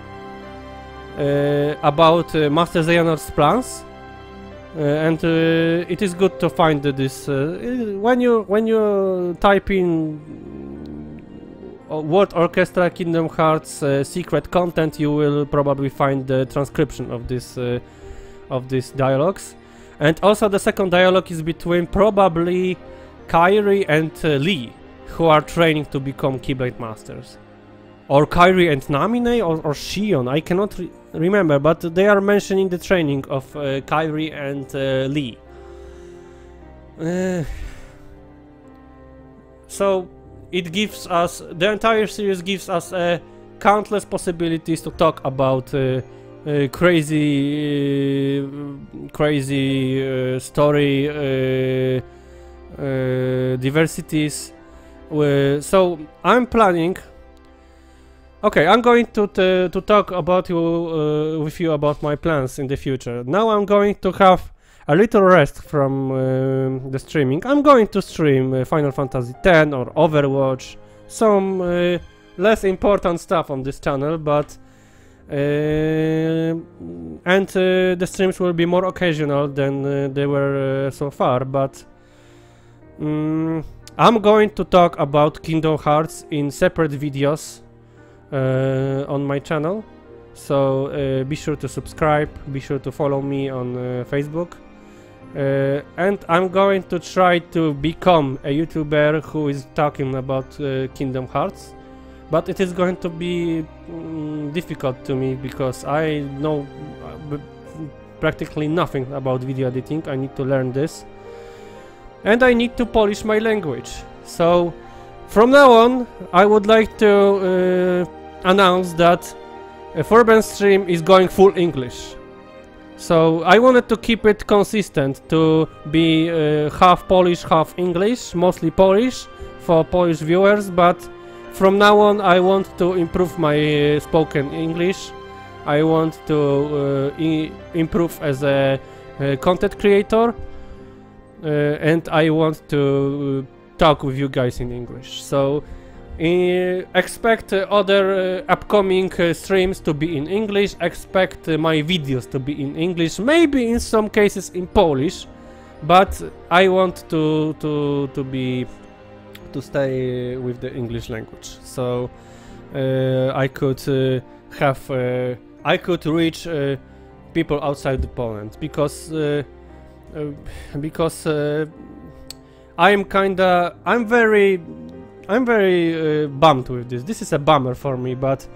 uh, about uh, Master Xehanort's plans. Uh, and uh, it is good to find this uh, when you when you type in uh, World Orchestra Kingdom Hearts uh, secret content, you will probably find the transcription of this uh, of these dialogues. And also the second dialogue is between probably Kairi and uh, Lee, who are training to become Keyblade Masters, or Kairi and Namine, or, or Shion. I cannot re remember, but they are mentioning the training of uh, Kairi and uh, Lee. Uh, so it gives us, the entire series gives us uh, countless possibilities to talk about uh, uh, crazy, uh, crazy uh, story uh, uh, diversities. Uh, so I'm planning. Okay, I'm going to to, to talk about you uh, with you about my plans in the future. Now I'm going to have a little rest from uh, the streaming. I'm going to stream uh, Final Fantasy X or Overwatch, some uh, less important stuff on this channel, but uh, and uh, the streams will be more occasional than uh, they were uh, so far. But um, I'm going to talk about Kingdom Hearts in separate videos uh, on my channel. So uh, be sure to subscribe, be sure to follow me on uh, Facebook. Uh, and I'm going to try to become a YouTuber who is talking about uh, Kingdom Hearts, but it is going to be mm, difficult to me because I know uh, practically nothing about video editing. I need to learn this, and I need to polish my language. So from now on, I would like to uh, announce that a Forbidden stream is going full English. So I wanted to keep it consistent, to be uh, half Polish, half English, mostly Polish for Polish viewers, but from now on I want to improve my uh, spoken English. I want to uh, improve as a uh, content creator, uh, and I want to talk with you guys in English. So Uh, expect uh, other uh, upcoming uh, streams to be in English, expect uh, my videos to be in English, maybe in some cases in Polish, but I want to to to be to stay with the English language, so uh, I could uh, have uh, I could reach uh, people outside the Poland, because uh, uh, because uh, I'm kinda I'm very I'm very uh, bummed with this. This is a bummer for me, but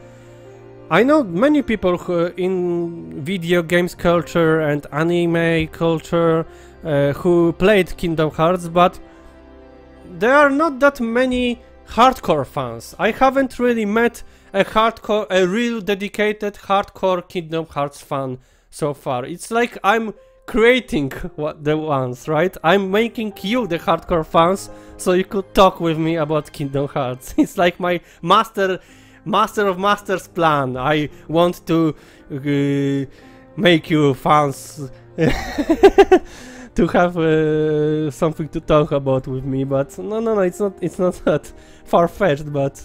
I know many people who in video games culture and anime culture uh, who played Kingdom Hearts, but there are not that many hardcore fans. I haven't really met a hardcore, a real dedicated hardcore Kingdom Hearts fan so far. It's like I'm creating what the ones, right? I'm making you the hardcore fans so you could talk with me about Kingdom Hearts. It's like my master master of masters plan. I want to uh, make you fans to have uh, something to talk about with me, but no no no it's not it's not that far-fetched, but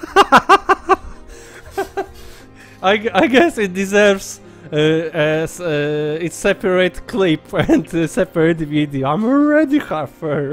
I, I guess it deserves Uh, as uh, its separate clip and uh, separate video. I'm already half-er.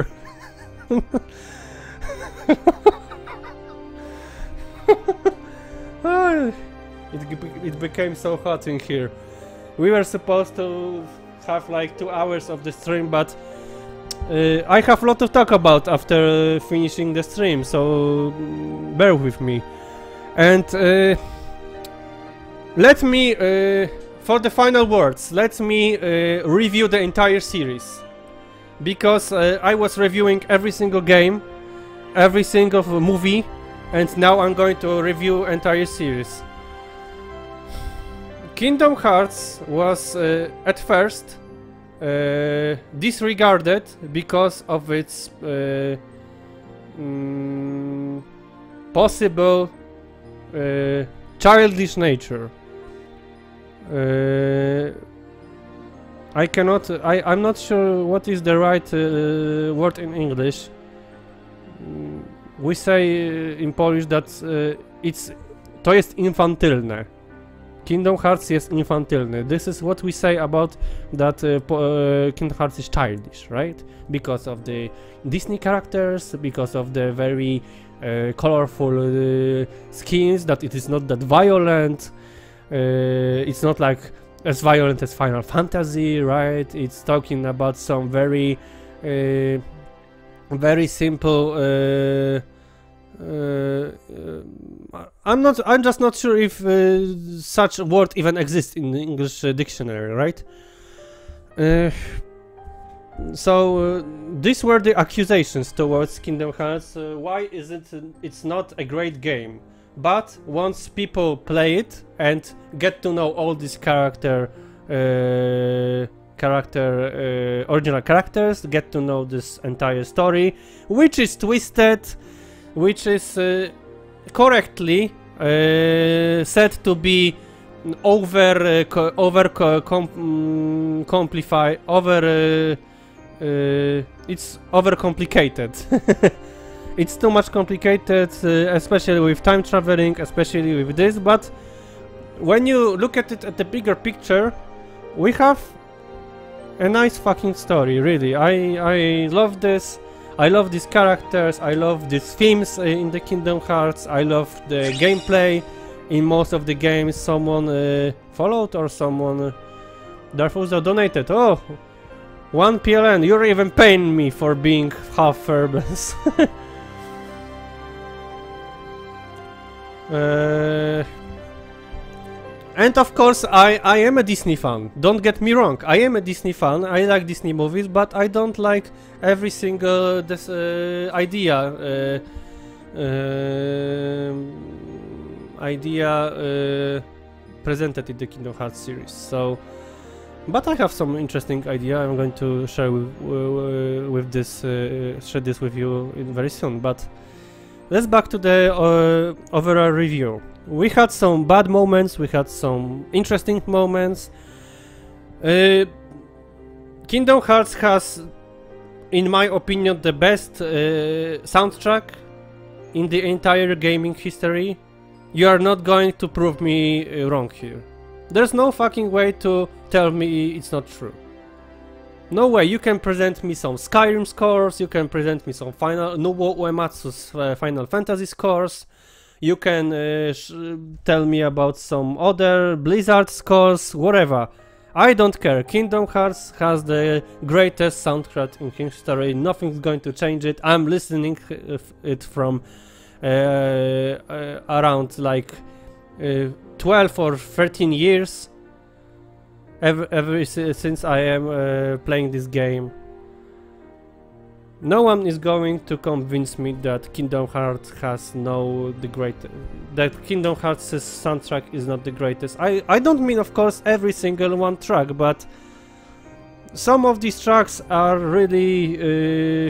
oh, it, it became so hot in here. We were supposed to have like two hours of the stream, but uh, I have a lot to talk about after uh, finishing the stream, so bear with me. And uh, let me uh, for the final words, let me uh, review the entire series, because uh, I was reviewing every single game, every single movie, and now I'm going to review entire series. Kingdom Hearts was uh, at first uh, disregarded because of its uh, mm, possible uh, childish nature. Uh, I cannot. I I'm not sure what is the right uh, word in English. Mm, we say uh, in Polish that uh, it's to jest infantylne. Kingdom Hearts jest infantylny. This is what we say about that uh, uh, Kingdom Hearts is childish, right? Because of the Disney characters, because of the very uh, colorful uh, skins, that it is not that violent. Uh, it's not like as violent as Final Fantasy, right? It's talking about some very, uh, very simple. Uh, uh, uh, I'm not. I'm just not sure if uh, such a word even exists in the English uh, dictionary, right? Uh, so uh, these were the accusations towards Kingdom Hearts. Uh, why is it? Uh, it's not a great game. But once people play it and get to know all these character, uh, character, uh, original characters, get to know this entire story, which is twisted, which is uh, correctly uh, said to be over uh, co over co com mm, complify over uh, uh, it's over complicated. It's too much complicated, uh, especially with time traveling, especially with this, but when you look at it at the bigger picture, we have a nice fucking story, really. I I love this. I love these characters. I love these themes uh, in the Kingdom Hearts. I love the gameplay in most of the games. Someone uh, followed or someone uh, Darfuzo donated. Oh, one P L N. You're even paying me for being half Ferbus. uh, And of course, I, I am a Disney fan. Don't get me wrong. I am a Disney fan. I like Disney movies, but I don't like every single this uh, idea uh, uh, idea uh, presented in the Kingdom Hearts series. So, but I have some interesting idea. I'm going to share with, uh, with this uh, share this with you very soon. But let's back to the uh, overall review. We had some bad moments, we had some interesting moments. Uh, Kingdom Hearts has, in my opinion, the best uh, soundtrack in the entire gaming history. You are not going to prove me uh, wrong here. There's no fucking way to tell me it's not true. No way. You can present me some Skyrim scores, you can present me some Final Nobuo Uematsu's uh, Final Fantasy scores. You can uh, sh tell me about some other Blizzard scores, whatever. I don't care. Kingdom Hearts has the greatest soundtrack in history. Nothing's going to change it. I'm listening it from uh, uh, around like uh, twelve or thirteen years. Ever, ever since I am uh, playing this game. No one is going to convince me that Kingdom Hearts has no the great that Kingdom Hearts' soundtrack is not the greatest. I I don't mean, of course, every single one track, but some of these tracks are really. Uh,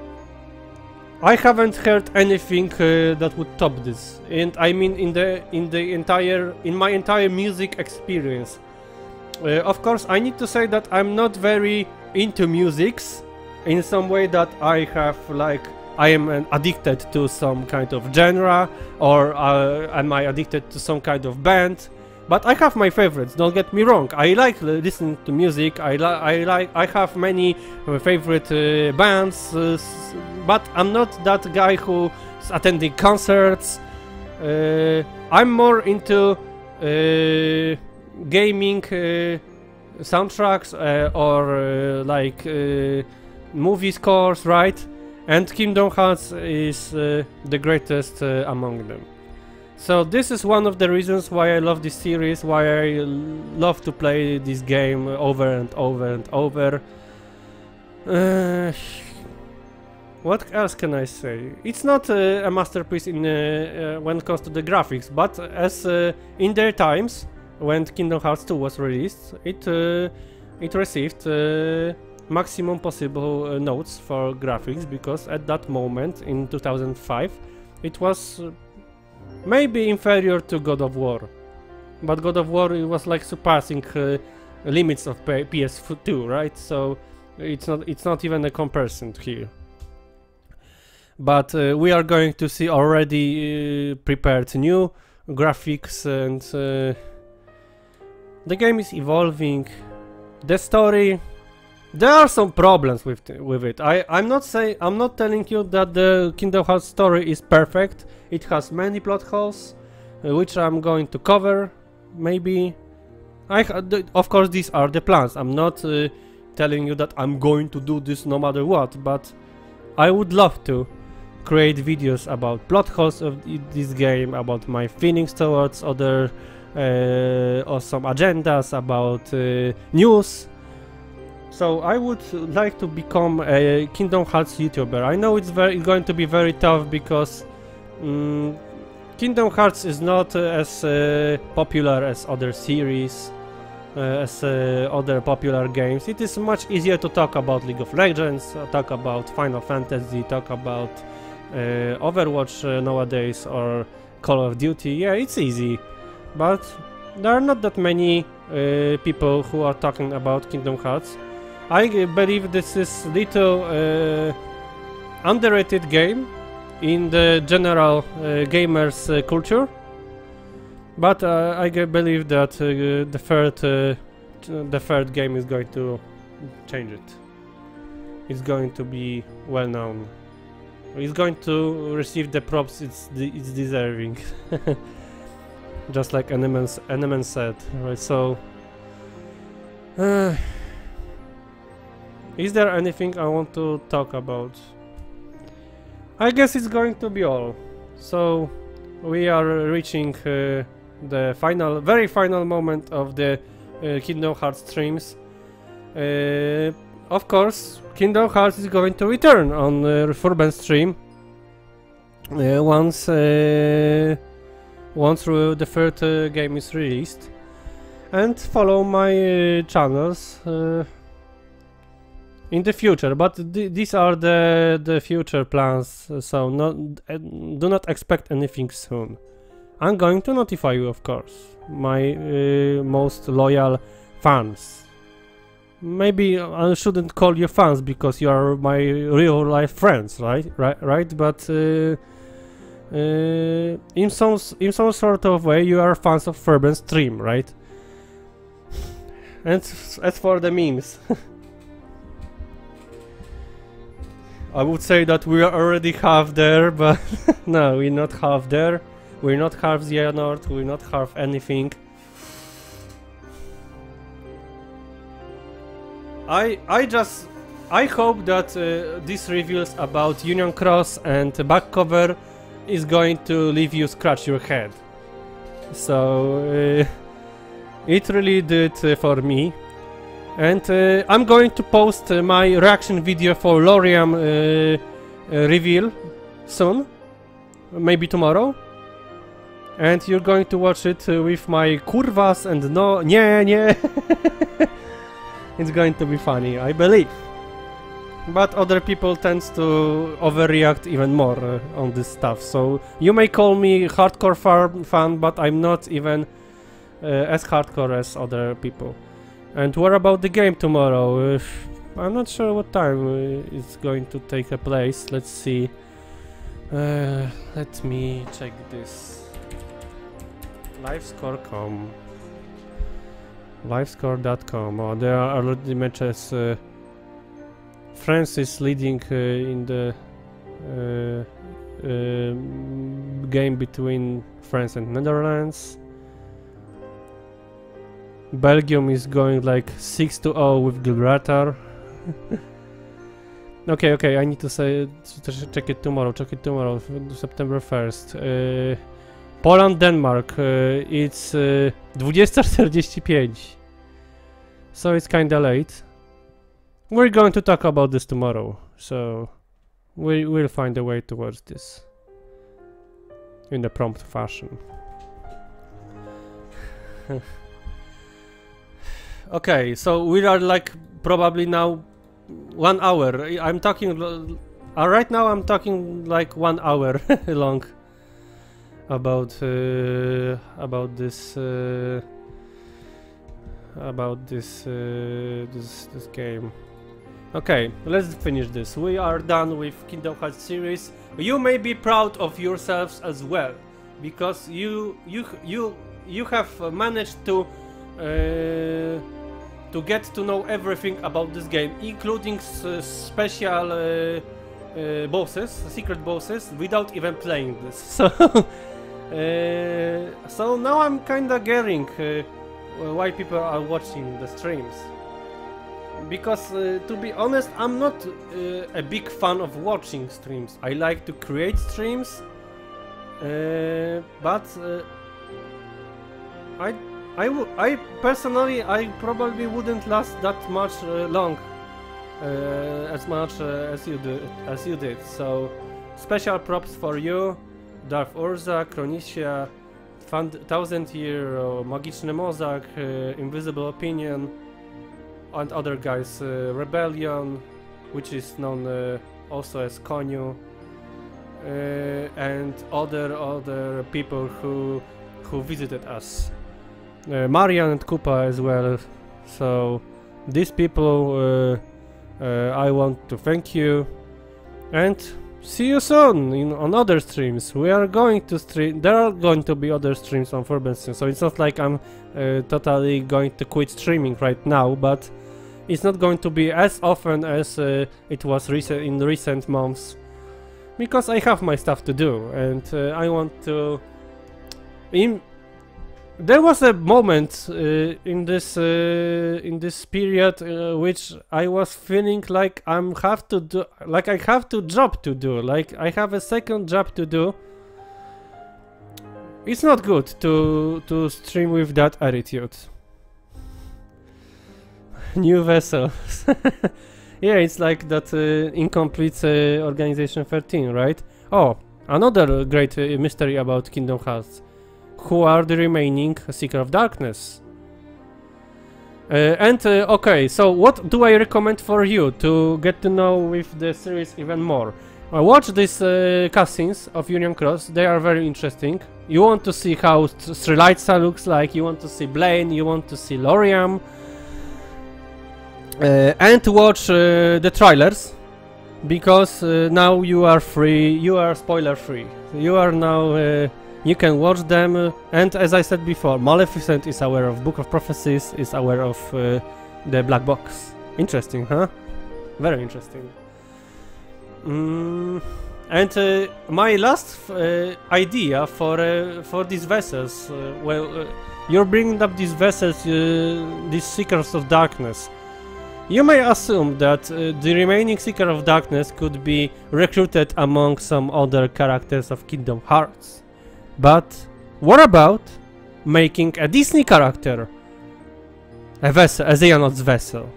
I haven't heard anything uh, that would top this, and I mean in the in the entire in my entire music experience. Uh, of course, I need to say that I'm not very into musics. In some way that I have, like, I am uh, addicted to some kind of genre, or uh, am I addicted to some kind of band? But I have my favorites. Don't get me wrong. I like listening to music. I like, I like, I have many uh, favorite uh, bands, uh, but I'm not that guy who's attending concerts. Uh, I'm more into uh, gaming uh, soundtracks uh, or uh, like. Uh, movie scores, right? And Kingdom Hearts is uh, the greatest uh, among them. So this is one of the reasons why I love this series, why I love to play this game over and over and over. Uh, what else can I say? It's not uh, a masterpiece in uh, uh, when it comes to the graphics, but as uh, in their times, when Kingdom Hearts two was released, it uh, it received uh, maximum possible uh, notes for graphics, because at that moment in two thousand five it was uh, maybe inferior to God of War, but God of War, it was like surpassing uh, limits of P S two, right? So it's not it's not even a comparison here. But uh, we are going to see already uh, prepared new graphics, and uh, the game is evolving. The story. There are some problems with with it. I I'm not saying I'm not telling you that the Kingdom Hearts story is perfect. It has many plot holes, uh, which I'm going to cover. Maybe. I of course these are the plans. I'm not uh, telling you that I'm going to do this no matter what. But I would love to create videos about plot holes of this game, about my feelings towards other uh, or some agendas, about uh, news. So I would like to become a Kingdom Hearts YouTuber. I know it's very it's going to be very tough, because um, Kingdom Hearts is not uh, as uh, popular as other series, uh, as uh, other popular games. It is much easier to talk about League of Legends, uh, talk about Final Fantasy, talk about uh, Overwatch uh, nowadays or Call of Duty, yeah, it's easy, but there are not that many uh, people who are talking about Kingdom Hearts. I uh, believe this is little uh, underrated game in the general uh, gamers uh, culture, but uh, I g believe that uh, the third uh, the third game is going to change it. It's going to be well known. It's going to receive the props it's de it's deserving. Just like Eneman, Eneman said, right? So, uh, is there anything I want to talk about? I guess it's going to be all. So, we are reaching uh, the final, very final moment of the uh, Kingdom Hearts streams. Uh, of course, Kingdom Hearts is going to return on uh, Furban stream uh, once uh, once uh, the third uh, game is released, and follow my uh, channels uh, in the future. But th these are the the future plans, so not uh, do not expect anything soon. I'm going to notify you, of course, my uh, most loyal fans. Maybe I shouldn't call you fans because you are my real life friends, right? Right, right. But uh, uh, in some in some sort of way, you are fans of Furban's stream, right? And as for the memes, I would say that we are already half there, but no, we're not half there. We're not half Xehanort. We're not half anything. I I just I hope that uh, these reviews about Union Cross and back cover is going to leave you scratch your head. So uh, it really did uh, for me, and uh, I'm going to post uh, my reaction video for Loriam uh, uh, reveal soon, maybe tomorrow, and you're going to watch it uh, with my kurwas and no nie nie. It's going to be funny, I believe. But other people tend to overreact even more uh, on this stuff. So you may call me hardcore farm fan, but I'm not even uh, as hardcore as other people. And what about the game tomorrow? Uh, I'm not sure what time uh, it's going to take a place. Let's see. Uh, let me check this. Livescore dot com. Livescore dot com. Oh, there are already matches. Uh, France is leading uh, in the uh, uh, game between France and Netherlands. Belgium is going like six to zero with Gibraltar. okay, okay, I need to say to check it tomorrow. Check it tomorrow, September first. Uh, Poland, Denmark, uh, it's uh, dwudziesta czterdzieści pięć, so it's kinda late. We're going to talk about this tomorrow, so we will find a way towards this in a prompt fashion. Okay, so we are like probably now one hour. I'm talking uh, right now. I'm talking like one hour long. About uh, about this uh, about this uh, this this game. Okay, let's finish this. We are done with Kingdom Hearts series. You may be proud of yourselves as well, because you you you you have managed to uh, to get to know everything about this game, including s special uh, uh, bosses, secret bosses, without even playing this. So. Uh, so now I'm kinda getting uh, why people are watching the streams, because uh, to be honest, I'm not uh, a big fan of watching streams. I like to create streams, uh, but uh, I I, w I personally I probably wouldn't last that much uh, long uh, as much uh, as you do as you did. So special props for you. Darth Urza, Chronisia, Thousand Year, uh, Magiczny Mozak, uh, Invisible Opinion, and other guys, uh, Rebellion, which is known uh, also as Konyu, and other other people who who visited us. Uh, Marian and Kupa as well. So these people, uh, uh, I want to thank you, and see you soon in on other streams. We are going to stream. There are going to be other streams on Forbidden Stream, so it's not like I'm uh, totally going to quit streaming right now, but it's not going to be as often as uh, it was recent in recent months, because I have my stuff to do, and uh, I want to. In there was a moment uh, in this uh, in this period uh, which I was feeling like I'm have to do, like I have to job to do, like I have a second job to do. It's not good to to stream with that attitude. New vessel. Yeah, it's like that uh, incomplete uh, Organization thirteen, right? Oh, another great uh, mystery about Kingdom Hearts. Who are the remaining Seeker of Darkness? Uh, and uh, okay, so what do I recommend for you to get to know with the series even more? Uh, watch these uh, cutscenes of Union Cross, they are very interesting. You want to see how Strelitzsa looks like, you want to see Blaine, you want to see Lauriam. Uh, and watch uh, the trailers, because uh, now you are free, you are spoiler free. You are now, uh, you can watch them, uh, and as I said before, Maleficent is aware of Book of Prophecies, is aware of uh, the Black Box. Interesting, huh? Very interesting. Mm, and uh, my last uh, idea for uh, for these vessels, uh, well, uh, you're bringing up these vessels, uh, these Seekers of Darkness. You may assume that uh, the remaining Seeker of Darkness could be recruited among some other characters of Kingdom Hearts. But what about making a Disney character? A vessel, a Xehanort vessel.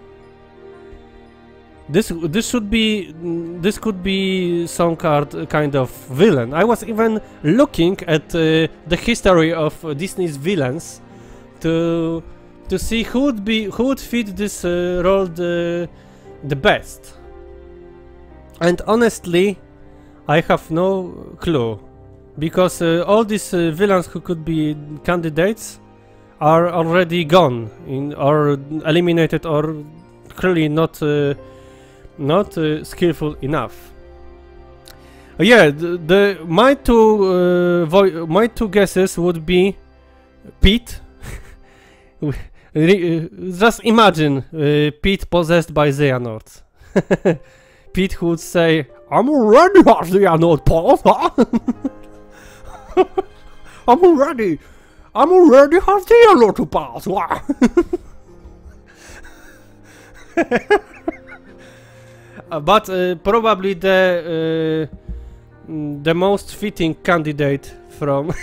This this should be this could be some card, kind of villain. I was even looking at uh, the history of uh, Disney's villains to to see who would be who would fit this uh, role the the best. And honestly, I have no clue, because uh, all these uh, villains who could be candidates are already gone in or eliminated, or clearly not uh, not uh, skillful enough. Uh, yeah, the, the my two uh, vo my two guesses would be Pete. Re uh, just imagine uh, Pete possessed by Xehanort. Pete who would say, "I'm already a Xehanort, Paul." I'm already, I'm already a Xehanort, Paul. uh, but uh, probably the uh, the most fitting candidate from.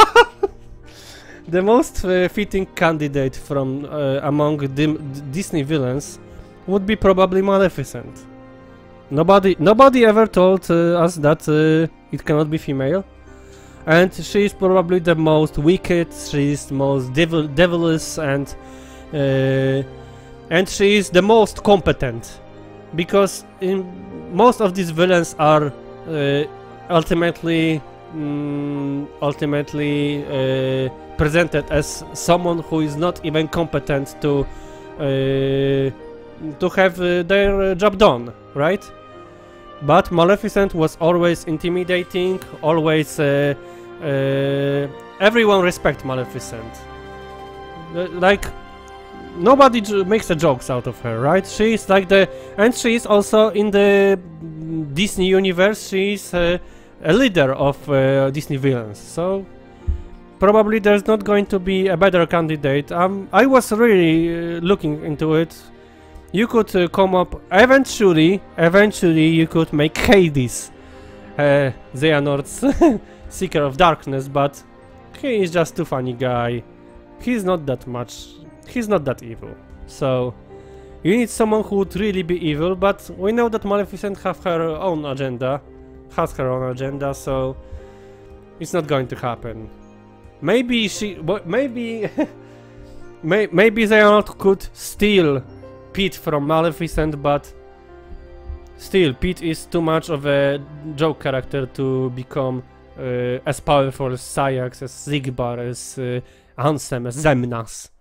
The most uh, fitting candidate from uh, among the Disney villains would be probably Maleficent. Nobody, nobody ever told uh, us that uh, it cannot be female, and she is probably the most wicked. She is the most devil, devilish, and uh, and she is the most competent, because in most of these villains are uh, ultimately, mm, ultimately. Uh, presented as someone who is not even competent to uh, to have uh, their uh, job done, right? But Maleficent was always intimidating, always uh, uh, everyone respect Maleficent. Uh, like nobody j makes a jokes out of her, right? She is like the, and she is also in the Disney universe. She is uh, a leader of uh, Disney villains, so. Probably there's not going to be a better candidate. Um, I was really uh, looking into it. You could uh, come up eventually. Eventually, you could make Hades, uh, Xehanort's Seeker of Darkness, but he is just too funny guy. He's not that much. He's not that evil. So you need someone who would really be evil. But we know that Maleficent have her own agenda, has her own agenda. So it's not going to happen. Maybe she, maybe, may, maybe Xehanort could steal Pete from Maleficent, but Still, Pete is too much of a joke character to become uh, as powerful as Sayax, as Zigbar, as uh, Ansem, as Zemnas.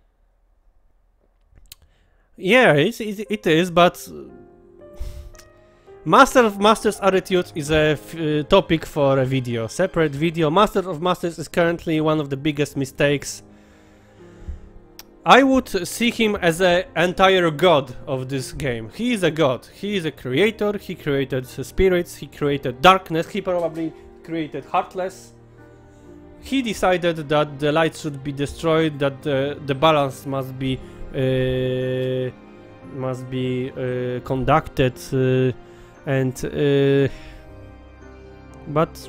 Yeah, it, it, it is, but Master of Masters attitude is a f uh, topic for a video, separate video. Master of Masters is currently one of the biggest mistakes. I would see him as an entire god of this game. He is a god. He is a creator. He created spirits. He created darkness. He probably created Heartless. He decided that the light should be destroyed, that the, the balance must be uh, must be uh, conducted, uh, and uh, but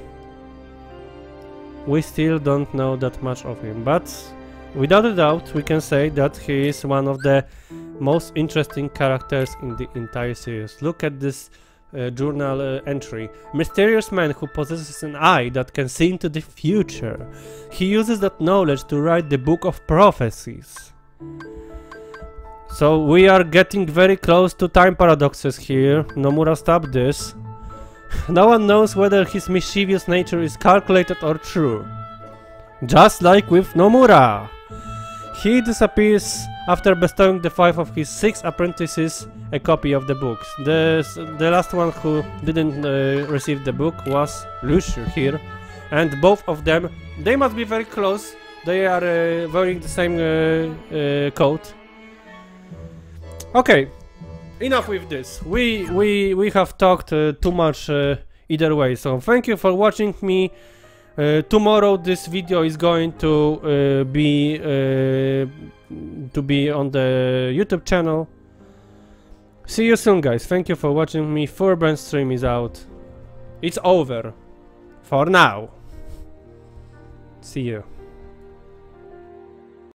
we still don't know that much of him. But without a doubt, we can say that he is one of the most interesting characters in the entire series. Look at this uh, journal uh, entry. Mysterious man who possesses an eye that can see into the future. He uses that knowledge to write the book of prophecies. So we are getting very close to time paradoxes here. Nomura, stop this. No one knows whether his mischievous nature is calculated or true. Just like with Nomura. He disappears after bestowing the five of his six apprentices a copy of the books. The, the last one who didn't uh, receive the book was Luciu here. And both of them, they must be very close. They are uh, wearing the same uh, uh, coat. Okay, enough with this. We we we have talked uh, too much uh, either way. So thank you for watching me. Uh, tomorrow this video is going to uh, be uh, to be on the YouTube channel. See you soon, guys. Thank you for watching me. Furban stream is out. It's over for now. See you.